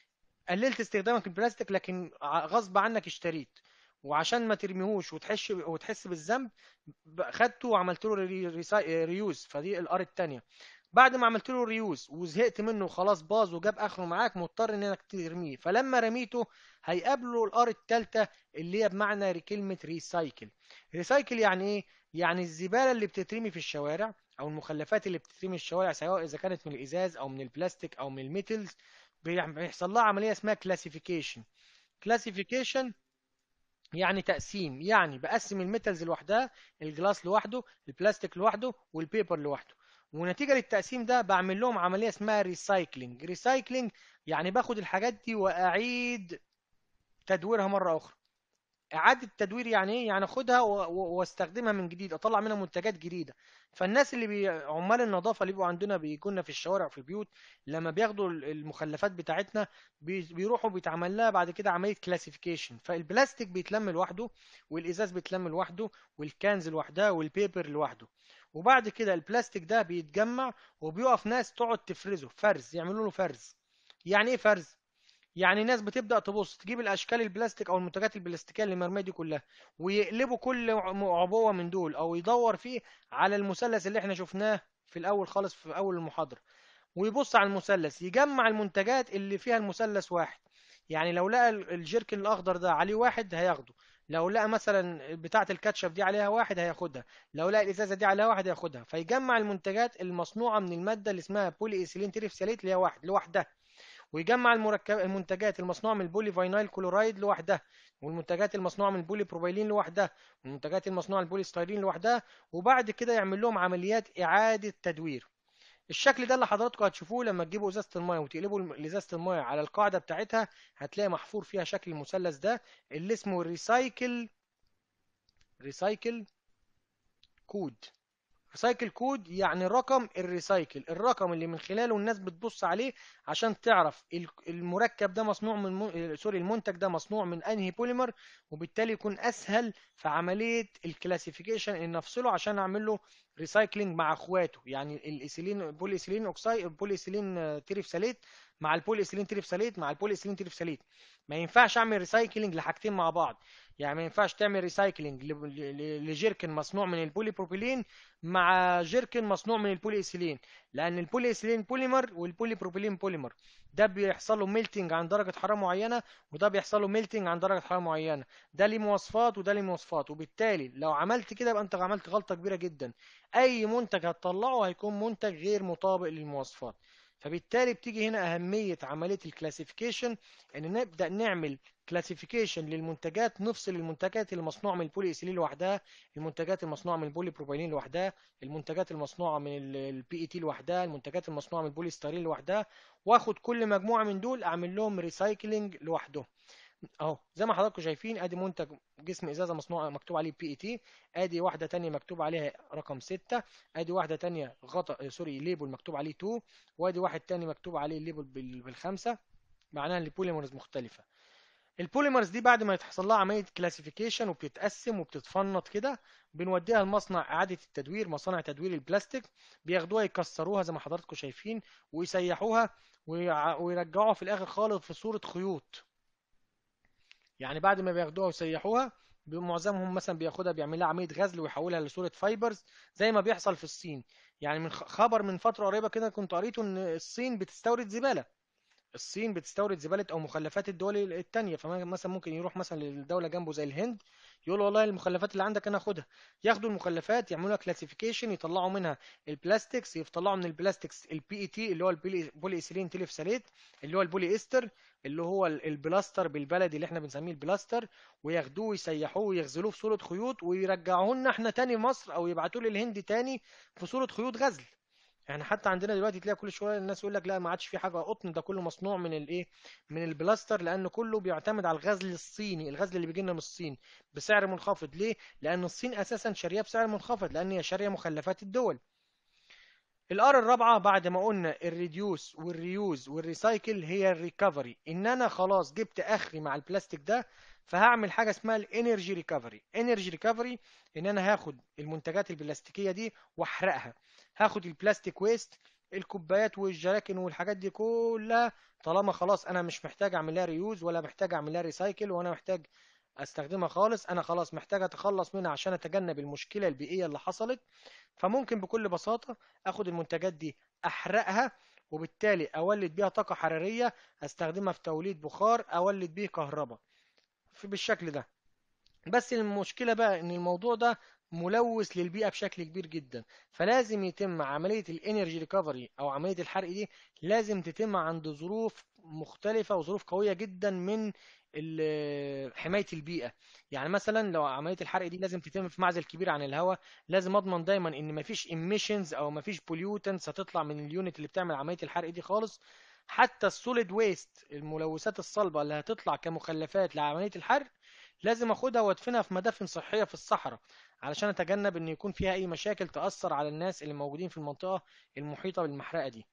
قللت استخدامك للبلاستيك لكن غصب عنك اشتريت، وعشان ما ترميهوش وتحس بالذنب خدته وعملت له ريوز، فدي الار التانية. بعد ما عملت له ريوز وزهقت منه وخلاص باظ وجاب اخره معاك مضطر انك ترميه، فلما رميته هيقابله الار التالتة اللي هي بمعنى كلمة ريسايكل. ريسايكل يعني ايه؟ يعني الزبالة اللي بتترمي في الشوارع او المخلفات اللي بتترمي في الشوارع سواء اذا كانت من الازاز او من البلاستيك او من الميتلز، بيحصل لها عملية اسمها كلاسيفيكيشن. كلاسيفيكيشن يعني تقسيم، يعني بقسم الميتالز لوحدها، الجلاس لوحده، البلاستيك لوحده، والبيبر لوحده. ونتيجة للتقسيم ده بعمل لهم عملية اسمها ريسايكلينج. ريسايكلينج يعني باخد الحاجات دي وأعيد تدويرها مرة أخرى. إعادة تدوير يعني إيه؟ يعني أخدها واستخدمها من جديد، أطلع منها منتجات جديدة. فالناس اللي عمال النظافة اللي بيبقوا عندنا بيجونا في الشوارع في البيوت، لما بياخدوا المخلفات بتاعتنا بيروحوا بيتعمل لها بعد كده عملية كلاسيفيكيشن. فالبلاستيك بيتلم لوحده، والإزاز بيتلم لوحده، والكنز لوحدها، والبيبر لوحده. وبعد كده البلاستيك ده بيتجمع وبيقف ناس تقعد تفرزه فرز، يعملوا له فرز. يعني ايه فرز؟ يعني ناس بتبدأ تبص تجيب الأشكال البلاستيك أو المنتجات البلاستيكية اللي مرمية دي كلها، ويقلبوا كل عبوة من دول أو يدور فيه على المثلث اللي احنا شفناه في الأول خالص في أول المحاضرة، ويبص على المثلث يجمع المنتجات اللي فيها المثلث واحد. يعني لو لقى الجيركن الأخضر ده عليه واحد هياخده، لو لقى مثلا بتاعة الكاتشب دي عليها واحد هياخدها، لو لقى الإزازة دي عليها واحد هياخدها. فيجمع المنتجات المصنوعة من المادة اللي اسمها بولي إيثيلين تريفساليت اللي هي واحد لوحدها، ويجمع المنتجات المصنوعة من البولي فاينايل كلورايد لوحدها، والمنتجات المصنوعة من البولي بروبيلين لوحدها، والمنتجات المصنوعة من البولي ستايرين لوحدها. وبعد كده يعمل لهم عمليات إعادة تدوير. الشكل ده اللي حضراتكم هتشوفوه لما تجيبوا ازازة المايه وتقلبوا ازازة المايه على القاعدة بتاعتها، هتلاقي محفور فيها شكل المثلث ده اللي اسمه ريسايكل كود. ريسايكل كود يعني رقم الريسايكل، الرقم اللي من خلاله الناس بتبص عليه عشان تعرف المركب ده مصنوع من سوري المنتج ده مصنوع من انهي بوليمر، وبالتالي يكون اسهل في عملية الكلاسيفيكيشن ان نفصله عشان اعمل له ريسايكلينج مع اخواته. يعني الايثيلين بولي ايثيلين اوكسايد بولي ايثيلين تريفساليت مع البولي ايثيلين تريفساليت مع البولي ايثيلين تريفساليت. ما ينفعش اعمل ريسايكلينج لحاجتين مع بعض. يعني ما ينفعش تعمل ريسايكلينج لجيركن مصنوع من البولي بروبيلين مع جيركن مصنوع من البولي ايثيلين، لان البولي ايثيلين بوليمر والبولي بروبيلين بوليمر، ده بيحصل له ميلتنج عند درجه حراره معينه، وده بيحصل له ميلتنج عند درجه حراره معينه. ده ليه مواصفات وده ليه مواصفات، وبالتالي لو عملت كده يبقى انت عملت غلطه كبيره جدا. اي منتج هتطلعه هيكون منتج غير مطابق للمواصفات. فبالتالي بتيجي هنا أهمية عملية الكلاسيفيكيشن، إن نبدأ نعمل كلاسيفيكيشن للمنتجات، نفصل المنتجات المصنوعة من البولي إيثيلين لوحدها، المنتجات المصنوعة من البولي بروبيلين لوحدها، المنتجات المصنوعة من البي اي تي لوحدها، المنتجات المصنوعة من البولي ستيرين لوحدها، واخد كل مجموعة من دول اعمل لهم ريسايكلينج لوحدهم. اهو زي ما حضراتكم شايفين، ادي منتج جسم ازازه مصنوع مكتوب عليه بي اي تي، ادي واحده تانية مكتوب عليها رقم 6، ادي واحده تانية غطا سوري ليبل مكتوب عليه 2، وادي واحد تاني مكتوب عليه ليبل بالخمسه، معناها ان البوليمرز مختلفه. البوليمرز دي بعد ما يتحصل لها عمليه كلاسيفيكيشن وبتتقسم وبتتفنط كده، بنوديها لمصنع اعاده التدوير، مصانع تدوير البلاستيك، بياخدوها يكسروها زي ما حضراتكم شايفين ويسيحوها ويرجعوها في الاخر خالص في صوره خيوط. يعني بعد ما بياخدوها ويسيحوها، معظمهم مثلا بياخدها بيعمل لها عمليه غزل ويحولها لصوره فايبرز زي ما بيحصل في الصين. يعني من خبر من فتره قريبه كده كنت قريته ان الصين بتستورد زباله، الصين بتستورد زبالة او مخلفات الدول التانية، فمثلا ممكن يروح مثلا للدولة جنبه زي الهند، يقول له والله المخلفات اللي عندك انا اخدها. ياخدوا المخلفات يعملوا لها كلاسيفيكيشن، يطلعوا منها البلاستكس، يطلعوا من البلاستكس البي اي تي اللي هو البولي ايثيلين تيليفساليت، اللي هو البولي استر، اللي هو البلاستر بالبلدي اللي احنا بنسميه البلاستر، وياخدوه ويسيحوه ويغزلوه في صورة خيوط ويرجعوه لنا احنا تاني مصر، او يبعتوه للهند تاني في صورة خيوط غزل. يعني حتى عندنا دلوقتي تلاقي كل شويه الناس يقول لك لا ما عادش في حاجه قطن، ده كله مصنوع من الايه، من البلاستر، لان كله بيعتمد على الغزل الصيني، الغزل اللي بيجي لنا من الصين بسعر منخفض. ليه؟ لان الصين اساسا شاريه بسعر منخفض، لان هي شاريه مخلفات الدول. الار الرابعه بعد ما قلنا الريديوس والريوز والريسايكل هي الريكفري، ان انا خلاص جبت اخري مع البلاستيك ده، فهعمل حاجه اسمها الانرجي ريكفري. انرجي ريكفري ان انا هاخد المنتجات البلاستيكيه دي واحرقها. هاخد البلاستيك ويست، الكوبايات والجراكن والحاجات دي كلها، طالما خلاص انا مش محتاج اعمل لها ريوز ولا محتاج اعمل لها ريسايكل وانا محتاج استخدمها خالص، انا خلاص محتاج اتخلص منها عشان اتجنب المشكله البيئيه اللي حصلت. فممكن بكل بساطة اخد المنتجات دي احرقها، وبالتالي اولد بيها طاقة حرارية استخدمها في توليد بخار اولد بيه كهرباء بالشكل ده. بس المشكلة بقى ان الموضوع ده ملوث للبيئة بشكل كبير جدا، فلازم يتم عملية الانرجي ريكفري او عملية الحرق دي، لازم تتم عند ظروف مختلفة وظروف قوية جدا من حماية البيئة. يعني مثلا لو عملية الحرق دي لازم تتم في معزل كبير عن الهواء، لازم اضمن دايما ان مفيش emissions او مفيش pollutants هتطلع من اليونت اللي بتعمل عملية الحرق دي خالص. حتى السوليد ويست، الملوثات الصلبة اللي هتطلع كمخلفات لعملية الحرق، لازم اخدها وادفنها في مدافن صحية في الصحراء، علشان اتجنب ان يكون فيها اي مشاكل تأثر على الناس اللي موجودين في المنطقة المحيطة بالمحرقة دي.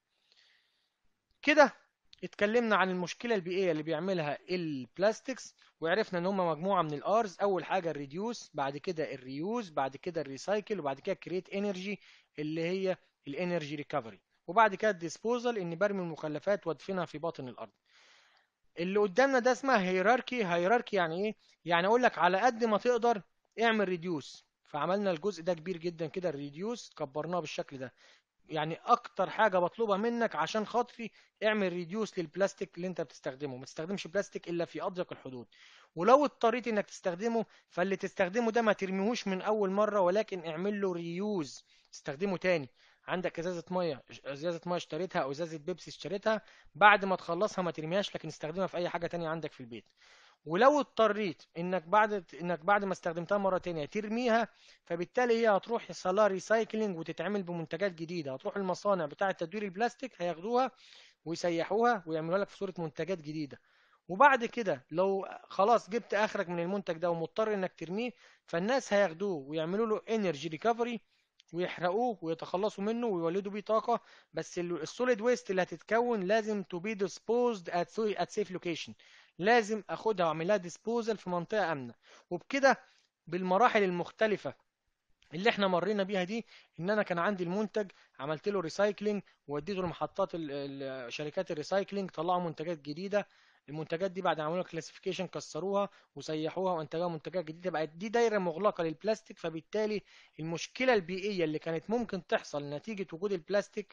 كده اتكلمنا عن المشكلة البيئية اللي بيعملها البلاستكس، وعرفنا ان هم مجموعة من الارز. اول حاجة الريديوس، بعد كده الريوز، بعد كده الريسايكل، وبعد كده كرييت انرجي اللي هي الانرجي ريكفري، وبعد كده الديسبوزال ان برمي المخلفات وادفنها في باطن الارض. اللي قدامنا ده اسمها هيراركي. هيراركي يعني ايه؟ يعني اقول لك على قد ما تقدر اعمل ريديوس، فعملنا الجزء ده كبير جدا كده الريديوس كبرناه بالشكل ده. يعني اكتر حاجه بطلبها منك عشان خاطري اعمل ريديوس للبلاستيك اللي انت بتستخدمه، ما تستخدمش بلاستيك الا في اضيق الحدود. ولو اضطريت انك تستخدمه، فاللي تستخدمه ده ما ترميهوش من اول مره، ولكن اعمل له ريوز، استخدمه تاني. عندك ازازه ميه، ازازه ميه اشتريتها او ازازه بيبسي اشتريتها، بعد ما تخلصها ما ترميهاش، لكن استخدمها في اي حاجه تانية عندك في البيت. ولو اضطريت انك بعد ما استخدمتها مره تانية ترميها، فبالتالي هي هتروح يحصل لها ريسايكلينج وتتعمل بمنتجات جديده، هتروح المصانع بتاعه تدوير البلاستيك هياخدوها ويسيحوها ويعملوها لك في صوره منتجات جديده. وبعد كده لو خلاص جبت اخرك من المنتج ده ومضطر انك ترميه، فالناس هياخدوه ويعملوا له انرجي ريكفري ويحرقوه ويتخلصوا منه ويولدوا بيه طاقة. بس السوليد ويست اللي هتتكون لازم to be disposed at safe location، لازم اخدها واعمل لها disposal في منطقة آمنة. وبكده بالمراحل المختلفة اللي احنا مرينا بيها دي، ان انا كان عندي المنتج عملت له ريسايكلينج ووديته لمحطات شركات الريسايكلينج، طلعوا منتجات جديده. المنتجات دي بعد ما عملوا كلاسيفيكيشن كسروها وسيحوها وانتجوا منتجات جديده، بقت دي دايره مغلقه للبلاستيك. فبالتالي المشكله البيئيه اللي كانت ممكن تحصل نتيجه وجود البلاستيك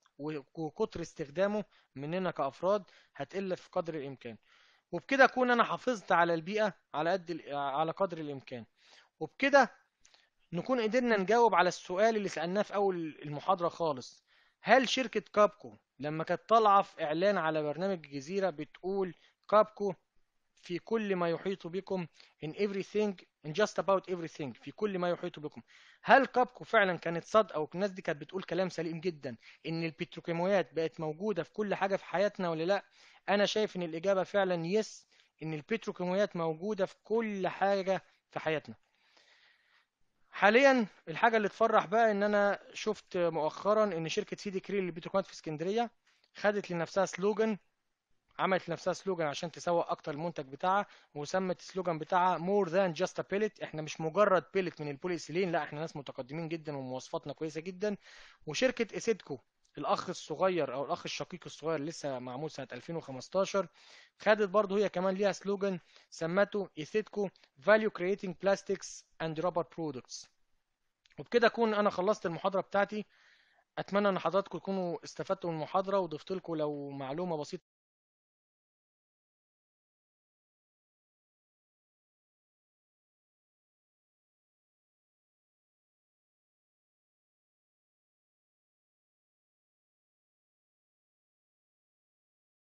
وكتر استخدامه مننا كافراد هتقل في قدر الامكان. وبكده اكون انا حافظت على البيئه على قدر الامكان. وبكده نكون قدرنا نجاوب على السؤال اللي سألناه في أول المحاضرة خالص. هل شركة كابكو لما كانت طالعة في إعلان على برنامج الجزيرة بتقول كابكو في كل ما يحيط بكم in everything in just about everything في كل ما يحيط بكم، هل كابكو فعلا كانت صادقة والناس دي كانت بتقول كلام سليم جدا ان البتروكيماويات بقت موجودة في كل حاجة في حياتنا ولا لا؟ انا شايف ان الإجابة فعلا يس، ان البتروكيماويات موجودة في كل حاجة في حياتنا. حاليا الحاجة اللي تفرح بقى ان انا شفت مؤخرا ان شركة سيدي كرير للبتروكيماويات في اسكندرية خدت لنفسها سلوجان، عملت لنفسها سلوجان عشان تسوق اكتر المنتج بتاعها، وسمت السلوجان بتاعها more than just a pellet. احنا مش مجرد بيلت من البوليسيلين، لا احنا ناس متقدمين جدا ومواصفاتنا كويسة جدا. وشركة اسيدكو الاخ الصغير او الاخ الشقيق الصغير لسه معمول سنة 2015، خدت برضه هي كمان ليها سلوجان سمته اسيدكو value creating plastics and rubber products. وبكده اكون انا خلصت المحاضرة بتاعتي. اتمنى ان حضراتكم تكونوا استفدتوا من المحاضرة وضفت لكم لو معلومة بسيطة